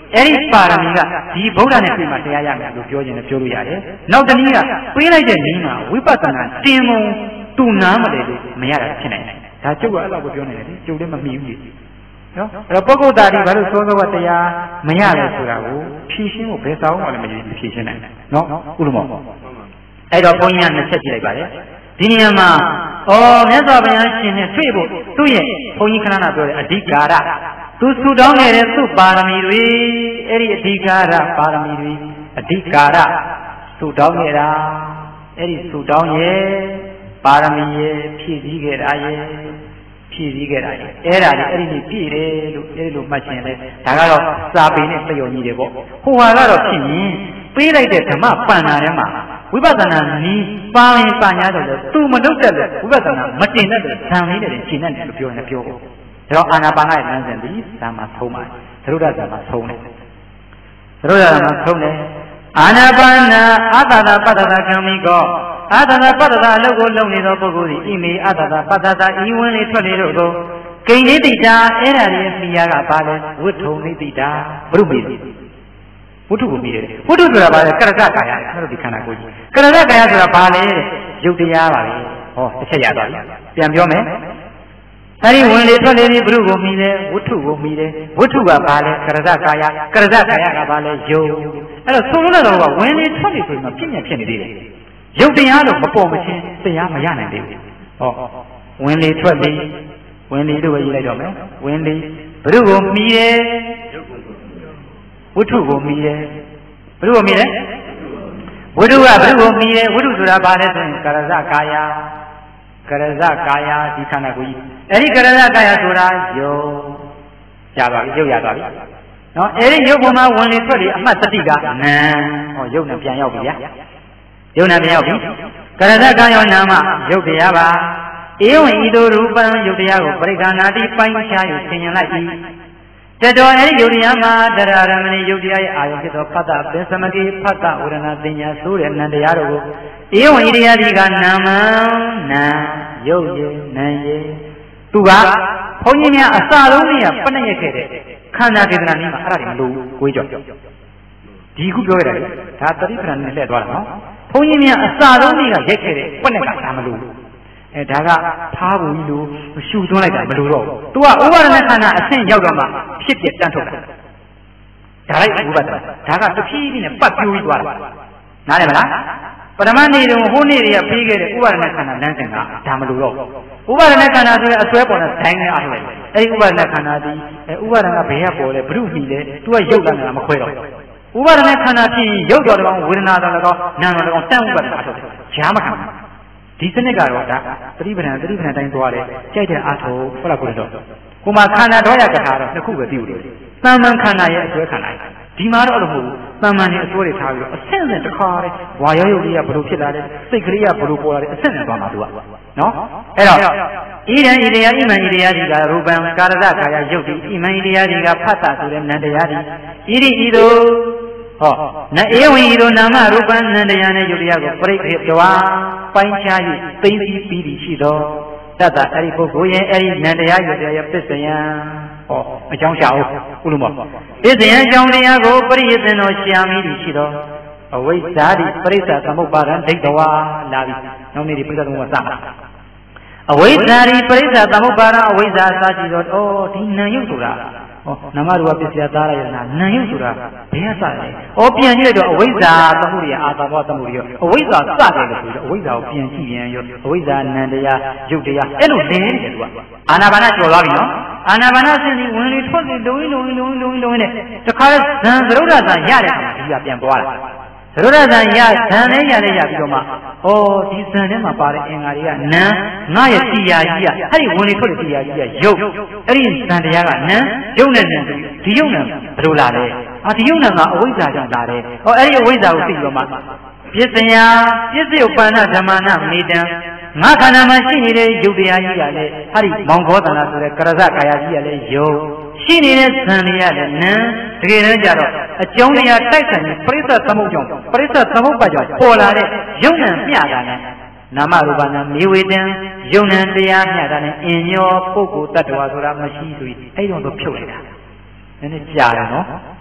အဲ့ဒီပါရမီကဒီဗုဒ္ဓနဲ့ပြမှာတရားရမယ်လို့ပြောခြင်းနဲ့ပြောလို့ရတယ်နောက်တနည်းကပေးလိုက်တဲ့နည်းမှာဝိပဿနာတင်မုံတူနာမလဲလို့မရတာဖြစ်နိုင်တယ်ဒါကျုပ်ကအဲ့လိုကိုပြောနေတယ်ကျုပ်လည်းမမှီဘူးနော်အဲ့တော့ပုဂ္ဂိုလ်တာဒီဘာလို့သောသောကတရားမရလဲဆိုတာကိုဖြည့်ရှင်းဖို့ဘယ်ဆောင်မှလည်းမဖြည့်ရှင်းနိုင်နော်ဥလမောအဲ့တော့ဘုန်းကြီးကနှစ်ချက်ကြည့်လိုက်ပါလေဒီနေရာမှာမြတ်စွာဘုရားရှင်နဲ့တွေ့ဖို့သူ့ရဲ့ဘုန်းကြီးခဏခဏပြောတယ်အဓိကာရသူဆူတောင်းနေတဲ့သူ့ပါရမီတွေအဲ့ဒီအဓိကာရပါရမီတွေအဓိကာရဆူတောင်းနေတာအဲ့ဒီဆူတောင်းရဲ့ပါရမီရဲ့ဖြည့်စည်းခဲ့တာရဲ့ဖြည့်စည်းခဲ့တာရဲ့အဲ့ဒါလေအဲ့ဒီနေ့ပြည့်တယ်လို့အဲ့ဒီလိုမှတ်ခြင်းလေဒါကတော့စာပေနဲ့သယောကြီးတွေပေါ့ဟိုဟာကတော့ဖြစ်ရင်ပေးလိုက်တဲ့ဓမ္မပန္နာထဲမှာဝိပဿနာနီးပါရင်ပါညာတော့သူမလုပ်တတ်တဲ့ဝိပဿနာမတင်တတ်တဲ့ဇံလေးတွေရှင်းတတ်တယ်လို့ပြောရင်ပြောဖို့ဒါတော့အာနာပါနရဲ့လမ်းစဉ်ဒီဇံမှာသုံးပါတယ်သရုဒ္ဓဇံမှာသုံးတယ်သရုဒ္ဓဇံမှာသုံးတယ်အာနာပါနာအာတတာပတ္တတာကံမိကောအာတတာပတ္တတာအလုပ်ကိုလုပ်နေသောပုဂ္ဂိုလ်သည်ဣမေအာတတာပတ္တတာဤဝင်လေးထွက်လေတို့ကိုဂိဉ္တိတိတာအဲ့ဒါလေးမိယာကပါလဲဝိထုံနိတိတာဘုရုမေဝိထုကိုမိတယ်ဝိထုဆိုတာဘာလဲကရကကာယအဲ့လိုဒီခန္ဓာကိုယ်ကြီးကရကကာယဆိုတာဘာလဲရုပ်တရားပါပဲဟောတစ်ချက်ရသွားပြီပြန်ပြောမယ်အဲ့ဒီဝင်လေထွက်လေဒီဘုရုကိုမိတယ်ဝိထုကိုမိတယ်ဝိထုကဘာလဲကရကကာယကရကကာယကဘာလဲယုတ်အဲ့တော့သုံးလို့တော့ဝင်လေထွက်လေဆိုရင်ပြည့်ညက်ဖြစ်နေသေးတယ်ရုပ်တရားတော့မပေါ်မချင်းတရားမရနိုင်သေးဘူးဟောဝင်လေထွက်လေဝင်လေလို့ပဲရေးလိုက်တော့မယ်ဝင်လေဘုရုကိုမိတယ်ဝိထုကိုမိတယ်ဘုရုကိုမိတယ်ဝိထုကဘုရုကိုမိတယ်ဝိထုဆိုတာဘာလဲဆိုရင်ကရဇကာယကရဇကာယဒီခန္ဓာကိုယ်ကြီးအဲ့ဒီကရဇကာယဆိုတာယုတ်ရပါပြီယုတ်ရပါပြီနော်အဲ့ဒီယုတ်ပေါ်မှာဝင်လေထွက်လေအမှတ်တတိကနာဟောယုတ်နဲ့ပြန်ရောက်ပြီဗျာယုတ်နဲ့ပြန်ရောက်ပြီကရဇကာယနာမယုတ်တရားပါဧဝံဤသို့ရူပံယုတ်တရားကိုပရိက္ခဏာတိပိုင်းခြား၍သင်ញလိုက်၏တတော်အဲ့ဒီယုတ်တရားမှာတရားရမဏိယုတ်တရားရဲ့အာယုဖြစ်သောဖတ်တာပင်စမကိဖတ်တာဝရဏတင်ညာဆိုတဲ့နံတရားတို့ကိုဧဝံဤတရားဒီကနာမနာယုတ်ရနံရသူကဘုန်းကြီးများအစလုံးကြီးကပဏိရက်ခဲ့တဲ့ခန္ဓာဒေသနာနည်းမှာအဲ့ဒါတွေမလို့ကိုယ်ကြောက်ဒီခုပြောခဲ့တယ်ဒါတတိပ္ပဏနဲ့လှည့်သွားတာနော်ဘုန်းကြီးများအစလုံးကြီးကရိုက်ခဲ့တဲ့ပဏိကဒါမလို့ဒါကဖားဘူးကြီးလို့ရှူသွင်းလိုက်တာမလို့တော့ဘူး။ तू ကဥပါဒณะခန္ဓာအဆင့်ရောက်တော့မှဖြစ်ပြတန်းထုတ်တာ။ဒါလိုက်ဥပါဒณะဒါကတဖြည်းဖြည်းနဲ့ပတ်ပြိုးပြီးသွားတာ။နားလည်မလား။ပထမနေ့တုန်းဟိုနေ့တွေကပြီးခဲ့တဲ့ဥပါဒณะခန္ဓာလမ်းစဉ်ကဒါမလို့တော့ဘူး။ဥပါဒณะခန္ဓာဆိုရင်အစွဲပေါ်တဲ့ဒိုင်းနဲ့အားထုတ်လိုက်။အဲဒီဥပါဒณะခန္ဓာဒီဥပါဒณะဘယ်ကပေါ်လဲဘုရုမိလဲ तू ကရုပ်လာနေတာမခွဲတော့ဘူး။ဥပါဒณะခန္ဓာဖြစ်ရင်ရုပ်တော်တော်ဝေဒနာတော်တော်နာမ်တော်တော်တန်ဥပါဒณะအားထုတ်တယ်။ရှားမခံဘူး။ဒီစနစ်ကတော့ဒါသတိပဋ္ဌာန်တိုင်းသွားတယ်ကြိုက်တဲ့အာထုဟုတ်လားကိုတော့ကိုမှခန္ဓာတော်ရကထာတော့နှစ်ခုပဲပြုတယ်သံမန်ခန္ဓာရဲ့အစွဲခန္ဓာဒီမှာတော့အဲ့လိုမဟုတ်ဘူးသံမန်ရဲ့အစွဲတွေထားပြီးတော့အဆင့်ဆင့်တစ်ခါတည်းဝါရောရုပ်လေးကဘလို့ဖြစ်လာတယ်စိတ်ကလေးကဘလို့ပေါ်လာတယ်အဆင့်ဆင့်သွားမှာသူကနော်အဲ့တော့ဣဒံဣတယဣမံဣတယဒီကရူပံကာရဒခါယယုတ်တိဣမံဣတယဒီကဖတ်တာဆိုတဲ့နန္တရားဒီဣရိဣတို့ဟောနဧဝံဤသို့နာမရူပံနန္တရားနဲ့ယုတ်တရားကိုပရိက္ခေတဝါပိုင်းခြား၍သိသိပြီးပြီးရှိသောတတ္တအဲ့ဒီပုဂ္ဂိုလ်ရဲ့အဲ့ဒီနန္တရားယုတ်တရားရဲ့ပစ္စယံဟောအကြောင်းရှာအောင်ဥလမောပစ္စယံအကြောင်းတရားကိုပရိယသင်တော်ရှာမိပြီးရှိသောအဝိဇ္ဇာတိပရိစ္ဆသမုပ္ပါဒံဒိဋ္ဌဝါလာပြီနောက်နေ့ဒီပရိစ္ဆသမုပ္ပါဒ်စမှာအဝိဇ္ဇာတိပရိစ္ဆသမုပ္ပါဒံအဝိဇ္ဇာစာကြည့်တော့ဒီနံယုတ်ဆိုတာနမရူပပစ္စယသားရယနာနံယုတ်ဆိုတာဘယ်ကစလဲပြန်ကြည့်လိုက်တော့အဝိဇ္ဇာသမှုရိယအာသဘောသမှုရိယအဝိဇ္ဇာစတယ်လို့ဆိုတော့အဝိဇ္ဇာကိုပြန်ကြည့်ရင်ရောအဝိဇ္ဇာနံတရားယုတ်တရားအဲ့လိုလဲနေတယ်သူကအာနာပါနကျော်သွားပြီနော်အာနာပါနစဉ်ဒီဝင်လေထွက်လေလုံးနဲ့တခါလဲဇံသရုဒ္ဓဇံရတဲ့အခါဒီကပြန်သွားတာသရုဒ္ဓဇံရဇံနဲ့ရပြီးတော့မှဒီဇံထဲမှာပါတဲ့အင်္ဂါတွေကနံငါရဲ့တရားကြီးကအဲ့ဒီဝင်လေထွက်လေတရားကြီးကယုတ်အဲ့ဒီဇံတရားကနံယုတ်နဲ့နံဒီယုတ်နံဘယ်လိုလာလဲဒီယုတ်နံကအဝိဇ္ဇာကြောင့်လာတယ်အဲ့ဒီအဝိဇ္ဇာကိုသိပြီးတော့မှပစ္စယပစ္စယုပ္ပန္နဓမ္မနာမေတံငါခန္ဓာမှာရှိနေတဲ့ယုတ်တရားကြီးကလည်းအဲ့ဒီမောင်ခောသနာဆိုတဲ့ကရဇကာယကြီးကလည်းယုတ်ရှိနေတဲ့ဇံတရားလည်းနံတကယ်တမ်းကျတော့အကြောင်းတရားတိုက်ဆိုင်တဲ့ပရိစ္ဆသမုပ္ပါကြောင့်ပရိစ္ဆသမုပ္ပါကြောင့်ပေါ်လာတဲ့ယုံနံမျှတာနဲ့နာမရူပနာမေဝေတံယုံနံတရားမျှတာနဲ့အင်ညောပုဂ္ဂိုလ်တ attva ဆိုတာမရှိဆိုပြီးအဲ့တော့ဖြုတ်လိုက်တာနည်းနည်းကြာတယ်နော်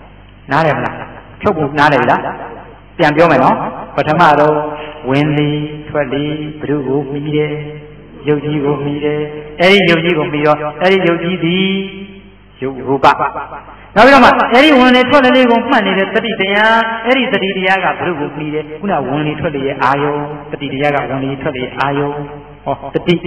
နားတယ်မလားချုပ်ဖို့နားတယ်လားပြန်ပြောမယ်နော်ပထမတော့ဝင်လေထွက်လေဘုရုကိုမှီတယ်ယုတ်ကြီးကိုမှီတယ်အဲ့ဒီယုတ်ကြီးကိုမှီတော့အဲ့ဒီယုတ်ကြီးသည်ယုတ်ရူပနောက်ပြီးတော့မှအဲ့ဒီဝင်လေထွက်လေကိုမှတ်နေတဲ့တတိတရားအဲ့ဒီတတိတရားကဘုရုကိုမှီတယ်ခုနဝင်လေထွက်လေရဲ့အာယုံတတိတရားကဝင်လေထွက်လေအာယုံဟောတတိ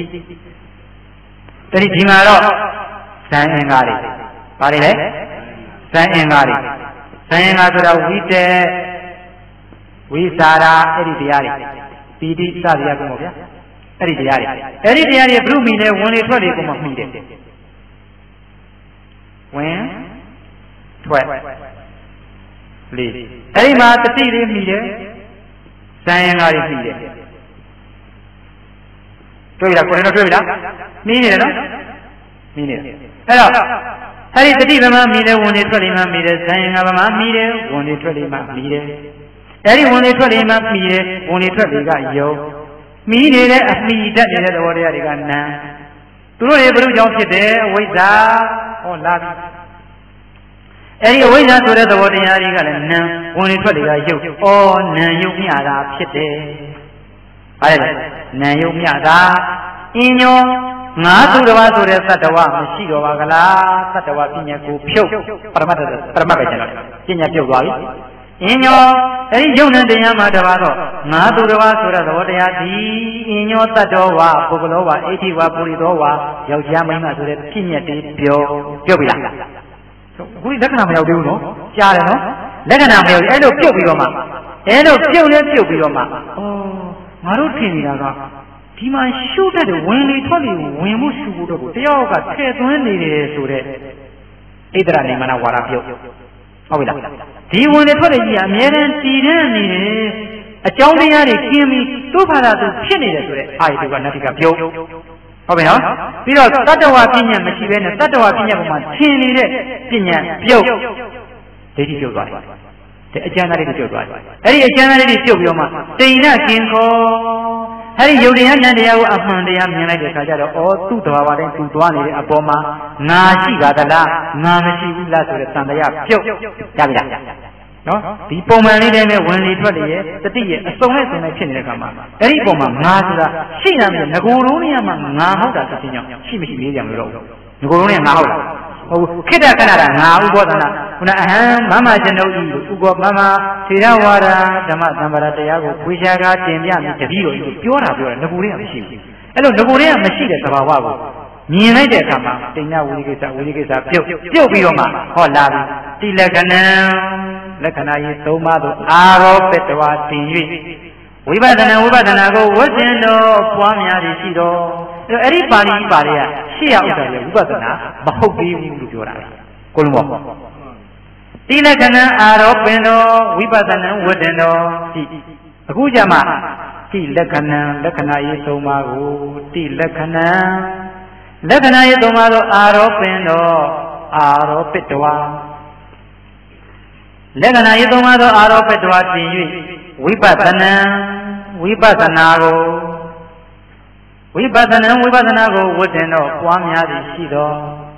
ဒီမှာတော့ဇန်အင်္ဂါတွေပါတယ်လေဇန်အင်္ဂါတွေဇန်အင်္ဂါဆိုတော့ဝိတေဝိစာရာအဲ့ဒီတရားတွေပီတိစသည်အကုန်ပေါ့ဗျာအဲ့ဒီတရားတွေဘုရုမီနဲ့ဝင်လေထွက်လေကိုမှမှီတယ်ဝင်ထွက်လေအဲ့ဒီမှာတတိလေးမှီတယ်ဇန်အင်္ဂါတွေမှီတယ်တွေ့ပြီလားကိုယ်တော့တွေ့ပြီလားမှီနေတယ်နော်မှီနေတယ်အဲ့တော့အဲ့ဒီတတိဗမာမှီတယ်ဝင်လေထွက်လေမှမှီတယ်ဇန်အင်္ဂါဗမာမှီတယ်ဝင်လေထွက်လေမှမှီတယ်အဲ့ဒီဝင်လေထွက်လေမှမှီတယ်ဝင်လေထွက်လေကယုံမှီနေတဲ့အမှီတတ်နေတဲ့သဘောတရားတွေကနာသူတို့တွေဘုရုကြောင့်ဖြစ်တယ်အဝိဇ္ဇာဟောလာပြီအဲ့ဒီအဝိဇ္ဇာဆိုတဲ့သဘောတရားတွေကလည်းနာဝင်လေထွက်လေကယုံဩနာယုံမြတာဖြစ်တယ်ဘာလဲနာယုံမြတာအင်းညောငါသူတစ်ပါးဆိုတဲ့သတ္တဝါမရှိတော့ပါကလားသတ္တဝါပညာကိုဖြုတ်ပရမတ်ပဲကျန်တော့ပညာပြုတ်သွားပြီအင်းညောအဲ့ဒီယုံနဲ့တရားမှာတပါးတော့ငါသူတစ်ပါးဆိုတဲ့သဘောတရားဒီအင်းညောတတ္တဝါပုဂ္ဂလောဝါအဋ္ဌိဝါပုရိသောဝါယောက်ျားမိန်းမဆိုတဲ့ပညာတွေပြောပြီလားအခုလက္ခဏာမရောက်သေးဘူးနော်ကြားတယ်နော်လက္ခဏာမရောက်အဲ့လိုပြုတ်ပြီးတော့မှအဲ့လိုပြုတ်လဲပြုတ်ပြီးတော့မှဩငါတို့ထင်နေတာကဒီမှာရှုတတ်တဲ့ဝင်လေထွက်လေဝင်မှုရှုဖို့တော့ကိုတယောက်ကထည့်သွင်းနေတယ်ဆိုတဲ့ဣဒရာနေမနာဝါဒပြုတ်ဟုတ်ပြီလားဒီဝင်လေထွက်လေကြီးကအမြဲတမ်းတည်တဲ့နေတယ်အကြောင်းတရားတွေကျင်းပြီးသူ့ဘာသာသူဖြစ်နေတယ်ဆိုတဲ့အာယတုကနတ္တိကပြုတ်ဟုတ်ပြီနော်ပြီးတော့တတ္တဝါပညာမရှိဘဲနဲ့တတ္တဝါပညာပေါ်မှာထင်နေတဲ့ပညာပြုတ်ဒိဋ္ဌိပြုတ်သွားတယ်အကျဉ်းသားလေးတွေပြုတ်သွားတယ်အဲ့ဒီအကျဉ်းသားလေးတွေပြုတ်ပြီးတော့မှတိဏ္ဏကင်ခောအဲ့ဒီယုတ်တရားနတ်တရားကိုအမှန်တရားမြင်လိုက်တဲ့အခါကျတော့ဩသူ့တဘာဝတိုင်းသူသွားနေတဲ့အပေါ်မှာငါရှိပါသလားငါမရှိဘူးလားဆိုတဲ့သံတရားပြုတ်ကြပြီလားနော်ဒီပုံမှန်လေးတိုင်းပဲဝင်လေထွက်လေရဲ့တတိရဲ့အစုံနဲ့စုံနဲ့ဖြစ်နေတဲ့အခါမှာအဲ့ဒီပုံမှာငါဆိုတာရှိတာမျိုးငကိုယ်လုံးနဲ့မှငါဟုတ်တာသိချင်းကြောင့်ရှိမရှိလေးကြမလို့ငကိုယ်လုံးနဲ့ငါဟုတ်လားဟုတ်ခိတ္တခဏတာငါဥပောဒနာခုနအဟံမမကျွန်ုပ်ဤဥပောမမထေရဝါဒဓမ္မသံဃာတရားကိုခွေခြားကားတင်ပြပြီးတတိတော်ပြောတာငကိုယ်လေးကမရှိဘူးအဲ့လိုငကိုယ်လေးကမရှိတဲ့သဘာဝကိုမြင်လိုက်တဲ့အခါမှာတိဏ္ဍဝိကိစ္စပြုတ်ပြီးတော့မှဟောလာပြီတိလက္ခဏံလက္ခဏာရေးသုံးပါးသို့အာရောပတ္တဝါတင်၍ဝိပဿနာကိုဝတ်ကျင်တော်ပွားများသည်ရှိတော်အဲ့ဒီပါဠိပါဠိကရှေ့ရဥစ္စာရဲ့ဝိပဿနာမဟုတ်သေးဘူးလို့ပြောတာကိုလုံးပေါ့တိလက္ခဏံအာရောပင်တော်ဝိပဿနာဝတ်တင်တော်ဒီအခုကြမှာတိလက္ခဏာရေးသုံးပါးကိုတိလက္ခဏာရေးသုံးပါးသောအာရောပင်တော်အာရောပတ္တဝါလက္ခဏာရေးသုံးပါးသောအာရောပတ္တဝါတင်၍ဝိပဿနာကိုဝတ်တင်တော့ပွားများသည်ရှိတော်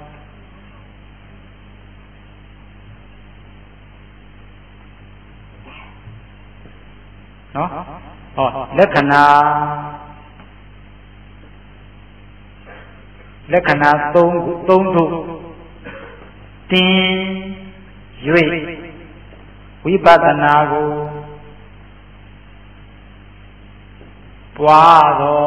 နော်ဟောလက္ခဏာသုံးခုတင်၍ဝိပဿနာကိုပွားတော်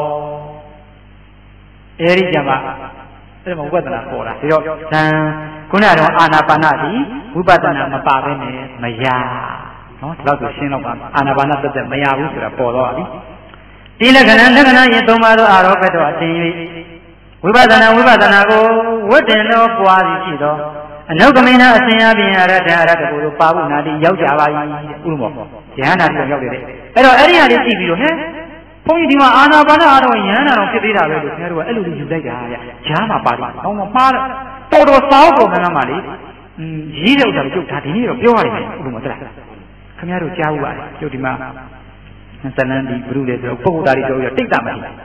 အဲဒီကြမှာအဲ့ဒါဝိပဿနာပေါ်လာပြီးတော့ဇံခုနကတော့အာနာပါနဒီဝိပဿနာမပါဘဲနဲ့မရနော်ဒီလောက်ဆိုရှင်းတော့ပါအာနာပါနသက်သက်မရဘူးဆိုတာပေါ်တော့ပြီဒီလက္ခဏာရင်သုံးပါးသောအာရောပတ္တဝါတင်၍ဝိပဿနာကိုဝတ်တင်တော်ပွားသည်ရှိတော်အနုကမိနာအစဉ်အပြင်အရတ္တကိုလိုပါဘူးနာတိရောက်ကြပါ၏ဥရမောဉာဏ်နာတိရောက်တယ်အဲ့တော့အဲ့ဒီဟာလေးကြည့်ပြီးတော့ဟဲ့ဘုန်းကြီးဒီမှာအာနာပါနအားတော့ယန္တာတော့ဖြစ်သေးတာပဲလို့ခင်ဗျားတို့ကအဲ့လိုယူလိုက်တာဗျဂျားမှာပါတယ်အောင်းမမှားတော်စောင်းပုံကမှလေရေးတဲ့ဥစ္စာကိုကျုပ်ဒါဒီနေ့တော့ပြောရတယ်ဥရမောတလားခင်ဗျားတို့ကြားဘူးပါတယ်ကျုပ်ဒီမှာဇလန်ဒီဘုရုလေဆိုပုဂ္ဂိုလ်သားတွေပြောရတိတ်တာမလို့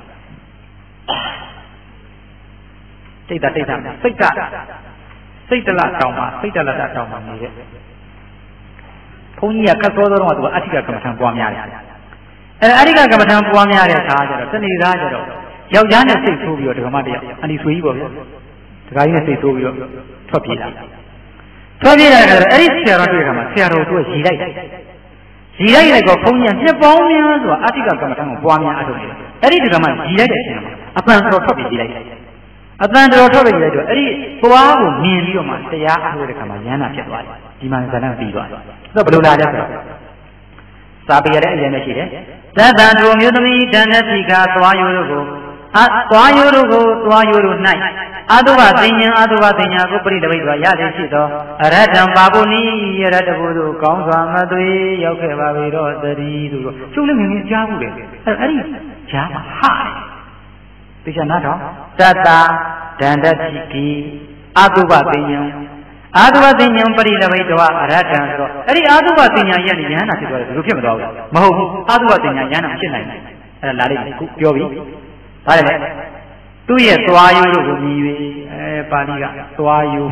တိတ်တာစိတ်တလတောင်မှာနေတဲ့ုန်းကြီးကခက်သောသောတော့သူကအဋ္ဌိကကမ္မထံပွားများတယ်အဋ္ဌိကကမ္မထံပွားများတဲ့အခါကျတော့တဏှိသားကျတော့ယောက်ျားနဲ့စိတ်ဆိုးပြီးတော့ဒကမတရားအနိဆွေကြီးပေါ့ဗျာဒကာကြီးနဲ့စိတ်ဆိုးပြီးတော့ထွက်ပြေးလာထွက်ပြေးလာတဲ့အခါအဲ့ဒီဆရာတော်တွေ့တဲ့အခါမှာဆရာတော်တို့ရည်လိုက်တယ်ရည်လိုက်တဲ့ကောဘုန်းကြီးကနှစ်ပေါင်းများစွာအဋ္ဌိကကမ္မထံကိုပွားများအထုတ်တယ်အဲ့ဒီဒကမရည်လိုက်တဲ့အချိန်မှာအပန်တော်ထွက်ပြေးရည်လိုက်အတန်တော်ထွက်ပြေးလိုက်တော့အဲ့ဒီသွားကိုမြင်ပြီးတော့မှတရားအားထုတ်တဲ့အခါမှာဉာဏ်နာဖြစ်သွားတယ်ဒီမှာဇာတ်ပြီးသွားတယ်ဆိုတော့ဘယ်လိုလာလဲဆိုတော့စာပေရတဲ့အရင်နဲ့ရှိတယ်သတ္တံတို့မျိုးသမီးတဏ္ဍတိကသွားယိုတို့ကိုသွားယိုတို့၌အတုပသိဉ္ဇအတုပသိဉ္ဇကိုပရိတပိတ်စွာရသည်ရှိသောအရဟတံပါပုနိရတ္တဘုသူကောင်းစွာမသွေရောက်ခဲ့ပါပြီတော့သတိတို့ကျုပ်လည်းမြင်မြင်ကြားဘူးလေအဲ့ဒီကြားမှာဟာသိချာနားတော့တတ္တဒန္တတိကိအတုပသိဉ္ဇအာတုပသိဉ္ဇပရိတပိတ်စွာအရဟတံဆိုတော့အဲ့ဒီအာတုပသိဉ္ဇရဲ့ဉာဏ်နာဖြစ်သွားတယ်ဘယ်လိုဖြစ်မသွားဘူးမဟုတ်ဘူးအာတုပသိဉ္ဇဉာဏ်နာဖြစ်နိုင်တယ်အဲ့ဒါလာလိုက်ခုပြောပြီဒါလည်းသူ့ရဲ့သွားယိုးတို့ကိုမြည်၍ပါဠိကသွားယိုး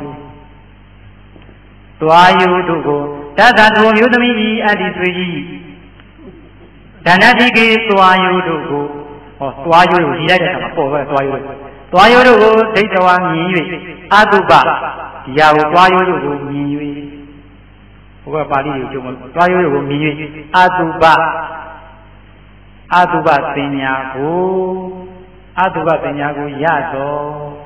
တို့ကိုတသသူမျိုးသမီးကြီးအတ္တိသွေးကြီးဒဏ္ဍတိကေသွားယိုးတို့ကိုသွားယိုးကိုရည်လိုက်တဲ့အခါမှာပေါ်ပဲသွားယိုးတို့ကိုဒိဋ္ဌဝါမြည်၍အတုပဒီဟာကိုသွားယိုးတို့ကိုမြည်၍ဘုရားပါဠိကိုကျုံသွားယိုးတို့ကိုမြည်၍အတုပသင်ညာကိုရတော့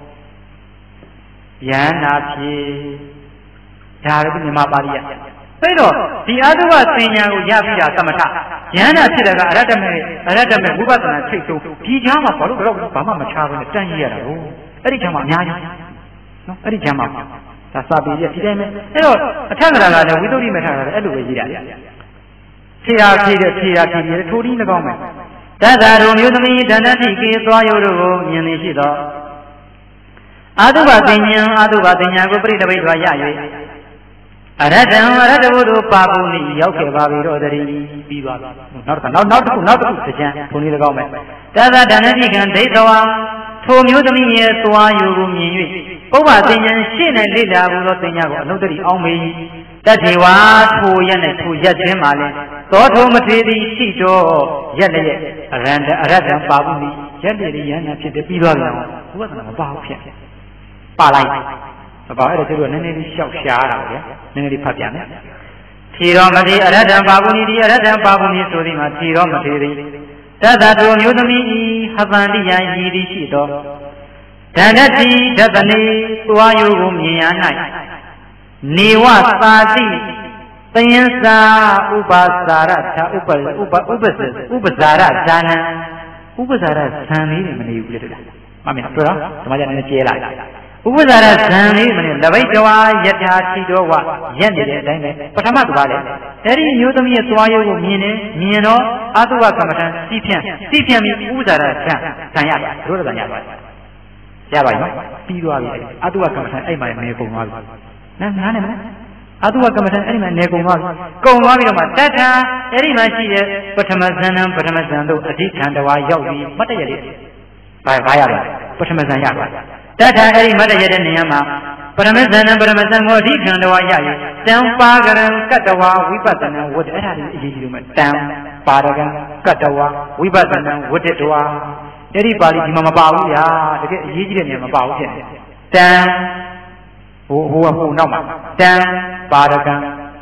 ယန္နာဖြေဒါလည်းမြန်မာပါဠိရသိတော့ဒီအတုပသင်ညာကိုရပြီးတာသမထယန္နာဖြစ်တဲ့ကအရတ္တမေဝိပဿနာထိတ်ဆုံးဒီချမ်းမှာဘာလို့တော့ဘာမှမချဘဲနဲ့တန်းရရတာကိုအဲ့ဒီချမ်းမှာအများကြီးနော်အဲ့ဒီချမ်းမှာဒါစာပေရဒီတိုင်းပဲအဲ့တော့အထက်ကရာကလည်းဝိသုဒ္ဓိမထကလည်းအဲ့လိုပဲရေးတာဖြေတာထိုးဒီနှကောင်းမယ်တသတို့မျိုးသမီးဒန္တတိကေသွားယိုတို့ကိုမြင်နေရှိသောအာတုပသိဉ္ဇကိုပရိတပိတ်စွာရ၍အရဟတဘုသူပါပုနိရောက်ခဲ့ပါပြီတော့တည်းပြီးသွားပြီနောက်တစ်ခုသကြံဘုံလေး၎င်းမယ်တသဒန္တတိကံဒိဋ္ဌဝါထိုမျိုးသမီးရဲ့သွားယိုကိုမြင်၍ပုဗ္ဗသိဉ္ဇရှေ့၌လေ့လာဘူးသောသိဉ္ဇကိုအနုတ္တိအောင်မေတထေဝါထိုရက်နဲ့ထိုရက်ခြင်းမှာလဲသောထုံမထေသည်ရှိတော့ရက်လည်းအရဟတံပါပုနိရက်လည်းရဟန္တာဖြစ်တယ်ပြီးသွားပြန်ဘုရားကမပါဘူးဖြစ်ပါလိုက်မပါအဲ့ဒါကျတော့နည်းနည်းလေးရှောက်ရှားတာဗျာနည်းနည်းလေးဖတ်ပြန်မယ်ထီရောမထေအရဟတံပါပုနိဒီအရဟတံပါပုနိဆိုသည်မှာထီရောမထေသည်တသတုမျိုးသမီးဟပန္တိယရည်သည်ရှိသောဒန္တတိဒသနေသွားယိုကိုမြင်ရ၌နေဝသာတိသယံစာဥပစာရသာဥပဇာရဇာနံဥပဇာရဇံလေးမနေဘူးလေတူလားမမင်းပြောတော့ဒီမှာကျနေကျဲလာဥပဇာရဇံလေးမနေလဘိတ်တဝါယထာတိတော်ဝရက်နေတဲ့အတိုင်းပဲပထမကပါလေအဲ့ဒီမျိုးသမီးရဲ့သွားရုပ်ကိုမြင်တော့အာတုဝကမ္မထံစီးဖြန့်ပြီးဥပဇာရဇံရတာတို့လည်းဇံရပါတယ်ရပါပြီနော်ပြီးသွားပြီအာတုဝကမ္မထံအဲ့မှာနေကုန်သွားပြီနားနေမလားအတုဝကမ္မထံအဲ့ဒီမှာနေကုန်သွားပြီကုန်သွားပြီးတော့မှတတ္ထာအဲ့ဒီမှာရှိတဲ့ပထမဇန်တို့အဓိဌံတဝါရောက်ပြီးမတ်တရလေးဘာရလဲပထမဇန်ရပါတတ္ထာအဲ့ဒီမတ်တရတဲ့နေရာမှာပထမဇန်ကိုအဓိဌံတဝါရရင်တံပါကရံကတ္တဝါဝိပဿနာဝတ္တအဲ့ဒါလေးအရေးကြီးလို့မဲ့တံပါရကံကတ္တဝါဝိပဿနာဝတ္တတဝါအဲ့ဒီပါဠိဒီမှာမပါဘူးဗျာတကယ်အရေးကြီးတဲ့နေရာမပါဘူးဖြစ်နေတံဟိုနောက်မှာတံပါရကံ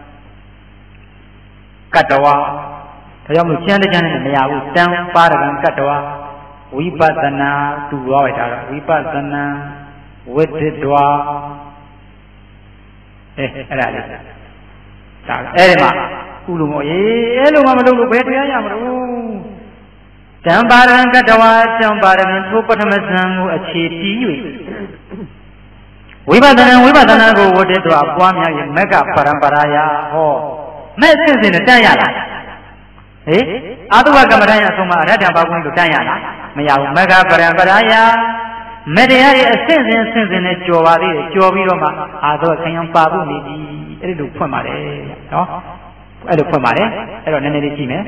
ကတ္တဝါဒါကြောင့်မို့ကျမ်းနဲ့မရဘူးတံပါရကံကတ္တဝါဝိပဿနာတူသွားလိုက်တာဝိပဿနာဝိတ္တဝါအဲ့ဒါလေးဒါအဲ့ဒီမှာကုလို့မအဲ့လိုမှမလုပ်လို့ဘယ်တရားရမလို့တံပါရကံကတ္တဝါတံပါရကံထိုပထမဇန်ကိုအခြေတည်၍ဝိပဿနာကိုဝတ္တတော်ပွားများရင်မက္ကပရံပရာယဟောမဲ့စင်စင်နဲ့တန်းရလားဟေးအာတုဝကမ္မဋ္ဌာန်းအဆုံးမှာအရဟတပါကုန်းကိုတန်းရလားမရဘူးမက္ကပရံပရာယမဲ့တရားရဲ့အစင်စင်နဲ့ကြော်ပါသေးတယ်ကြော်ပြီးတော့မှအာသောဆံယံပါဖို့နေပြီအဲ့ဒီလိုဖွင့်ပါတယ်နော်အဲ့လိုဖွင့်ပါတယ်အဲ့တော့နည်းနည်းလေးကြည့်မယ်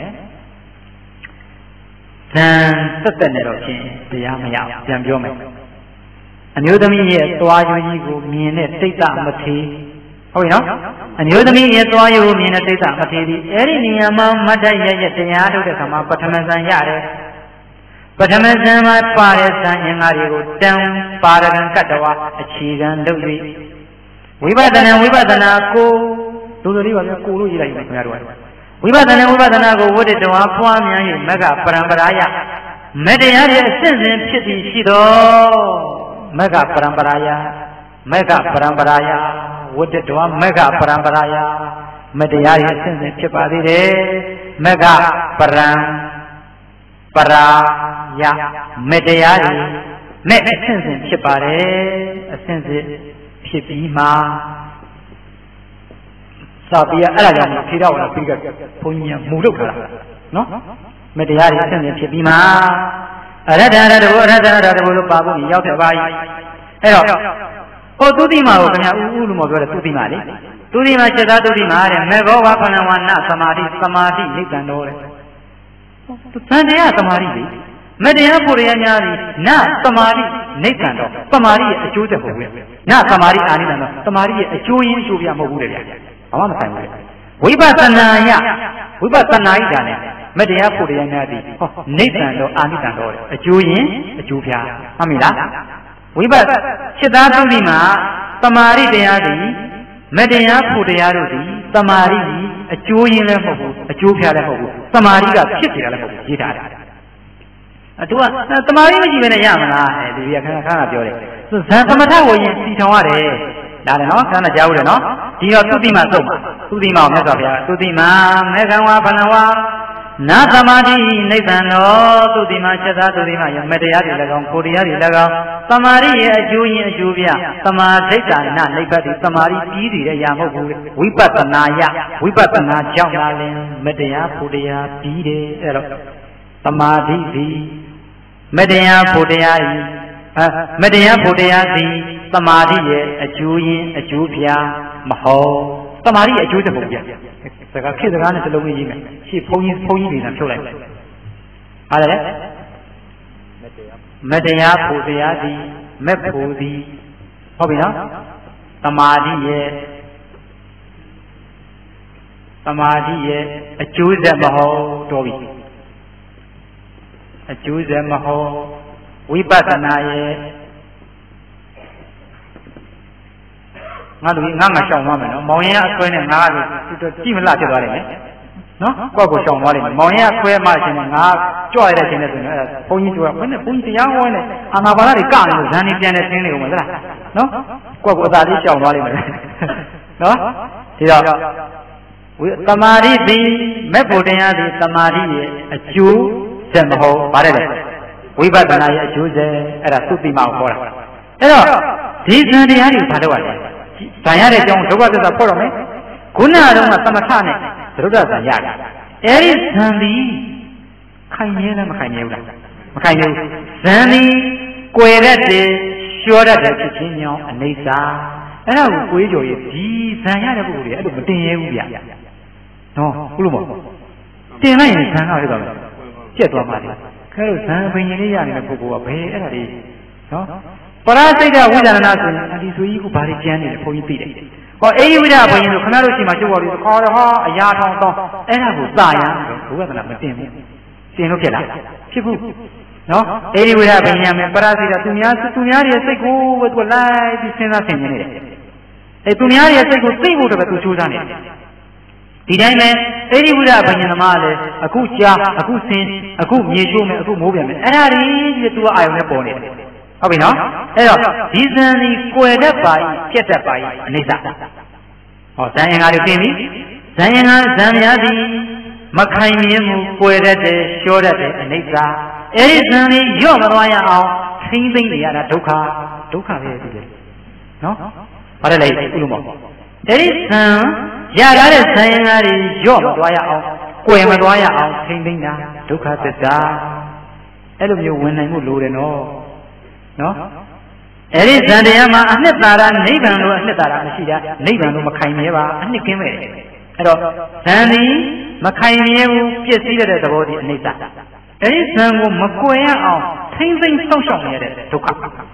ဇန်သက်နဲ့တော့ချင်းတရားမရပြန်ပြောမယ်အမျိုးသမီးရဲ့သွားရွှေကြီးကိုမြင်တဲ့တိတ်တမထေဟုတ်ပြီနော်အမျိုးသမီးရဲ့သွားရုံမြင်တဲ့စိတ်ဓာတ်မထေသည်အဲ့ဒီနေရာမှာမတ်တက်ရရတရားထုတ်တဲ့ခါမှာပထမဇန်ရတယ်ပထမဇန်မှာပါတဲ့ဇန်အင်္ဂါတွေကိုတန်ပါရဂံကတ္တဝအခြေခံလုပ်၍ဝိပဿနာကိုဒုစလေးပါဗျာကိုလို့ရေးလိုက်မယ်ခင်ဗျားတို့ဝိပဿနာကိုဝိတ္တတော်ဖွားများ၍မက္ကပရံပရာယမတရားရဲ့အစစ်စဉ်ဖြစ်ပြီးရှိတော်မက္ကပရံပရာယဝိတ္တတော်မက္ကပရံပရာယမတရားရဲ့အစစ်စဉ်ဖြစ်ပါသေးတယ်မက္ကပရံပရာယမတရားရဲ့မဲ့အစစ်စဉ်ဖြစ်ပါတယ်အစစ်စဉ်ဖြစ်ပြီးမှစာပေအဲ့ဒါကြောင့်ဖြေတော့လာပြီးကဘုန်းကြီးကမူလုပ်ထားတာနော်မတရားတွေအစစ်စဉ်ဖြစ်ပြီးမှအရထရတဘောလို့ပါဖို့ရောက်တဲ့ပါကြီးအဲ့တော့ဟိုသုတိမာကိုခင်ဗျာဥလူမောပြောတဲ့သုတိမာလေသုတိမာချက်သားသုတိမာတဲ့မေဘောဝဖဏဝနသမာဓိနိဗ္ဗာန်တော်တဲ့သံတရားသမာဓိလေမတရားဖို့ရများသည်နသမာဓိနိဗ္ဗာန်တော်သမာဓိရဲ့အကျိုးသက်ဖို့ပဲနသမာဓိအာနိသံတော်သမာဓိရဲ့အကျိုးရင်းအကျိုးပြမဟုတ်ဘူးတဲ့ဗျာဘာမှမဆိုင်ဘူးဝိပဿနာယဝိပဿနာဣဒါနဲ့မတရားဖို့ရများသည်ဟောနိဗ္ဗာန်တော်အာနိသံတော်တဲ့အကျိုးရင်းအကျိုးပြမှတ်မိလားဝိပဿစိတ်သားသုတိမှာသမာဓိတရားသည်မတရားဖို့တရားတို့သည်သမာဓိကြီးအကျိုးရင်းလည်းမဟုတ်ဘူးအကျိုးပြလည်းမဟုတ်ဘူးသမာဓိကဖြစ်နေတာလည်းမဟုတ်ဘူးရေးထားတယ်သူကသမာဓိမရှိဘဲနဲ့ရမလားဒီကခဏပြောတယ်ဇန်သမထဝိညာဉ်စီထောင်ရတယ်ဒါလည်းနော်ခဏကြားဦးတယ်နော်ဒီတော့သုတိမသုတ်မှာသုတိမကိုမြတ်စွာဘုရားသုတိမမေကံဝါဖဏဝါနာသမာဓိနိဗ္ဗာန်တော်သုတိမချက်သားသုတိမယမတရားတွေလည်းကောင်းကိုတရားတွေလည်းကောင်းသမာဓိရဲ့အကျိုးရင်းအကျိုးပြသမာဓိတာနနိဗ္ဗာန်သမာဓိပြီးတည်တဲ့ရာမဟုတ်ဘူးဝိပဿနာယဝိပဿနာကြောင့်လာလင်မတရားဖို့တရားပြီးတယ်အဲ့တော့သမာဓိသည်မတရားဖို့တရားဤမတရားဖို့တရားသည်သမာဓိရဲ့အကျိုးရင်းအကျိုးပြမဟုတ်သမာဓိရဲ့အကျိုးသက်ပုံပြစကားခေတ်စကားနဲ့စလုံးလေးရေးမယ်ရှေ့ဘုန်းကြီးတွေကဖြုတ်လိုက်ဟာလေမတရားဖို့တရားသည်မက်ဖို့သည်ဟုတ်ပြီနော်သမာဓိရဲ့အကျိုးသက်မဟုတ်တော်ပြီအကျိုးဆက်မဟုတ်ဝိပဿနာရဲ့ငါတို့ငါရှောင်သွားမယ်နော်မောင်ရင်အဆွဲနဲ့ငါကကြည့်မလားဖြစ်သွားတယ်နော်ကိုယ့်ကိုရှောင်သွားလိမ့်မယ်မောင်ရင်အဆွဲမှရှင်နဲ့ငါကြွရတဲ့ချိန်နဲ့ဆိုရင်အဲ့ဒါဘုန်းကြီးတို့ကဘယ်နဲ့ဘုန်းကြီးတရားဟောနေအာနာပါနတွေကနေလို့ဇန်နေပြန်နေသင်းနေဦးမလားနော်ကိုယ့်ကိုအသာလေးရှောင်သွားလိမ့်မယ်နော်ဒီတော့သမာဓိသည်မဲ့ဖို့တရားသည်သမာဓိရဲ့အကျိုးဆက်မဟုတ်ဗါတယ်လေဝိပဿနာရဲ့အကျိုးဆက်အဲ့ဒါသုတိမကိုခေါ်တာအဲ့တော့ဒီဇန်တရားတွေဘာလို့ ရလဲဇန်ရတဲ့အကြောင်းဒုက္ခသစ္စာဖော်တော့မယ်ခုနကတော့သမထနဲ့သရုပ်ဒဇန်ရတယ်အဲ့ဒီဇန်ဒီခိုင်မြဲလားမခိုင်မြဲဘူးလားမခိုင်မြဲဘူးဇန်ဒီကွယ်ရက်တယ်လျှောတတ်တဲ့ဖြစ်ချင်းကြောင့်အနိစ္စအဲ့ဒါကိုကိုယ်ကြော်ရဲ့ဒီဇန်ရတဲ့ပုဂ္ဂိုလ်တွေအဲ့လိုမတင်ရဲဘူးဗျနော်ဟုတ်လို့မဟုတ်တင်လိုက်ရင်ဇန်ကဖြစ်သွားမယ်ကျက်သွားပါလေခဲလို့ဇန်ပင်ရင်လေးရနေတဲ့ပုဂ္ဂိုလ်ကဘယ်အဲ့ဒါလေးနော်ပရစိတ်တဝိဇာဏဆိုရင်အဒီဆိုကြီးကဘာတွေကျမ်းနေလဲဘုန်းကြီးသိတယ်ဟောအေယဝိဒဘုန်းကြီးတို့ခဏလို့ရှိမှကျုပ်ပေါ်လို့ခေါ်တော့ဟာအရာထောင်တော့အဲ့ဒါကိုသာရဘုရားကနာမတင်ဘူးတင်လို့ဖြစ်လားဖြစ်ဘူးနော်အေယဝိဒဘုန်းကြီးမယ်ပရစိတ်တသူများရဲ့စိတ်ကိုပဲသူလိုက်ပြီးစဉ်းစားဆင်ခြင်နေတယ်အဲသူများရဲ့စိတ်ကိုသိဖို့တကယ်သူကြိုးစားနေတယ်ဒီတိုင်းပဲအေဒီဝိဒဘုရားသမားလည်းအခုကြားအခုဆင်းအခုမြေချိုးမယ်အခုမိုးပြန်မယ်အဲ့ဒါကြီးသူကအာယုံနဲ့ပေါ်နေတယ်ဟုတ်ပြီနော်အဲ့တော့ဒီဇန်ဒီကွယ်တတ်ပါ၏ပြတ်တတ်ပါ၏အနိစ္စဟောဇန်ရင်္ဂါတွေသိပြီဇန်ရင်္ဂါဇန်များသည်မခိုင်မြဲမှုကွယ်တတ်တယ်လျှောတတ်တယ်အနိစ္စအဲ့ဒီဇန်ဒီရော့မသွားရအောင်ထိမ့်သိမ့်နေရတာဒုက္ခပဲဒီလေနော်ဘာလဲလဲဥလို့မဟုတ်အဲ့ဒီဇန်ရရတဲ့ဇန်ရင်္ဂါတွေရော့မသွားရအောင်ကွယ်မသွားရအောင်ထိမ့်သိမ့်တာဒုက္ခသစ္စာအဲ့လိုမျိုးဝင်နိုင်မှုလိုတယ်နော်အဲ့ဒီဇန်တရားမှာအနှစ်သာရနိဗ္ဗာန်လို့အနှစ်သာရမရှိတာနိဗ္ဗာန်လို့မခိုင်မြဲပါအနှစ်ကင်းမဲ့တယ်အဲ့တော့ဇန်ဒီမခိုင်မြဲဘူးပြည့်စည်တဲ့သဘောဒီအနိစ္စအဲ့ဒီဇန်ကိုမကွယ်ရအောင်ထိမ့်သိမ့်ဆောက်ရှောက်နေရတဲ့ဒုက္ခ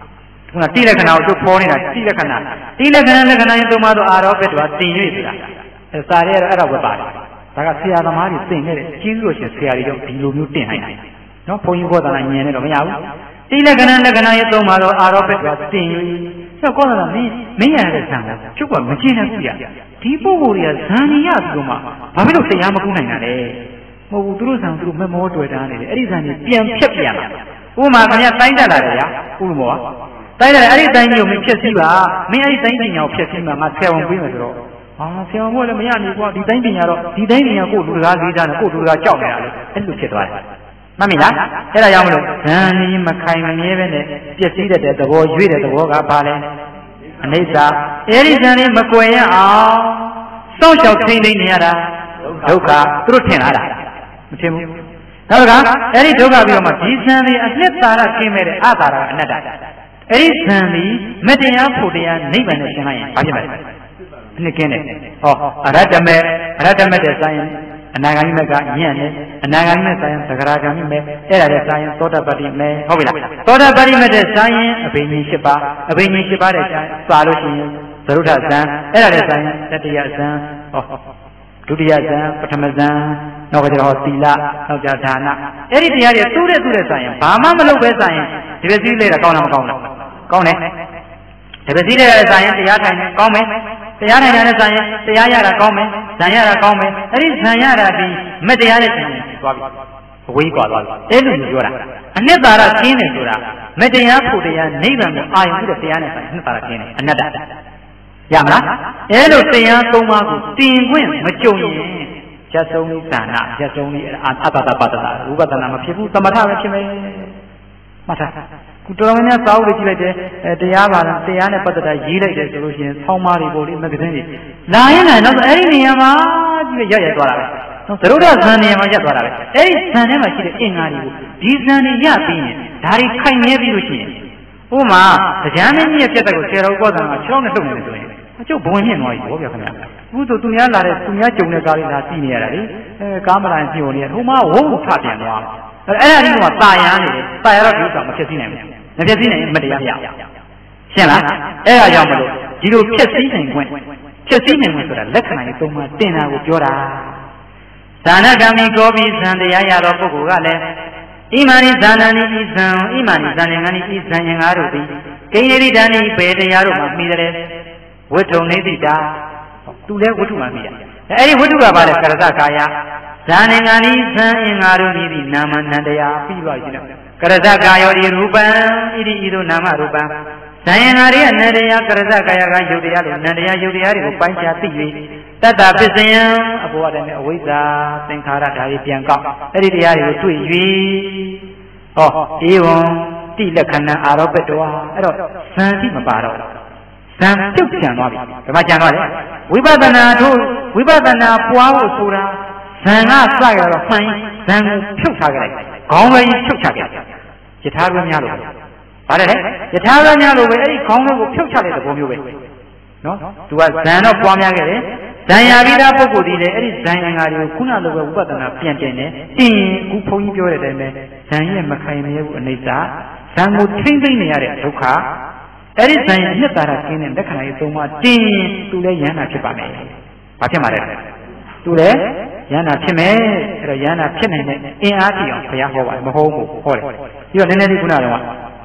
ခုနတိလက္ခဏာကိုသူပေါ်နေတာတိလက္ခဏာလက္ခဏာရင်သုံးပါတော့အာရောပက်တော့တင်၍ဆိုတာစာရဲအဲ့ဒါဝက်ပါတယ်ဒါကဆရာသမားတွေသင်ခဲ့တယ်ကျေးဇူးတော်ရှင်ဆရာတွေကြောင့်ဒီလိုမျိုးတင်နိုင်တယ်နော်ဘုန်းကြီးဘောသာနာညင်နေတော့မရဘူးတိလက္ခဏာရင်သုံးပါတော့အာရောပက်တော့တင်၍ဆိုတော့ကောသာမင်းရတဲ့ဆံကချုပ်ကမကျင်းတဲ့ခုရဒီပုဂ္ဂိုလ်တွေကဇန်နီရပြီးတော့မှဘာဖြစ်လို့တရားမကူးနိုင်တာလဲမဟုတ်ဘူးသူတို့ဆံသူတို့မမောတွေ့တာနေတယ်အဲ့ဒီဆံကြီးပြန်ဖြတ်ပြန်လာဥမာခင်ဗျာတိုင်းတက်လာတယ်ဗျာဥပမာတိုင်းတယ်အဲ့ဒီတိုင်းကြီးကိုမဖြတ်စည်းပါမင်းအဲ့ဒီတိုင်းပညာကိုဖြတ်စည်းမှငါဆယ်အောင်ပြီးမယ်ဆိုတော့ဆယ်အောင်မို့လည်းမရနိုင်ဘူးကွာဒီတိုင်းပညာတော့ဒီတိုင်းပညာကိုလူတကားလေးသားနဲ့ကိုလူတကားကြောက်နေတာလေအဲ့လိုဖြစ်သွားတယ်မှတ်မိလားအဲ့ဒါကြောင့်မလို့ဇန်နီမခိုင်မမြဲပဲနဲ့ပြည့်စည်တဲ့သဘောရွေ့တဲ့သဘောကဘာလဲအနိစ္စအဲ့ဒီဇန်နီမကွယ်ရအောင်စောင့်ရှောက်ထိန်းသိမ်းနေရတာဒုက္ခသူတို့ထင်လာတာမထင်ဘူးနောက်ကအဲ့ဒီဒုက္ခပြီးတော့မှဒီဇန်နီအနှစ်သာရကျင်းမဲ့တဲ့အတာရအနတ္တအဲ့ဒီဇန်နီမတရားဖို့တရားနိဗ္ဗာန်နဲ့ရှင်းလိုက်ရင်ဘာဖြစ်မလဲအနှစ်ကင်းတယ်ဟောအရတ္တမဲ့တဲ့ဆိုင်ရင်အနာဂါမိမဲ့ကညံ့တယ်အနာဂါမိမဲ့ဆိုင်ရင်သဂရာဂါမိမဲ့အဲ့ဒါတဲ့ဆိုင်ရင်သောတပတ္တိမဲ့ဟုတ်ပြီလားသောတပတ္တိမဲ့တဲ့ဆိုင်ရင်အဘိညာဉ်၈ပါးအဘိညာဉ်၈ပါးတဲ့ဆိုင်စာလို့ရှိရင်သရုဋ္ဌဇံအဲ့ဒါတဲ့ဆိုင်ရင်တတိယဇံဟောဒုတိယဇံပထမဇံနောက်ကကျတော့သီလနောက်ကြဒါနအဲ့ဒီတရားတွေသူ့တဲ့ဆိုင်ရင်ဘာမှမလုပ်ပဲဆိုင်ရင်ဒီပစ္စည်းလေးတာကောင်းလားမကောင်းလားကောင်းတယ်ဒီပစ္စည်းလေးတဲ့ဆိုင်ရင်တရားထိုင်တယ်ကောင်းမယ်တရားထိုင်တဲ့ဆိုင်ရင်တရားရတာကောင်းမယ်ဇံရတာကောင်းမယ်အဲ့ဒီဇံရတာဒီမတရားတဲ့ဆိုင်ရင်သွားပြီအဝေးကွာသွားပြီအဲ့လိုမျိုးပြောတာအနှစ်သာရကျင်းတယ်ဆိုတာမတရားဖို့တရားနိဗ္ဗာန်ကိုအာရုံပြုတဲ့တရားနဲ့ဆိုင်အနှစ်သာရကျင်းတယ်အနတ္တရမလားအဲ့လိုတရား၃ပါးကိုတင်ခွင့်မကြုံရင်ချက်ဆုံးဤသာနာချက်ဆုံးဤအတ္တတပတ္တတာဝိပဿနာမဖြစ်ဘူးသမထပဲဖြစ်မယ်မှတ်ထားခုတော်တော်များများစာအုပ်တွေကြည့်လိုက်တယ်တရားပါလားတရားနဲ့ပတ်သက်တာရေးလိုက်တယ်ဆိုလို့ရှိရင်ဆောင်းပါးတွေပို့လေးမဂ္ဂဇင်းတွေလာရင်လည်းနောက်အဲ့ဒီနေရာမှာကြည့်ရသွားတာပဲသရုပ်တော်ဇန်နေရာမှာရပ်သွားတာပဲအဲ့ဒီဇန်ထဲမှာရှိတဲ့အင်္ဂါတွေကိုဒီဇန်တွေရပြီးရင်ဒါတွေခိုင်မြဲပြီးလို့ရှိရင်ဥပမာတရားမင်းကြီးရဲ့ပြတ်တဲ့ကိုဆရာတော်ကောသံက6နဲ့ထုတ်နေတယ်ဆိုရင်အကျုပ်ဘဝင်မြင့်သွားပြီဗောဗျာခင်ဗျာအခုဆိုသူများလာတဲ့သူများကြုံတဲ့ကားလေးလာကြည့်နေရတာလေကားမလာရင်ကြည့်ဝင်နေဟိုမှာဝုန်းထပြန်သွားအဲ့ဒါကြီးကတာယာနေတယ်တာယာတော့ဒီဥစ္စာမဖြစ်စည်းနိုင်ဘူးမဖြစ်စည်းနိုင်မတရားရရှင်းလားအဲ့ဒါကြောင့်မလို့ဒီလိုဖြစ်စည်းနိုင်ခွင့်ဆိုတာလက္ခဏာကြီးသုံးပါးတင်တာကိုပြောတာသာနကံမီကောပြီးဇံတရားရတော့ပုဂ္ဂိုလ်ကလည်းဣမာနိဇာနနိဣဇံဣမာနိဇာနငါနိဣဇံယံငါတို့သည်ကိဉ္စေတိတဏိဘေတရားတို့မှာမိတယ်ဝိထုံနေတိတာသူလည်းဝိထုမှာမိတယ်အဲ့ဒီဝိထုကပါလေကရဇကာယဇာနငါနိဇံအင်္ဂါတို့မိသည်နာမနန္တရားပြီးပါပြီနော်ကရဇကာယောဤရူပံဣတိဤသို့နာမရူပံဇာယံငါရိယနန္တရားကရဇကာယကယုတ်တရားတို့နန္တရားယုတ်တရားတွေကိုပိုင်းခြားသိ၍တတ္တပစ္စယံအဘောရတဲ့အဝိဇ္ဇာသင်္ခါရဓာတ်ကြီးပြန်ကောက်အဲ့ဒီတရားတွေကိုတွေ့၍ဟောဧဝံတိလက္ခဏာအာရောပတ္တဝါအဲ့တော့ဇံတိမပါတော့ဇံပြုတ်ပြန်သွားပြီဒီမှာကြံသွားတယ်ဝိပဿနာတို့ဝိပဿနာပွားဖို့ဆိုတာဇံကစရတော့မှန်ဇံကိုဖြုတ်ထားကြလိုက်ခေါင်းလေးဖြုတ်ချခဲ့ယထာပြများလို့ဗါတယ်လေယထာပြများလို့ပဲအဲ့ဒီခေါင်းလေးကိုဖြုတ်ချတဲ့သဘောမျိုးပဲနော်သူကဇံတော့ပွားများခဲ့တယ်ဇံရပြီးသားပုဂ္ဂိုလ်ဒီလေအဲ့ဒီဇံအင်္ဂါတွေကိုခုနလိုပဲဝိပဿနာပြန်တင်တယ်အခုဘုန်းကြီးပြောတဲ့အတိုင်းပဲဇံရဲ့မခိုင်မရဲဘူးအနိစ္စဇံကိုထိမ့်သိမ့်နေရတဲ့ဒုက္ခအဲ့ဒီဇံရဲ့အနှစ်သာရကျင်းတဲ့လက္ခဏာကြီးသုံးပါးတင်သူလည်းယန္တာဖြစ်ပါမယ်ဘာဖြစ်မှာလဲသူလည်းယန္တာဖြစ်မယ်အဲ့တော့ယန္တာဖြစ်နိုင်တဲ့အင်အားကြီးအောင်ဘုရားဟောပါတယ်မဟုတ်ဘူးဟောတယ်ပြီးတော့နည်းနည်းလေးခုနကတော့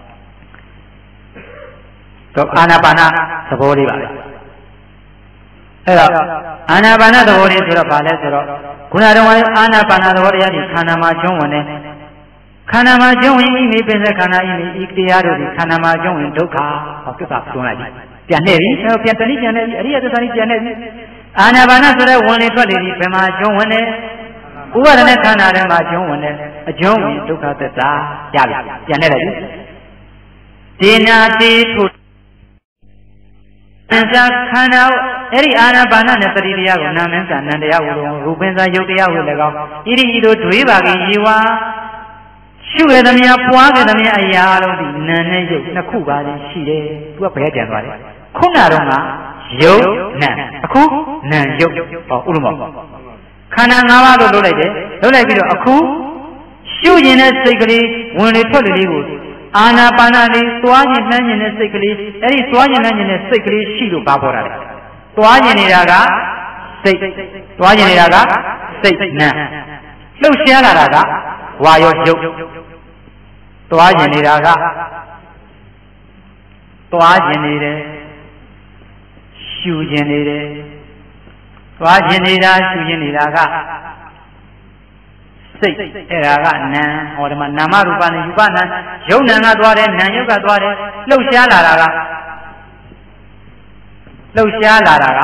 အာနာပါနသဘောလေးပါပဲအဲ့တော့အာနာပါနသဘောလေးဆိုတော့ဗာလဲဆိုတော့ခုနကတော့အာနာပါနသဘောတရားဒီခန္ဓာမှာကျုံးဝင်တယ်ခန္ဓာမှာကျုံးဝင်ဤမိပင်စခန္ဓာဤမိဤတရားတို့ဒီခန္ဓာမှာကျုံးဝင်ဒုက္ခဟောသစ္စာတွန်းလိုက်ပြီပြန်နေပြီပြန်တဏှိပြန်နေပြီအရိယသစ္စာကြီးပြန်နေပြီအာနာပါနဆိုတဲ့ဝင်လေထွက်လေဒီဘယ်မှာကျုံးဝင်တယ်ဥပါဒณะခန္ဓာထဲမှာကျုံးဝင်တယ်အကျုံးဝင်ဒုက္ခသစ္စာရပြီပြန်နေလိုက်ပြီဒေနာတိထုအစ္စာခန္ဓာအဲ့ဒီအာနာပါနနဲ့ပရိတရားကိုနာမင်းစာနန္တရားဝုလုံးရူပင်းစာယုတ်တရားဝုလည်းကောင်းဣတိဤတို့ဒွေးပါခင်ယေဝါရှုရသမျှပွားကြသမျှအရာလုံးဒီနာနဲ့ယုတ်နှစ်ခုပါချင်းရှိတယ်သူကဘယ်ပြန်သွားလဲခုနတော့ကယုတ်နာအခုနာယုတ်ဟောဥရမောခန္ဓာ၅ပါးလို့လုပ်လိုက်တယ်လုပ်လိုက်ပြီးတော့အခုရှုရင်တဲ့စိတ်ကလေးဝင်လေထွက်လေလေးကိုအာနာပါနလေးသွားရင်နှမ်းရင်တဲ့စိတ်ကလေးအဲ့ဒီသွားရင်နှမ်းရင်တဲ့စိတ်ကလေးရှိလို့ပါပေါ်တာလေသွားရင်နေတာကစိတ်သွားရင်နေတာကစိတ်နံလှုပ်ရှားလာတာကဝါရောရုပ်သွားရင်နေတာကသွားရင်နေတယ်ရှူရင်နေတယ်သွားရင်နေတာရှူရင်နေတာကစိတ်အဲ့ဒါကနာဟောဒီမှာနာမရူပနဲ့ယူပနာယုတ်နာကသွားတယ်နာယုတ်ကသွားတယ်လှုပ်ရှားလာတာကလှုပ်ရှားလာတာ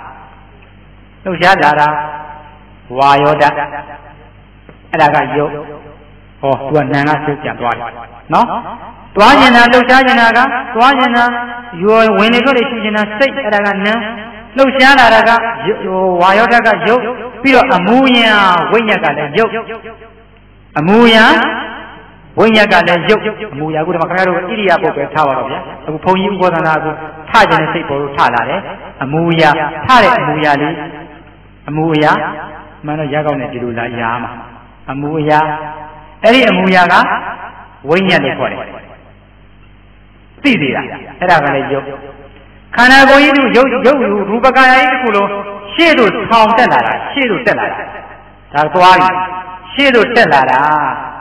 ဝါယောဓာတ်အဲ့ဒါကယုတ်ဟောသူကနာကစိတ်ပြန်သွားတယ်နော်သွားရင်တာလှုပ်ရှားရင်တာကသွားရင်တာယောဝင်လေတို့ရှူရင်တာစိတ်အဲ့ဒါကနာလှုပ်ရှားလာတာကဝါယောဓာတ်ကယုတ်ပြီးတော့အမူအရာဝိညာဉ်ကလည်းယုတ်အမူအရာဝိညာဉ်ကလည်းယုတ်အမူအရာကိုဒီမှာခင်ဗျားတို့ဣရိယာပုတ်ပဲထားပါတော့ဗျာအခုဘုန်းကြီးဥပဒနာကိုထခြင်းတဲ့စိတ်ပေါ်လို့ထလာတယ်အမူအရာထတဲ့အမူအရာလေးအမူအရာမှန်တော့ရကောက်နဲ့ဒီလိုလာရာမှာအမူအရာအဲ့ဒီအမူအရာကဝိညာဉ်လို့ခေါ်တယ်သိသေးတာအဲ့ဒါကလည်းယုတ်ခန္ဓာကိုယ်ကြီးတို့ယုတ်ရူပကာယကြီးတစ်ခုလုံးရှေ့တို့ထောင်တက်လာတာရှေ့တို့တက်လာတာဒါသွားပြီရှေ့တို့တက်လာတာ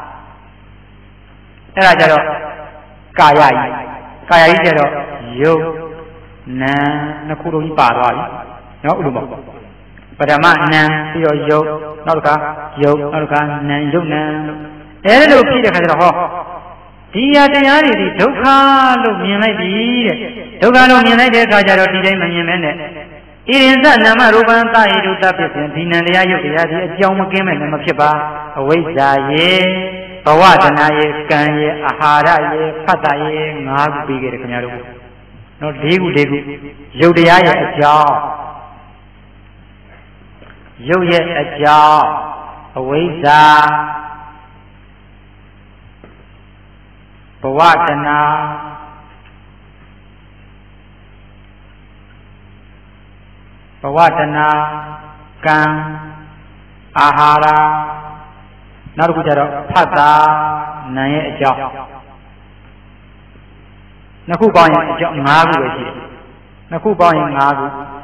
အဲ့ဒါကြတော့ကာယကြီးကြတော့ယုတ်နာနှစ်ခုလုံးကြီးပါသွားပြီနော်ဥပမာပထမနာပြီးတော့ယုတ်နောက်တစ်ခါယုတ်နောက်တစ်ခါနာယုတ်နာလို့အဲ့လိုဖြစ်တဲ့ခါကျတော့ဟောဒီရတရားတွေဒီဒုက္ခလို့မြင်လိုက်ပြီတဲ့ဒုက္ခလို့မြင်လိုက်တဲ့အခါကျတော့ဒီတိုင်းမမြင်မဲနဲ့ဣရိသနာမရူပံသာယိတုတပ္ပစ္စံဒီနံတရားယုတ်တရားဒီအကြောင်းမကင်းမဲ့လည်းမဖြစ်ပါအဝိဇ္ဇာယေဘဝတဏယေကံယေအာဟာရယေဖတ်တာယေ၅ခုပြီးခဲ့တယ်ခင်ဗျားတို့နော်၄ခုယုတ်တရားရဲ့အကြောင်းယုတ်ရဲ့အကြောင်းအဝိဇ္ဇာဘဝတဏကံအာဟာရနောက်တစ်ခုကျတော့ဖတ်တာနာရဲ့အကြောင်းနှစ်ခုပေါင်းရင်အကြောင်း၅ခုပဲရှိတယ်နှစ်ခုပေါင်းရင်၅ခု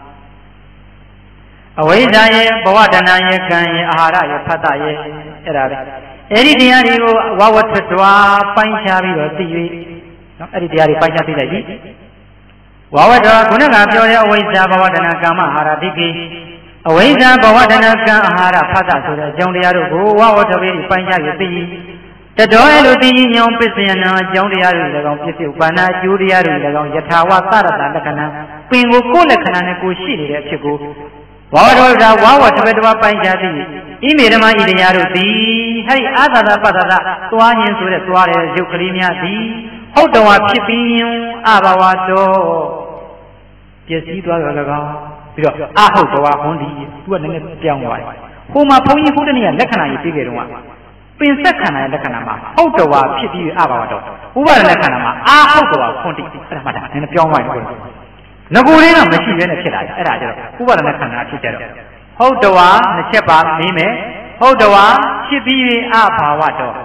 အဝိဇ္ဇာရဲ့ဘဝတဏရဲ့ကံရဲ့အာဟာရရဲ့ဖတ်တာရဲ့အဲ့ဒါပဲအဲ့ဒီတရားတွေကိုဝဝထထွားပိုင်းခြားပြီးတော့သိ၍နော်အဲ့ဒီတရားတွေပိုင်းခြားသိလိုက်ပြီဝဝထခုနကပြောတဲ့အဝိဇ္ဇာဘဝတဏကာမအာဟာရတိကိအဝိဇ္ဇာဘဝတဏကံအာဟာရဖတ်တာဆိုတဲ့အကြောင်းတရားတို့ကိုဝဝထပြီးပိုင်းခြား၍သိတတော်အဲ့လိုသိညောင်းပစ္စယနာအကြောင်းတရားတွေလည်းကောင်းပစ္စည်းဥပါဏအကျိုးတရားတွေလည်းကောင်းယထာဝသရတလက္ခဏာပင်ကိုကိုယ်လက္ခဏာနဲ့ကိုရှိနေတဲ့အဖြစ်ကိုဝါတော်ကဝါဝတပတဝပိုင်းခြားသည်ဣမေဓမ္မဣတရားတို့သည်ဟဲ့အာသတာပတ္တတာသွားခြင်းဆိုတဲ့သွားတဲ့ရုပ်ကလေးများသည်ဟုတ်တော်ဖြစ်ပြီးအဘဝတော်ပျက်စီးသွားတော့၎င်းပြီးတော့အဟုတ်တော်ဟွန်းဒီသူကလည်းပြောင်းသွားတယ်ဟိုမှာဘုန်းကြီးဘုဒ္ဓနည်းလက္ခဏာကြီးပြီးကြတော့ပင်ဆက်ခန္ဓာရဲ့လက္ခဏာမှာဟုတ်တော်ဖြစ်ပြီးအဘဝတော်ဥပါဒလက္ခဏာမှာအဟုတ်တော်ဟွန်းဒီအဲ့ဒါမှဒါနည်းနည်းပြောင်းသွားတယ်ငကိုလေးကမရှိဘဲနဲ့ဖြစ်လာတယ်အဲ့ဒါကြတော့ဥပါဒနာခန္ဓာဖြစ်ကြတော့ဟုတ်တော်နှစ်ချက်ပါမေးမယ်ဟုတ်တော်ဖြစ်ပြီးအဘာဝတော်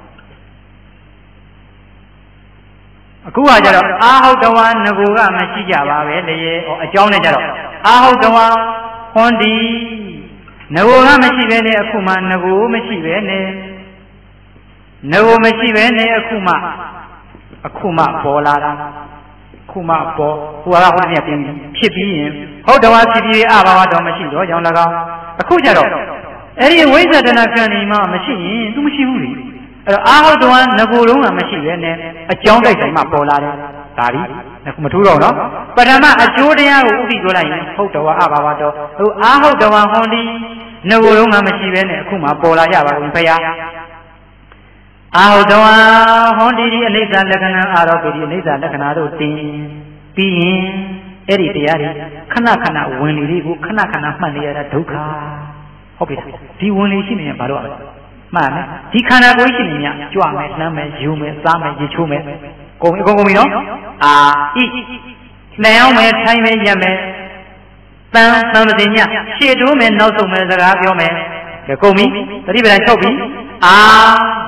အခုကကြတော့အာဟုတ်တော်ငကိုကမရှိကြပါပဲလေအကြောင်းနဲ့ကြတော့အာဟုတ်တော်ဟွန်ဒီငကိုကမရှိဘဲနဲ့အခုမှငကိုမရှိဘဲနဲ့ငကိုမရှိဘဲနဲ့အခုမှပေါ်လာတာခုမှပေါ်ဟိုကဟိုတည်းပြင်ဖြစ်ပြီးရင်ဟုတ်တော်ဖြစ်ပြီးအဘာဝတော်မရှိတော့ကြောင့်၎င်းအခုကြတော့အဲ့ဒီဝိဇ္ဇတနာကံဒီမှာမရှိရင် तू မရှိဘူးလေအဲ့တော့အာဟုတ်တော်ငကိုယ်လုံးကမရှိပဲနဲ့အကြောင်းတိုက်တိုင်းမှာပေါ်လာတယ်ဒါဒီမထူးတော့နော်ပထမအကျိုးတရားကိုဥပ္ပိပြောလိုက်ရင်ဟုတ်တော်အဘာဝတော်ဟိုအာဟုတ်တော်ဟွန်ဒီငကိုယ်လုံးကမရှိပဲနဲ့အခုမှပေါ်လာကြပါဘူးဖေယားအာဟုတ်တော်ဟွန်ဒီအနိစ္စလက္ခဏာအာရောပိဒီအနိစ္စလက္ခဏာတို့တင်ပြီးရင်အဲ့ဒီတရားတွေခဏခဏဝင်လေတွေကိုခဏခဏမှတ်နေရတာဒုက္ခဟုတ်ပြီဒီဝင်လေရှိနေရင်ဘာလို့မှတ်မယ်ဒီခန္ဓာကိုယ်ရှိနေညကြွမယ်နှမ်းမယ်ယူမယ်စားမယ်ရေချိုးမယ်ကုန်ပြီပြီနော်အာဣလျှောင်းမယ်ထိုင်မယ်ရက်မယ်တန်မစင်ညရှေ့တိုးမယ်နောက်ဆုံးမယ်စကားပြောမယ်ကုန်ပြီသတိပ္ပံချုပ်ပြီအာဝ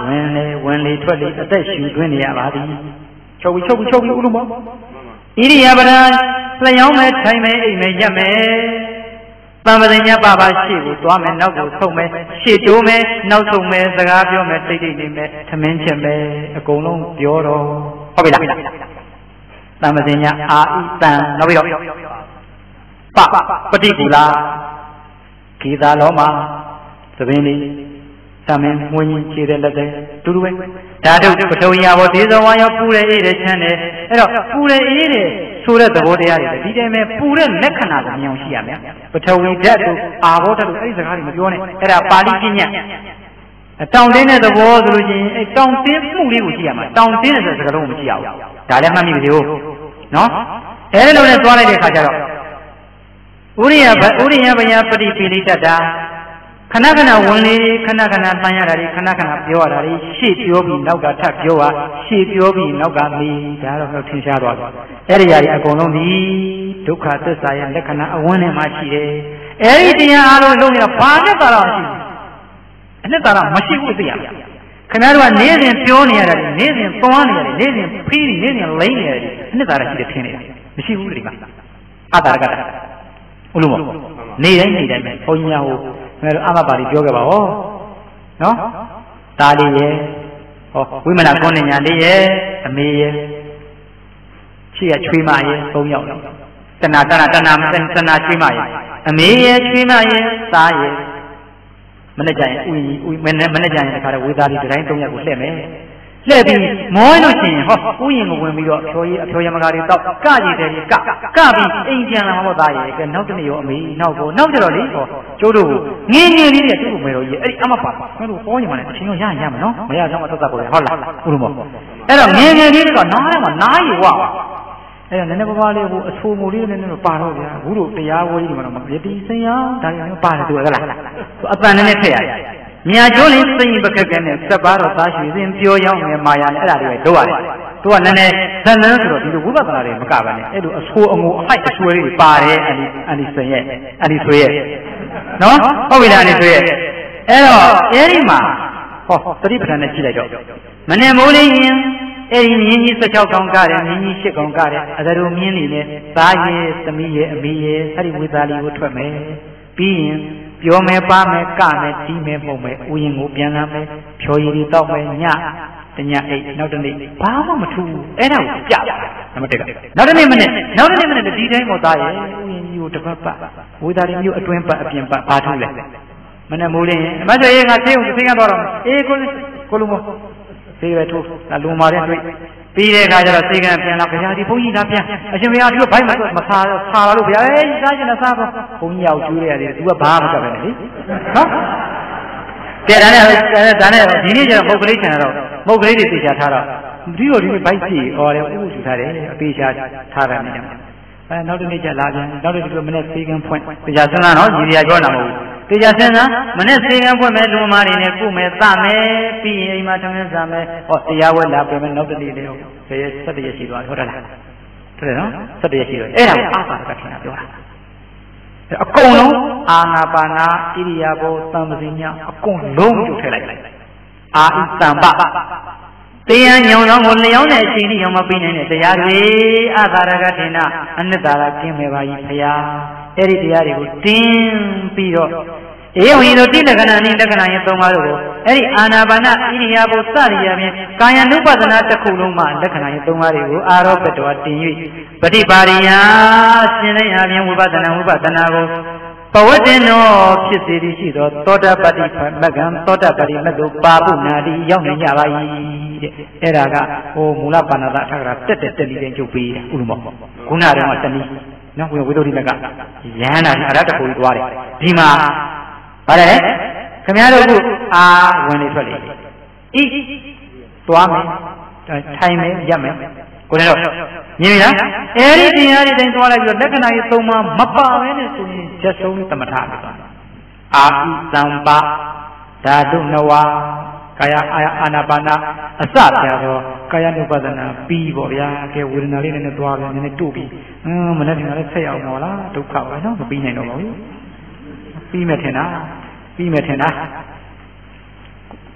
ဝင်လေထွက်လေအသက်ရှူသွင်းနေရပါသည်ချုပ်ပြီးဥလို့မောဣရိယာပဒလျောင်းမဲ့ထိုင်မဲ့အိမ်မဲ့ရက်မဲ့တံပဒညပပရှေ့ကိုသွားမယ်နောက်ကိုဆုတ်မယ်ရှေ့တိုးမယ်နောက်ဆုတ်မယ်စကားပြောမယ်တိတ်နေမယ်သမင်းချက်မယ်အကုန်လုံးပြောတော့ဟုတ်ပြီလားတံပဒညအာဣတံနောက်ပြီးတော့ပฏิကူလာခေသာလောမှာသဘင်လေးသမင်းမွင်းကြီးခြေတဲ့လက်တဲ့တူတူပဲဓာတုပထဝီယဘောဒေဇဝါယောပူတဲ့အေးတဲ့ချမ်းတယ်အဲ့တော့ပူတဲ့အေးတဲ့ဆိုတဲ့သဘောတရားတွေဒီတိုင်းပဲပူတဲ့လက္ခဏာကိုမြင်အောင်ရှိရမယ်ပထဝီဓာတ်တို့အာဘောဓာတ်တို့အဲ့ဒီစကားတွေမပြောနဲ့အဲ့ဒါပါဠိပညာတောင်တင်းတဲ့သဘောဆိုလို့ရှိရင်အဲ့တောင်တင်းမှုလေးကိုရှိရမှာတောင်တင်းတဲ့စကားလုံးကိုမရှိရဘူးဒါလည်းမှတ်မိပါစေဟုတ်နော်အဲ့လိုနဲ့သွားလိုက်တဲ့အခါကျတော့ဥရိယဘယပฏิပိလိတ္တာခဏခဏဝင်လေခဏခဏတန်ရတာတွေခဏခဏပြောရတာတွေရှေ့ပြောပြီးနောက်ကထပ်ပြောရရှေ့ပြောပြီးနောက်ကမေးဒါတော့ထင်ရှားသွားတယ်အဲ့ဒီຢာတွေအကုန်လုံးဒီဒုက္ခသစ္စာရဲ့လက္ခဏာအဝန်းထဲမှာရှိတယ်အဲ့ဒီတရားအားလုံးလုံးနေတာဘာနဲ့သာတော့ရှိဘူးအနှစ်သာတော့မရှိဘူးသိရမယ်ခင်ဗျားတို့ကနေ့စဉ်ပြောနေရတယ်နေ့စဉ်သွားနေရတယ်နေ့စဉ်ဖီးနေနေ့စဉ်လိမ့်နေရတယ်အနှစ်သာတော့ရှိတယ်ထင်နေတယ်မရှိဘူးဒီမှာအတ္တရကတဟုတ်လို့မနေတိုင်းပဲဘုန်းကြီးများဟိုအမပါဠိပြောခဲ့ပါဦးနော်ဒါလေးရဲ့ဟောဝိမနာကုဏ္ဏညာလေးရဲ့အမေရဲ့ချစ်ရချွေးမရဲ့၃ယောက်တော့တဏချွေးမရဲ့အမေရဲ့ချွေးမရဲ့သားရဲ့မနေ့ကျရင်မနေ့ကျရင်တခါတော့ဝေသားလေးတိုင်း၃ယောက်ကိုလှည့်မယ်လှည့်ပြီးမောလို့ရှိရင်ဟောဥယျာဉ်ကိုဝင်ပြီးတော့အဖျော်ရမကားတွေတောက်ကကြည့်တယ်ကပြီးအိမ်ပြန်လာမှာပေါ့သားရဲ့ကဲနောက်တနေ့ရောအမေနောက်ကြတော့လေဟောကျိုးတို့ငင်းလေးတွေသူ့ကိုမယ်တော့ကြီးအဲ့ဒီအမပါမင်းတို့ဟောနေမှာလည်းအချင်းရောရမှာနော်မရတော့မှသက်သက်ပေါ်ရဟုတ်လားဥလို့မောအဲ့တော့ငင်းလေးတွေကနားထဲမှာနားရီဝအဲ့တော့နည်းနည်းပါးလေးဟိုအဆိုးမိုးလေးနည်းနည်းပါတော့ဗျာဘူးတို့တရားဝဲကြီးမှာတော့ယတိစင်ရဒါတွေမျိုးပါတယ်သူကလားအပန်နဲ့ထည့်ရတယ်မြာကျိုးလေးစိတ်ပကက်ကနဲ့စက်ပါတော့သားရွှေစင်ပြောရောက်နေမာယာနဲ့အဲ့ဒါတွေတော့ရတယ်သူကနည်းနည်းဇန်နန်းဆိုတော့ဒီလိုဝိပဿနာတွေမကပါနဲ့အဲ့လိုအဆိုးအငိုအဟိုက်အဆွဲတွေပါတယ်အန်ဒီစင်ရဲ့အန်ဒီဆွေရဲ့နော်ဟုတ်ပြီလားအန်ဒီဆွေရဲ့အဲ့တော့အဲ့ဒီမှာဟောသတိပဋ္ဌာန်နဲ့ကြည့်လိုက်တော့မနဲ့မိုးလေးရင်အဲ့ဒီမြင်းကြီး16ကောင်ကတယ်မြင်းကြီး8ကောင်ကတယ်အသတို့မြင်းနေနဲ့သားရဲ့သမီးရဲ့အမေရဲ့အဲ့ဒီဝိသလီကိုထွက်မယ်ပြီးရင်ပြောမယ်ပါမယ်ကမယ်တီးမယ်ပုံမယ်ဥယျာဉ်ကိုပြန်လာမယ်ဖြောရည်တွေတောက်မယ်ညတညအိတ်နောက်တနေ့ဘာမှမထူးအဲ့ဒါကိုပြနံပါတ်1ကနောက်တနေ့မနေ့ဒီတိုင်းပေါ်သားရဲ့ဥယျာဉ်ကြီးကိုတစ်ပတ်ပတ်ဝိသလီမျိုးအတွင်းပတ်အပြင်ပတ်ဘာထူးလဲမနဲ့မိုးလင်းမဆွေရင်ငါသိအောင်သိရတော့အေးကိုလူမသေးပဲထိုးလူမာတဲ့တွေ့ပြီးတဲ့အခါကျတော့စေကံပြန်လာခင်ဗျာဒီဘုန်းကြီးသားပြန်အရှင်ဘုရားဒီလိုဘိုက်မစားလို့ဗျာအေးစားချင်တာစားပါဘုန်းကြီးရောက်ကျွေးရတယ်သူကဘာမှမကပ်ပဲလေနော်ကဲဒါနဲ့ဒီနေ့ကျတော့ပုတ်ကလေးချင်တော့ပုတ်ကလေးတွေသိချထားတော့ဒီလိုဘိုက်စီဟောတယ်ဥပုသ်ထားတယ်အပေးချထားတယ်နေတယ်နောက်တနေ့ကျလာပြန်နောက်တနေ့မနေ့စေကံဖွင့်တရားစမ်းနော်ညီရပြောတာမဟုတ်ဘူးတရားစင်စားမနဲ့စေကံဖွင့်မဲ့လူမားတွေနဲ့ကုမယ်သမယ်ပြီးရင်အိမ်မှာသမင်းစားမယ်ဟောတရားဝဲလာပြင်မယ်နောက်တနေ့လေးဟုတ်ဘယ်17ရက်ရှိသွားဟုတ်တယ်လားဟုတ်တယ်နော်17ရက်ရှိတော့အဲ့ဒါကိုအာသာကထင်တာပြောတာအကုန်လုံးအာနာပါနာဣရိယာပုသံပစီညာအကုန်လုံးကိုထည့်လိုက်အာဣတံပတရားညောင်းကိုလျောင်းတဲ့အချိန်ကြီးရောမပြီးနိုင်တဲ့တရားတွေအာသာရကထင်တာအနှစ်သာရကင်းမဲ့ပါကြီးဖရာအဲ့ဒီတရားတွေကိုတင်းပြီးတော့အေဝံတို့တိလက္ခဏာနိလက္ခဏာရဲ့၃ပါးတို့ကိုအဲ့ဒီအာနာပါနဣရိယာပုစရိယာဖြင့်ကာယ ानु ပဒနာတစ်ခုလုံးမှာလက္ခဏာရဲ့၃ပါးတွေကိုအာရောပတောတင်၍ပฏิပါရိယရှင်းတဲ့အပြင်ဝိပဿနာကိုပဝတ္တင်သောဖြစ်စေသည်ရှိသောသောတာပတ္တိမဂ္ဂံသောတာပတ္တိမဂ္ဂုပါပုနာတိရောက်နေကြပါ၏တဲ့အဲ့ဒါကဟိုမူလပါဏာတအထကရာတက်နေတဲ့ကျုပ်ပေးတယ်ဥလမောခုနကတော့တနည်းနော်ဝိသုဒ္ဓိမကရဟန္တာအရတ္တကိုသွားတယ်ဒီမှာဗါတယ်ခင်ဗျားတို့ကအာဝင်နေထွက်လေဤသွားမယ်ထိုင်မယ်ရပ်မယ်ကိုလည်းတော့မြင်ပြီလားအဲ့ဒီတရားတွေတိုင်းသွားလိုက်ပြီးတော့လက္ခဏာကြီး၃ပါးမပါဘဲနဲ့ဆိုရင်ချက်ဆုံးသမထပဲသွားအာပိသံပါဓာတုနဝကာယအာနာပါနာအစပြတော့ကာယ ानु ပဒနာပြီးပေါ့ဗျာကဲဝေဒနာလေးနဲ့သွားပြန်နည်းနည်းတို့ပြီးမနေ့ကလည်းဆက်ရအောင်ပါလားဒုက္ခပါနော်မပြီးနိုင်တော့ပါဘူးပြီးမယ်ထင်တာ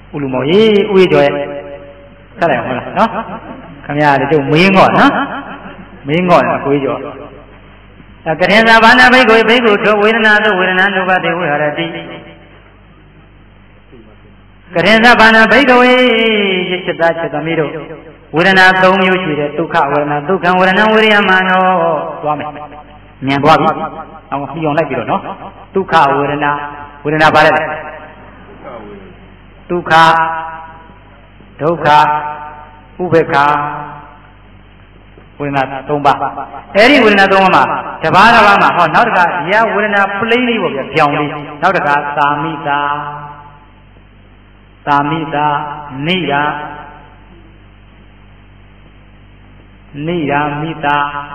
လူမောအေးဥကြောရဲ့ဆက်လိုက်ဟုတ်လားနော်ခင်ဗျားတို့ကျုပ်မင်းငေါ့နော်မင်းငေါ့ကိုကြောကထင်သာဘာနာဘိက္ခုဘိက္ခုတို့ဝေဒနာတို့ဝေဒနာဒုက္ခတေဝိဟရတိကထင်သာဘာနာဘိက္ခုจิตသားจิตသမီးတို့ဝေဒနာ၃မျိုးရှိတယ်ဒုက္ခဝေဒနာဒုက္ခဝေဒနာဝိရိယမနောသွားမယ်ဉာဏ်သွားပြီအောင်ပြီးအောင်လိုက်ပြီးတော့နော်ဒုက္ခဝေဒနာဘာလဲဒုက္ခဒုက္ခဥပေက္ခဝေဒနာ၃ပါးအဲ့ဒီဝေဒနာ၃ပါးမှာတပါးမှာဟောနောက်တစ်ခါရဝေဒနာပလိမ့်လေးပေါ့ဗျပြောင်းလေးနောက်တစ်ခါသာမိတာနိရာမိတာ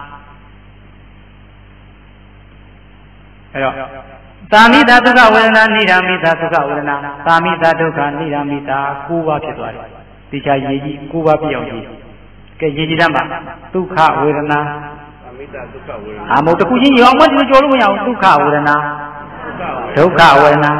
အဲ့တော့သာမိတာဒုက္ခဝေဒနာနိရာမိတာဒုက္ခဝေဒနာသာမိတာဒုက္ခနိရာမိတာ၉ပါးဖြစ်သွားတယ်ဒီချာရေးကြီး၉ပါးပြအောင်ရေးကဲရေးကြည့်တတ်ပါဒုက္ခဝေဒနာသာမိတာဒုက္ခဝေဒနာမဟုတ်တခုချင်းရောင်းမတူကြောလို့မရအောင်ဒုက္ခဝေဒနာဒုက္ခဝေဒနာ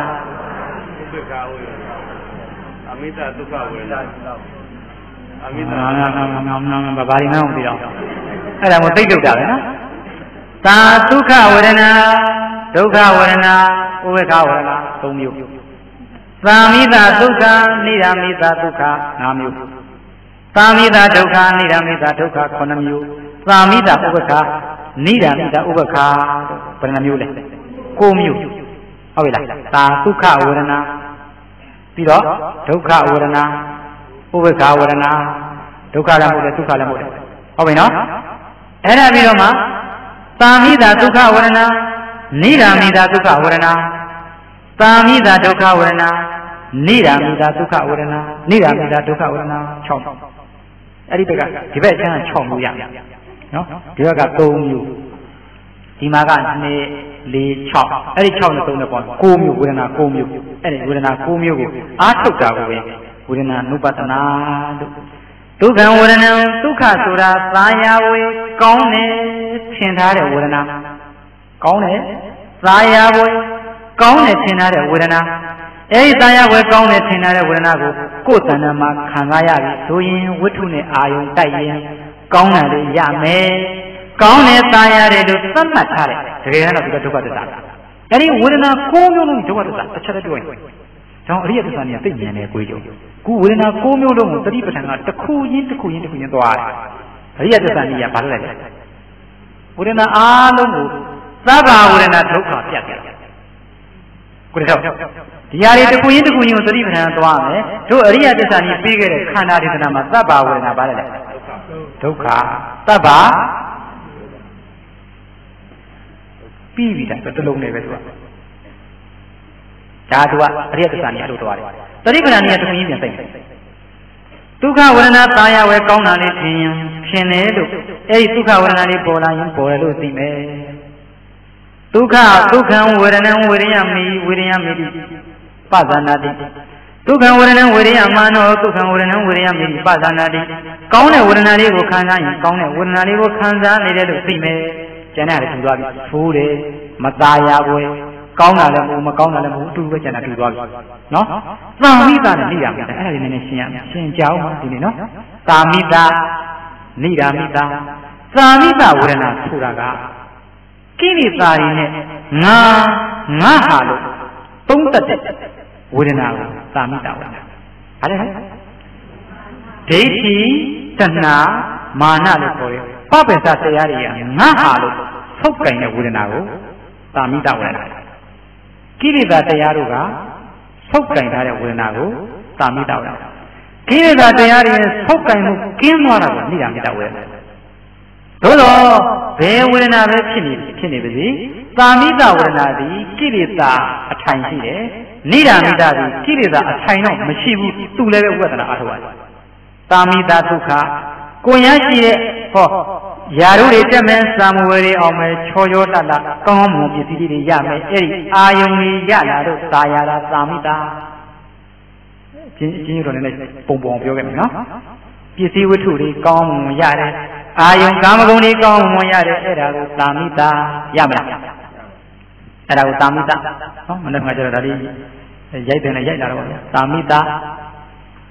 သာမိတာဒုက္ခဝေဒနာသာမိတာဘာရီမအောင်ပြီးတော့အဲ့ဒါမို့သိတုတ်တာပဲနော်သာဒုက္ခဝေဒနာဒုက္ခဝေဒနာဥပေက္ခဝေဒနာ၃မျိုးသာမိတာဒုက္ခနိရာမိတာဒုက္ခ၅မျိုးသာမိတာဒုက္ခနိရာမိတာဒုက္ခ9မျိုးသာမိတာဥပေက္ခနိရာမိတာဥပေက္ခဘယ်နှမျိုးလဲ9မျိုးဟုတ်ပြီလားသာဒုက္ခဝေဒနာပြီးတော့ဒုက္ခဝေဒနာဥပေက္ခဝေဒနာဒုက္ခလည်းမဟုတ်တယ်ဒုက္ခလည်းမဟုတ်တယ်ဟုတ်ပြီနော်အဲ့ဒါပြီးတော့မှသာမိတာဒုက္ခဝေဒနာနိရာမိတာဒုက္ခဝေဒနာသာမိတာဒုက္ခဝေဒနာနိရာမိတာဒုက္ခဝေဒနာနိရာမိတာဒုက္ခဝေဒနာ6အဲ့ဒီဘက်ကဒီဘက်ကျမ်း6မျိုးရနော်ဒီဘက်က3မျိုးဒီမှာက2 4 6အဲ့ဒီ6နဲ့3နဲ့ပေါ့9မျိုးဝေဒနာ9မျိုးအဲ့ဒီဝေဒနာ9မျိုးကိုအားထုတ်တာကိုပဲဝေဒနာနုပတနာလို့ဒုက္ခဝေဒနာဒုက္ခဆိုတာသာယာဝေကောင်းတယ်ထင်ထားတဲ့ဝေဒနာကောင်းတယ်သာယာဝေကောင်းတယ်ထင်ထားတဲ့ဝေဒနာအဲဒီသာယာဝေကောင်းတယ်ထင်ထားတဲ့ဝေဒနာကိုကိုယ်တဏ္ဍာမှာခံစားရပြီဆိုရင်ဝိတ္ထုနဲ့အာယုံတိုက်ရင်ကောင်းတယ်လို့ရမယ်ကောင်းတယ်သာယာတယ်လို့သတ်မှတ်ထားတယ်တကယ်တော့ဒီကဒုက္ခသစ္စာအဲဒီဝေဒနာ9မျိုးလုံးဒုက္ခသစ္စာတစ်ချက်တည်းပြောရင်ကျောင်းအရိယသစ္စာเนี่ยသိဉာဏ်နဲ့ကိုယ်ကြုံခုဝေဒနာ9မျိုးလုံးကိုတတိပဋ္ဌာန်ကတစ်ခုချင်းသွားတယ်အရိယသစ္စာเนี่ยဘာလို့လဲဝေဒနာအားလုံးကိုသဗ္ဗဝေဒနာဒုက္ခပြတ်တယ်ကိုယ်တော့ဒီဟာတွေတစ်ခုချင်းကိုသတိပဋ္ဌာန်သွားမယ်တို့အရိယသစ္စာเนี่ยပြီးခဲ့တဲ့ခန္ဓာဒေသနာမှာသဗ္ဗဝေဒနာဘာလဲဒုက္ခသဗ္ဗပြီးပြီတာတစ်လုံးနဲ့ပဲသူကဒါသူကအရိယသစ္စာเนี่ยအဲ့လိုသွားတယ်သတိပဋ္ဌာန်เนี่ยတစ်ခုချင်းပြန်သိတယ်ဒုက္ခဝေဒနာသာယာဝေကောင်းတာလေးထင်တယ်လို့အဲ့ဒီဒုက္ခဝေဒနာလေးပေါ်လာရင်ပေါ်တယ်လို့သိမယ်ဒုက္ခဝေဒနာဝေရိယမိတိပဇာနာတိဒုက္ခဝေဒနာဝေရိယမာနောဒုက္ခဝေဒနာဝေရိယမိတိပဇာနာတိကောင်းတဲ့ဝေဒနာလေးကိုခံစားရင်ကောင်းတဲ့ဝေဒနာလေးကိုခံစားနေတယ်လို့သိမယ်ကျန်တဲ့ဟာတွေထူသွားပြီဖိုးတယ်မသာယာပွဲကောင်းတာလည်းမကောင်းတာလည်းမဟုတ်တူပဲကျန်တာထူသွားပြီနော်သာမိတာနဲ့နိရာမိတာအဲ့ဒါလေးနည်းနည်းရှင်းရမယ်ရှင်းကြအောင်ပါဒီနေ့နော်သာမိတာနိရာမိတာသာမိတာဝေဒနာဆိုတာကကိလေသာတွေနဲ့ငါဟာလို့သုံးတတ်တဲ့ဝေဒနာကိုသာမိတာဝေဒနာဘာလဲဒိဋ္ဌိတဏှာမာနလို့ခေါ်တယ်ပပ္ပစတရားတွေကငါဟာလို့ဆုပ်ကင်တဲ့ဝေဒနာကိုသာမိတာဝေဒနာကိလေသာတရားတို့ကဆုပ်ကင်ထားတဲ့ဝေဒနာကိုသာမိတာဝေဒနာကိလေသာတရားတွေနဲ့ဆုပ်ကင်မှုကင်းသွားတာကိုနိရာမိတာဝေဒနာသို့တော့ဘယ်ဝေဒနာပဲဖြစ်နေပါစေသာမိတာဝေဒနာသည်ကိလေသာအထိုင်ရှိတယ်နိရာမိတာသည်ကိလေသာအထိုင်တော့မရှိဘူးသူလည်းပဲဥပဒနာအားထုတ်ရတယ်သာမိတာဒုက္ခကိုရရှိတဲ့ဟောယာတို့တွေတက်မယ်စာမဝေတွေအောင်မယ်ချောချောတတ်ကောင်းမွန်ပစ္စည်းတွေရမယ်အဲ့ဒီအာယုံကြီးရလာတော့သာယာတာသာမိတာချင်းတို့လည်းပုံပြောခဲ့မယ်နော်ပစ္စည်းဝတ္ထုတွေကောင်းမွန်ရတယ်အာယုံကာမဂုဏ်တွေကောင်းမွန်ရတယ်အဲ့ဒါကိုသာမိတာရမလားအဲ့ဒါကိုသာမိတာနော်မနေ့ကကျတော့ဒါလေးရိုက်တယ်နဲ့ရိုက်လာတော့ဗျာသာမိတာ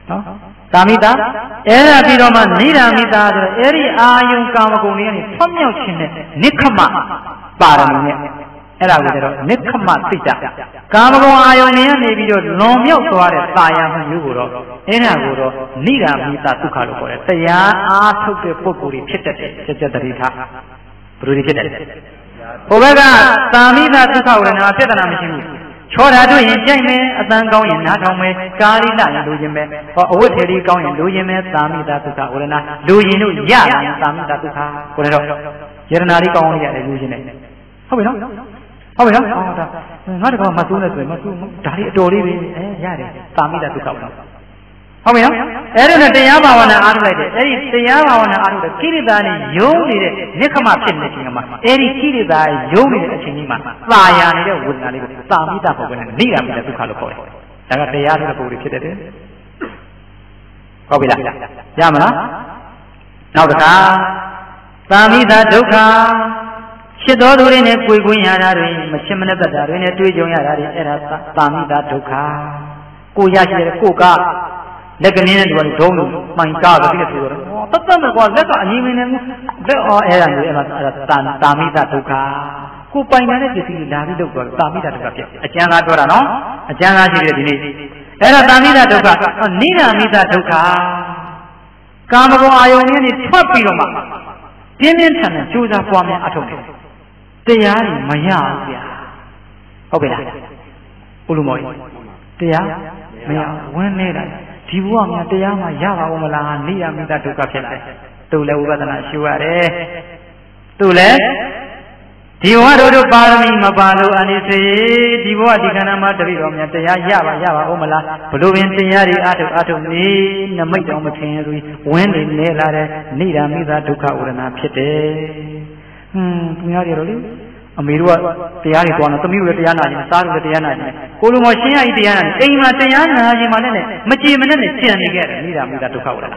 နော်တာမိတာအဲ့ဒါပြီးတော့မှနိဒာမိတာဆိုအဲ့ဒီအာယုံကာမဂုဏ်တွေကနေထွတ်မြောက်ခြင်းနဲ့နိခမပါရမီနဲ့အဲ့ဒါကိုကျတော့နိခမသိတာကာမဂုဏ်အာယုံတွေကနေပြီးတော့လွန်မြောက်သွားတဲ့တာယာမှုမျိုးကိုတော့အဲ့ဒါကိုတော့နိဒာမိတာဒုက္ခလို့ခေါ်တယ်တရားအားထုတ်တဲ့ပုဂ္ဂိုလ်တွေဖြစ်တတ်တယ်စကြတတိထားဘယ်လိုဖြစ်တယ်ဟိုဘက်ကတာမိတာဒုက္ခဝေဒနာပြဿနာမရှိဘူးချောတာတို့ရင်ကြိုက်မယ်အတန်ကောင်းရင်နားထောင်မယ်ကာရိလရင်လိုချင်မယ်ဟောအဝတ်ထေရီကောင်းရင်လိုချင်မယ်သာမိတာဒုက္ခဝေဒနာလိုရင်တို့ရရင်သာမိတာဒုက္ခကိုလည်းတော့ယရနာလေးကောင်းအောင်ရတယ်လိုချင်တယ်ဟုတ်ပြီနော်ဟုတ်ပြီနော်ဟောဒါငါတကောင်မစိုးနဲ့ဆိုရင်မစိုးဒါလေးအတော်လေးပဲရတယ်သာမိတာဒုက္ခဝေဒနာဟုတ်ပြီနော်အဲ့ဒါနဲ့တရားဘာဝနာအားထုတ်လိုက်တယ်အဲ့ဒီတရားဘာဝနာအားထုတ်တဲ့ကိရိတာနဲ့ယုံနေတဲ့နိခမဖြစ်နေတဲ့အချိန်မှာအဲ့ဒီကိရိတာယုံနေတဲ့အချိန်ကြီးမှာသာယာနေတဲ့ဝေဒနာလေးကိုသာမိတာပုံနဲ့နိဂါမိတာဒုက္ခလို့ခေါ်တယ်ဒါကတရားတဲ့ပုံတွေဖြစ်တယ်ဟုတ်ပြီလားရမလားနောက်တစ်ခါသာမိတာဒုက္ခဖြစ်တော်သူတွေနဲ့ကိုယ်ကွင်းရတာတွေမချင်မနဲ့သက်တာတွေနဲ့တွေ့ကြုံရတာတွေအဲ့ဒါသာမိတာဒုက္ခကိုရရှိတဲ့ကိုကလက်ကနင်းနဲ့တူတယ်ဒုံးလို့မှန်ကားတယ်ဒီလိုဆိုတော့တတ်တတ်ကွာလက်ကအငြင်းမင်းနဲ့လက်အော်အဲ့ဒါမျိုးအဲ့ဒါတာမိတာဒုက္ခကိုပိုင်တဲ့ပစ္စည်းတွေလာပြီးတော့တာမိတာဒုက္ခဖြစ်အကျဉ်းသားပြောတာနော်အကျဉ်းသားရှိတယ်ဒီနေ့အဲ့ဒါတာမိတာဒုက္ခနိဒာမိတာဒုက္ခကာမဂုဏ်အာယုန်နဲ့ထွက်ပြီးတော့မှပြင်းပြင်းထန်ထန်ကြိုးစားပွားများအထောက်တယ်တရားကြီးမရဘူးဗျာဟုတ်ပြီလားဥလူမော်တရားမရဝန်းနေတာဒီဘဝမှာတရားမှရပါဦးမလားနိယမိတာဒုက္ခဖြစ်တယ်သူလည်းဝိပဿနာရှုရတယ်သူလည်းဒီဘဝတို့ပါရမီမပါလို့အနိစေဒီဘဝဒီခန္ဓာမှာတပိတော်များတရားရပါဦးမလားဘလို့ပင်တရားတွေအထုတ်နေနမိတ်တော်မခင်ရည်ဝင်းနေနေလာတဲ့နိဒာမိတာဒုက္ခဝရဏဖြစ်တယ်သူများတွေတော့လေအမေတို့ကတရားတွေတွားနေသမီးတို့လည်းတရားနာခြင်းစားတို့လည်းတရားနာခြင်းကိုလိုမရှင်းရည်တရားနာအိမ်မှာတရားနာခြင်းမှလည်းမကြည်မနဲ့ကြံနေခဲ့တယ်မိတာဒုက္ခဝရဏ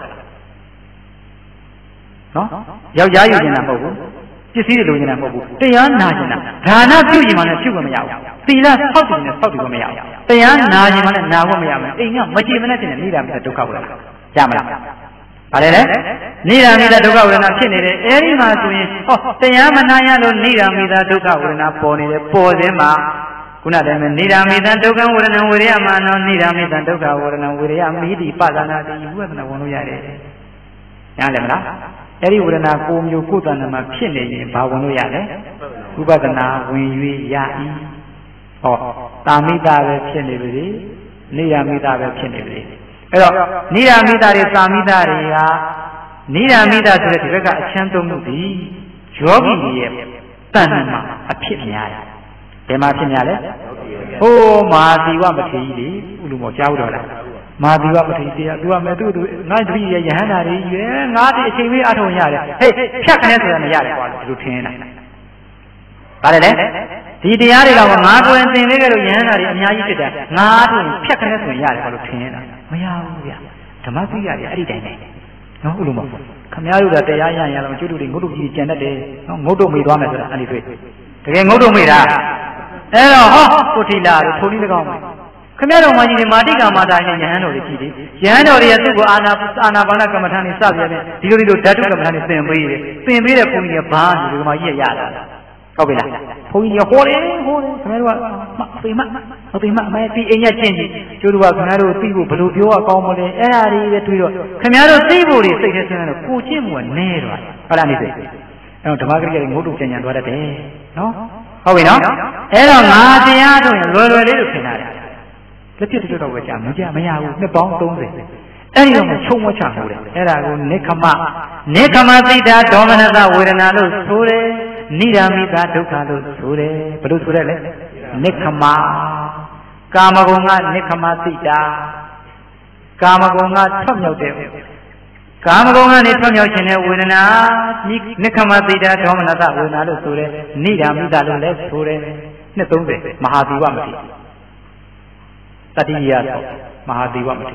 နော်ယောက်ျားယူနေတာမဟုတ်ဘူးပစ္စည်းတွေလိုချင်တာမဟုတ်ဘူးတရားနာခြင်းတာဒါနပြုခြင်းမှလည်းပြုခွင့်မရဘူးသီလဆောက်တည်နေဆောက်တည်ခွင့်မရဘူးတရားနာခြင်းမှလည်းနာခွင့်မရဘူးအိမ်ကမကြည်မနဲ့ဖြစ်နေမိတာဒုက္ခဝရဏရမလားဘာလဲနိဒာမိတာဒုက္ခဝေဒနာဖြစ်နေတယ်အဲဒီမှာဆိုရင်ဟောတရားမနာရလို့နိဒာမိတာဒုက္ခဝေဒနာပေါ်နေတယ်ပေါ်ခြင်းမှာခုနတည်းကနိဒာမိတာဒုက္ခဝေဒနာဝေရယမနောနိဒာမိတာဒုက္ခဝေဒနာဝေရယမိတိပသနာတိဝေဒနာဝင်လို့ရတယ်ညားတယ်မလားအဲဒီဝေဒနာကိုမျိုးကိုယ်တဏ္ဍမှာဖြစ်နေရင်ဘာဝင်လို့ရလဲဝိပဿနာဝင်၍ရ၏ဟောတာမိတာပဲဖြစ်နေပြီနိဒာမိတာပဲဖြစ်နေပြီအဲ့တော့နိဒာမိတာတွေသာမိတာတွေကနိဒာမိတာဆိုတဲ့ဒီဘက်ကအချမ်းသုံးမှုဒီယောဂီတွေရဲ့တဏ္ဍာမှာအဖြစ်များတယ်ဘယ်မှာဖြစ်များလဲဟိုးမဟာသီဝမထေရကြီးလေဥလူမောကြားဘူးတော့လားမဟာသီဝမထေရတရားသူကမဲ့သူငါတပည့်ရဲ့ယဟန္တာတွေရဲ့ငါဒီအချိန်လေးအထောက်ရတယ်ဟေးဖြတ်ခနဲ့ဆိုတာမရတယ်ကွာလို့ဒီလိုထင်နေတာဗါတယ်လေဒီတရားတွေကငါကိုယ်သင်လေးကလို့ယဟန္တာတွေအများကြီးဖြစ်တာငါတို့ဖြတ်ခနဲ့ဆိုရင်ရတယ်ကွာလို့ထင်နေတာမရဘူးဗျဓမ္မသိရတယ်အဲ့ဒီတိုင်းပဲနော်ဥလူမောခမည်းတော်တရားရရင်လည်းကျွတ်တူတွေငုတ်တုကြီးကျန်တတ်တယ်နော်ငုတ်တုမေးသွားမယ်ဆိုတာအဲ့ဒီတွေ့တကယ်ငုတ်တုမေးတာအဲ့တော့ဟောကိုထီလာတို့ထုံးနည်းတကောင်းပါခမည်းတော်မကြီးတွေမာတိကမာတာနဲ့ယဟန်တော်တွေကြည့်တယ်ယဟန်တော်တွေကသူ့ကိုအာနာပါနကမ္မထာနေစပြတယ်ဒီလိုဓာတုကမ္မထာနေသင်ပေးတယ်သင်ပေးတဲ့ဘုန်းကြီးကဘာဒီလိုမှကြီးရတာဟုတ်ပြီလားဘုန်းကြီးကဟောတယ်ခမည်းတော်ကသိမအမေဒီအိမ်ရကျင့်ကြည့်ကျိုးတို့ကခမည်းတော်သိဖို့ဘယ်လိုပြောရကောင်းမလဲအဲ့ဒါတွေပဲတွေးတော့ခမည်းတော်သိဖို့တွေစိတ်ထဲဆင်းတယ်ကိုကျင့်မှုကနဲတော့ဟုတ်လားနေစိတ်အဲ့တော့ဓမ္မဂရိကတွေငုတ်တုကျန်သွားတတ်တယ်နော်ဟုတ်ပြီနော်အဲ့တော့ငါတရားတို့ရင်လွယ်လွယ်လေးလို့ထင်တာလက်ဖြစ်တော့ပဲကြာမရဘူးနှစ်ပေါင်း30အဲ့ဒီတော့ချုံမချဟုတ်တယ်အဲ့ဒါကိုနိခမသိတာဒေါမနတဝေဒနာလို့ဆိုတယ်နိဒာမိတာဒုက္ခလို့ဆိုတယ်ဘယ်လိုဆိုရလဲနိခမကာမဂုဏ်ကနိခမသိတာကာမဂုဏ်ကထွက်မြောက်တဲ့ကာမဂုဏ်ကနေထွက်မြောက်ခြင်းနဲ့ဝေဒနာနိခမသိတာဒေါမနတဝေဒနာလို့ဆိုတယ်နိဒာမိတာလို့လည်းဆိုတယ်နှစ်30မဟာသီဝမတိတတိယသောမဟာသီဝမတိ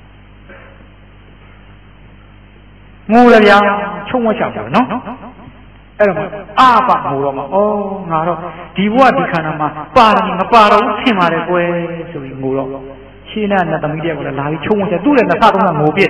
ငိုလည်းဗျာချုံဝှက်ချတယ်နော်အဲ့တော့အာပငိုတော့မှဩငါတော့ဒီဘဝဒီခန္ဓာမှာပါရမီမပါတော့ဘူးထင်ပါတယ်ကွယ်ဆိုပြီးငိုတော့ရှ China na the media will allow you to do the Father Mobi.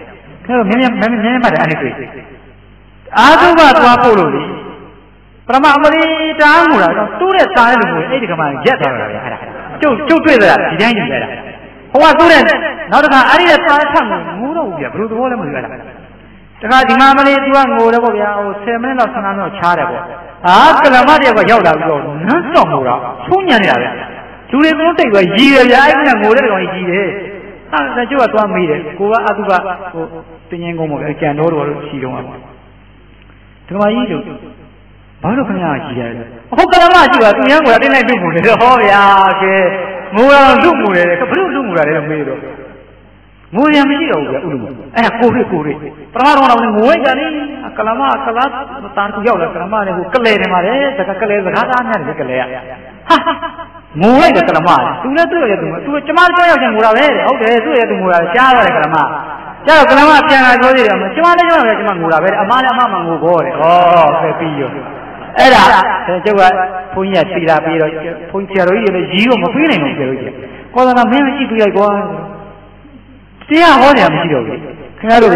Many matter anything. Azuba Apollo. From Amari Damura, do the time with 80 command jet. Two twitter, behind there. Who are doing? Not that I did a Muro, Blue Water. The Mamma is one more or 7 minutes of Sanano Charable. After the Maria was Yoda, none so Mura, Sunya. Do they not take a year? I am more than a year. That you are one meter. Go Aduba, Pinyango, can order she don't want. To my ego. Barucana here. Oh, Kalamachi was young, I didn't do it. Oh, yeah, Mura Lumura, a blue Lumura. Mulia Mio, and a Kuri. Prado of the Muegani, a Kalama, Kalat, Tantu Yola, Kalamani, who Kalere Mare, the Kakale, Hatan, and the Kalea. Muega Kalama, do not do it to a Chamaka and Murave, okay, do it to Mura, Shara Kalama. Kalama, Piana, Chamaka, Murave, Amana Mamma Mugore, oh, Pepillo. Era, Punya Tira, Punchero, the Gio, Mopini, because I'm a man, she could go. See how old I am, Canado,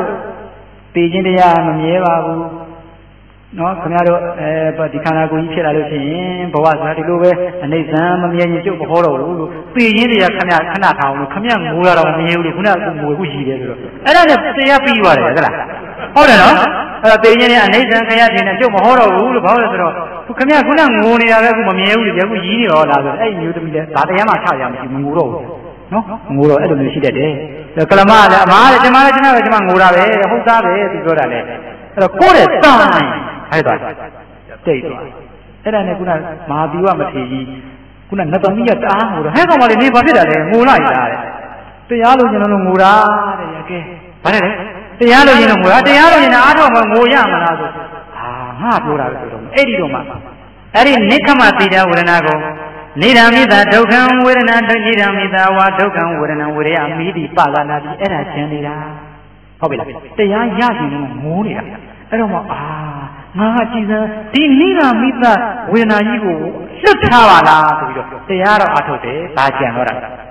Pijinia, Mieva, no, Canado, but the Canago, Boaz, and they some Mian Holo, Pijinia, Canata, Kamian, Mura, Mugu, and I say happy what hold on, Pijinia, Nathan, Kayatin, and Joe Holo, who come here, Munia, Yagu, or other, I knew them that Tayama Tayam, Muro. No, Muro, I don't know that. The Kalamada, Jamaica, Mura, Hosave, the Gorade. The quarter time, I thought. Take it. And I could not, Mabiwa Mati, could not never meet Amura. Have a money, Mura. The Yalo Mura, the Yalo Mura, the Yalo in Adam, Moya, ah, Mura, Eddie Doma. Eddie Nikamati, Uranago. Nidamida Dogan with an Nidamida, what Dogan with an Urea, Midi Palana, the Era Janida. They are Yajin Moria. I don't know, Mahajina, the Nidamida, when I go, Shutala, they are Atote, Bajanora.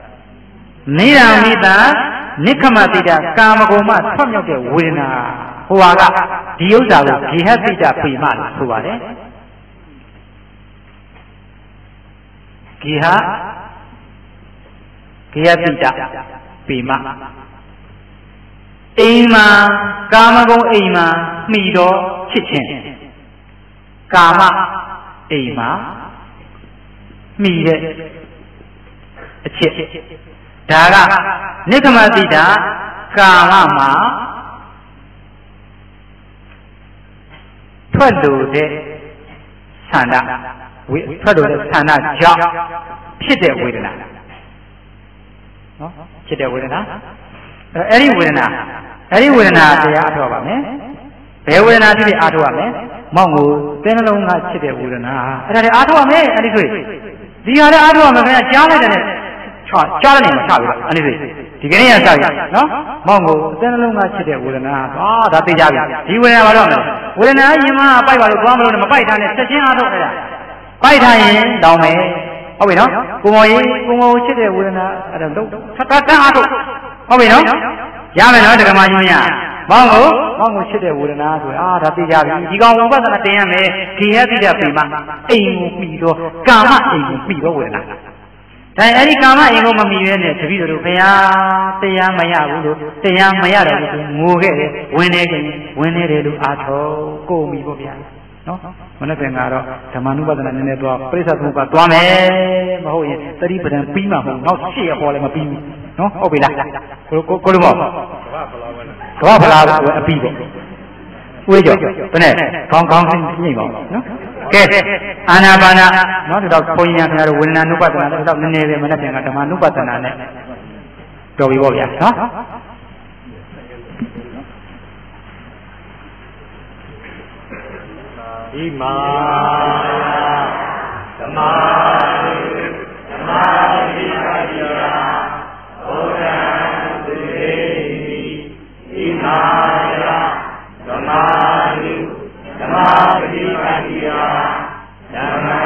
Nidamida, Nikamatida, Kamagoma, Tomyoke, Winna, Huaga, Diosa, he has been a prima, who are it. Kiha Pita Pima Ema Kamago Ema Mido Kitchen Kama Ema Mide a chip Daga Nikamatida Kama Twelve de Sanda. We try to Sana job, Chit with an Chit with an any winner, they are to a man. They will not be out of a man. Mongo, then alone I chit with an and the out of a man, and agree. The other out of a man, Charlie, anyway. The Ghanaian side, no? Mongo, then alone I chit with an that the Javi. He will have a when I am a Bible, and a bite and a session out of there. By time, down me. Oh, we know. Kumo, Chile, I don't know. Sakata. Oh, we know. Yaman, the Gamania. Mongo, Chile, wouldn't ask. That the Yavi. He got over the day, he had the Pima. Aim, Mido, Kama, Mido, will not. Then any Kama, Emo, Mamian, to be the Paya, Paya, Maya, Paya, Maya, Muge, when they do at all, go me, no? When I bring out the Manuba and the network, Presa Tuame, Mahoy, 30% Pima, not see a hole in a beam. No? Oh, we like that. Go up a people. Wait, okay, Anabana, not without pointing out when Nanupatan, without the name of the Manupatan. Do we go, yes? Dhamma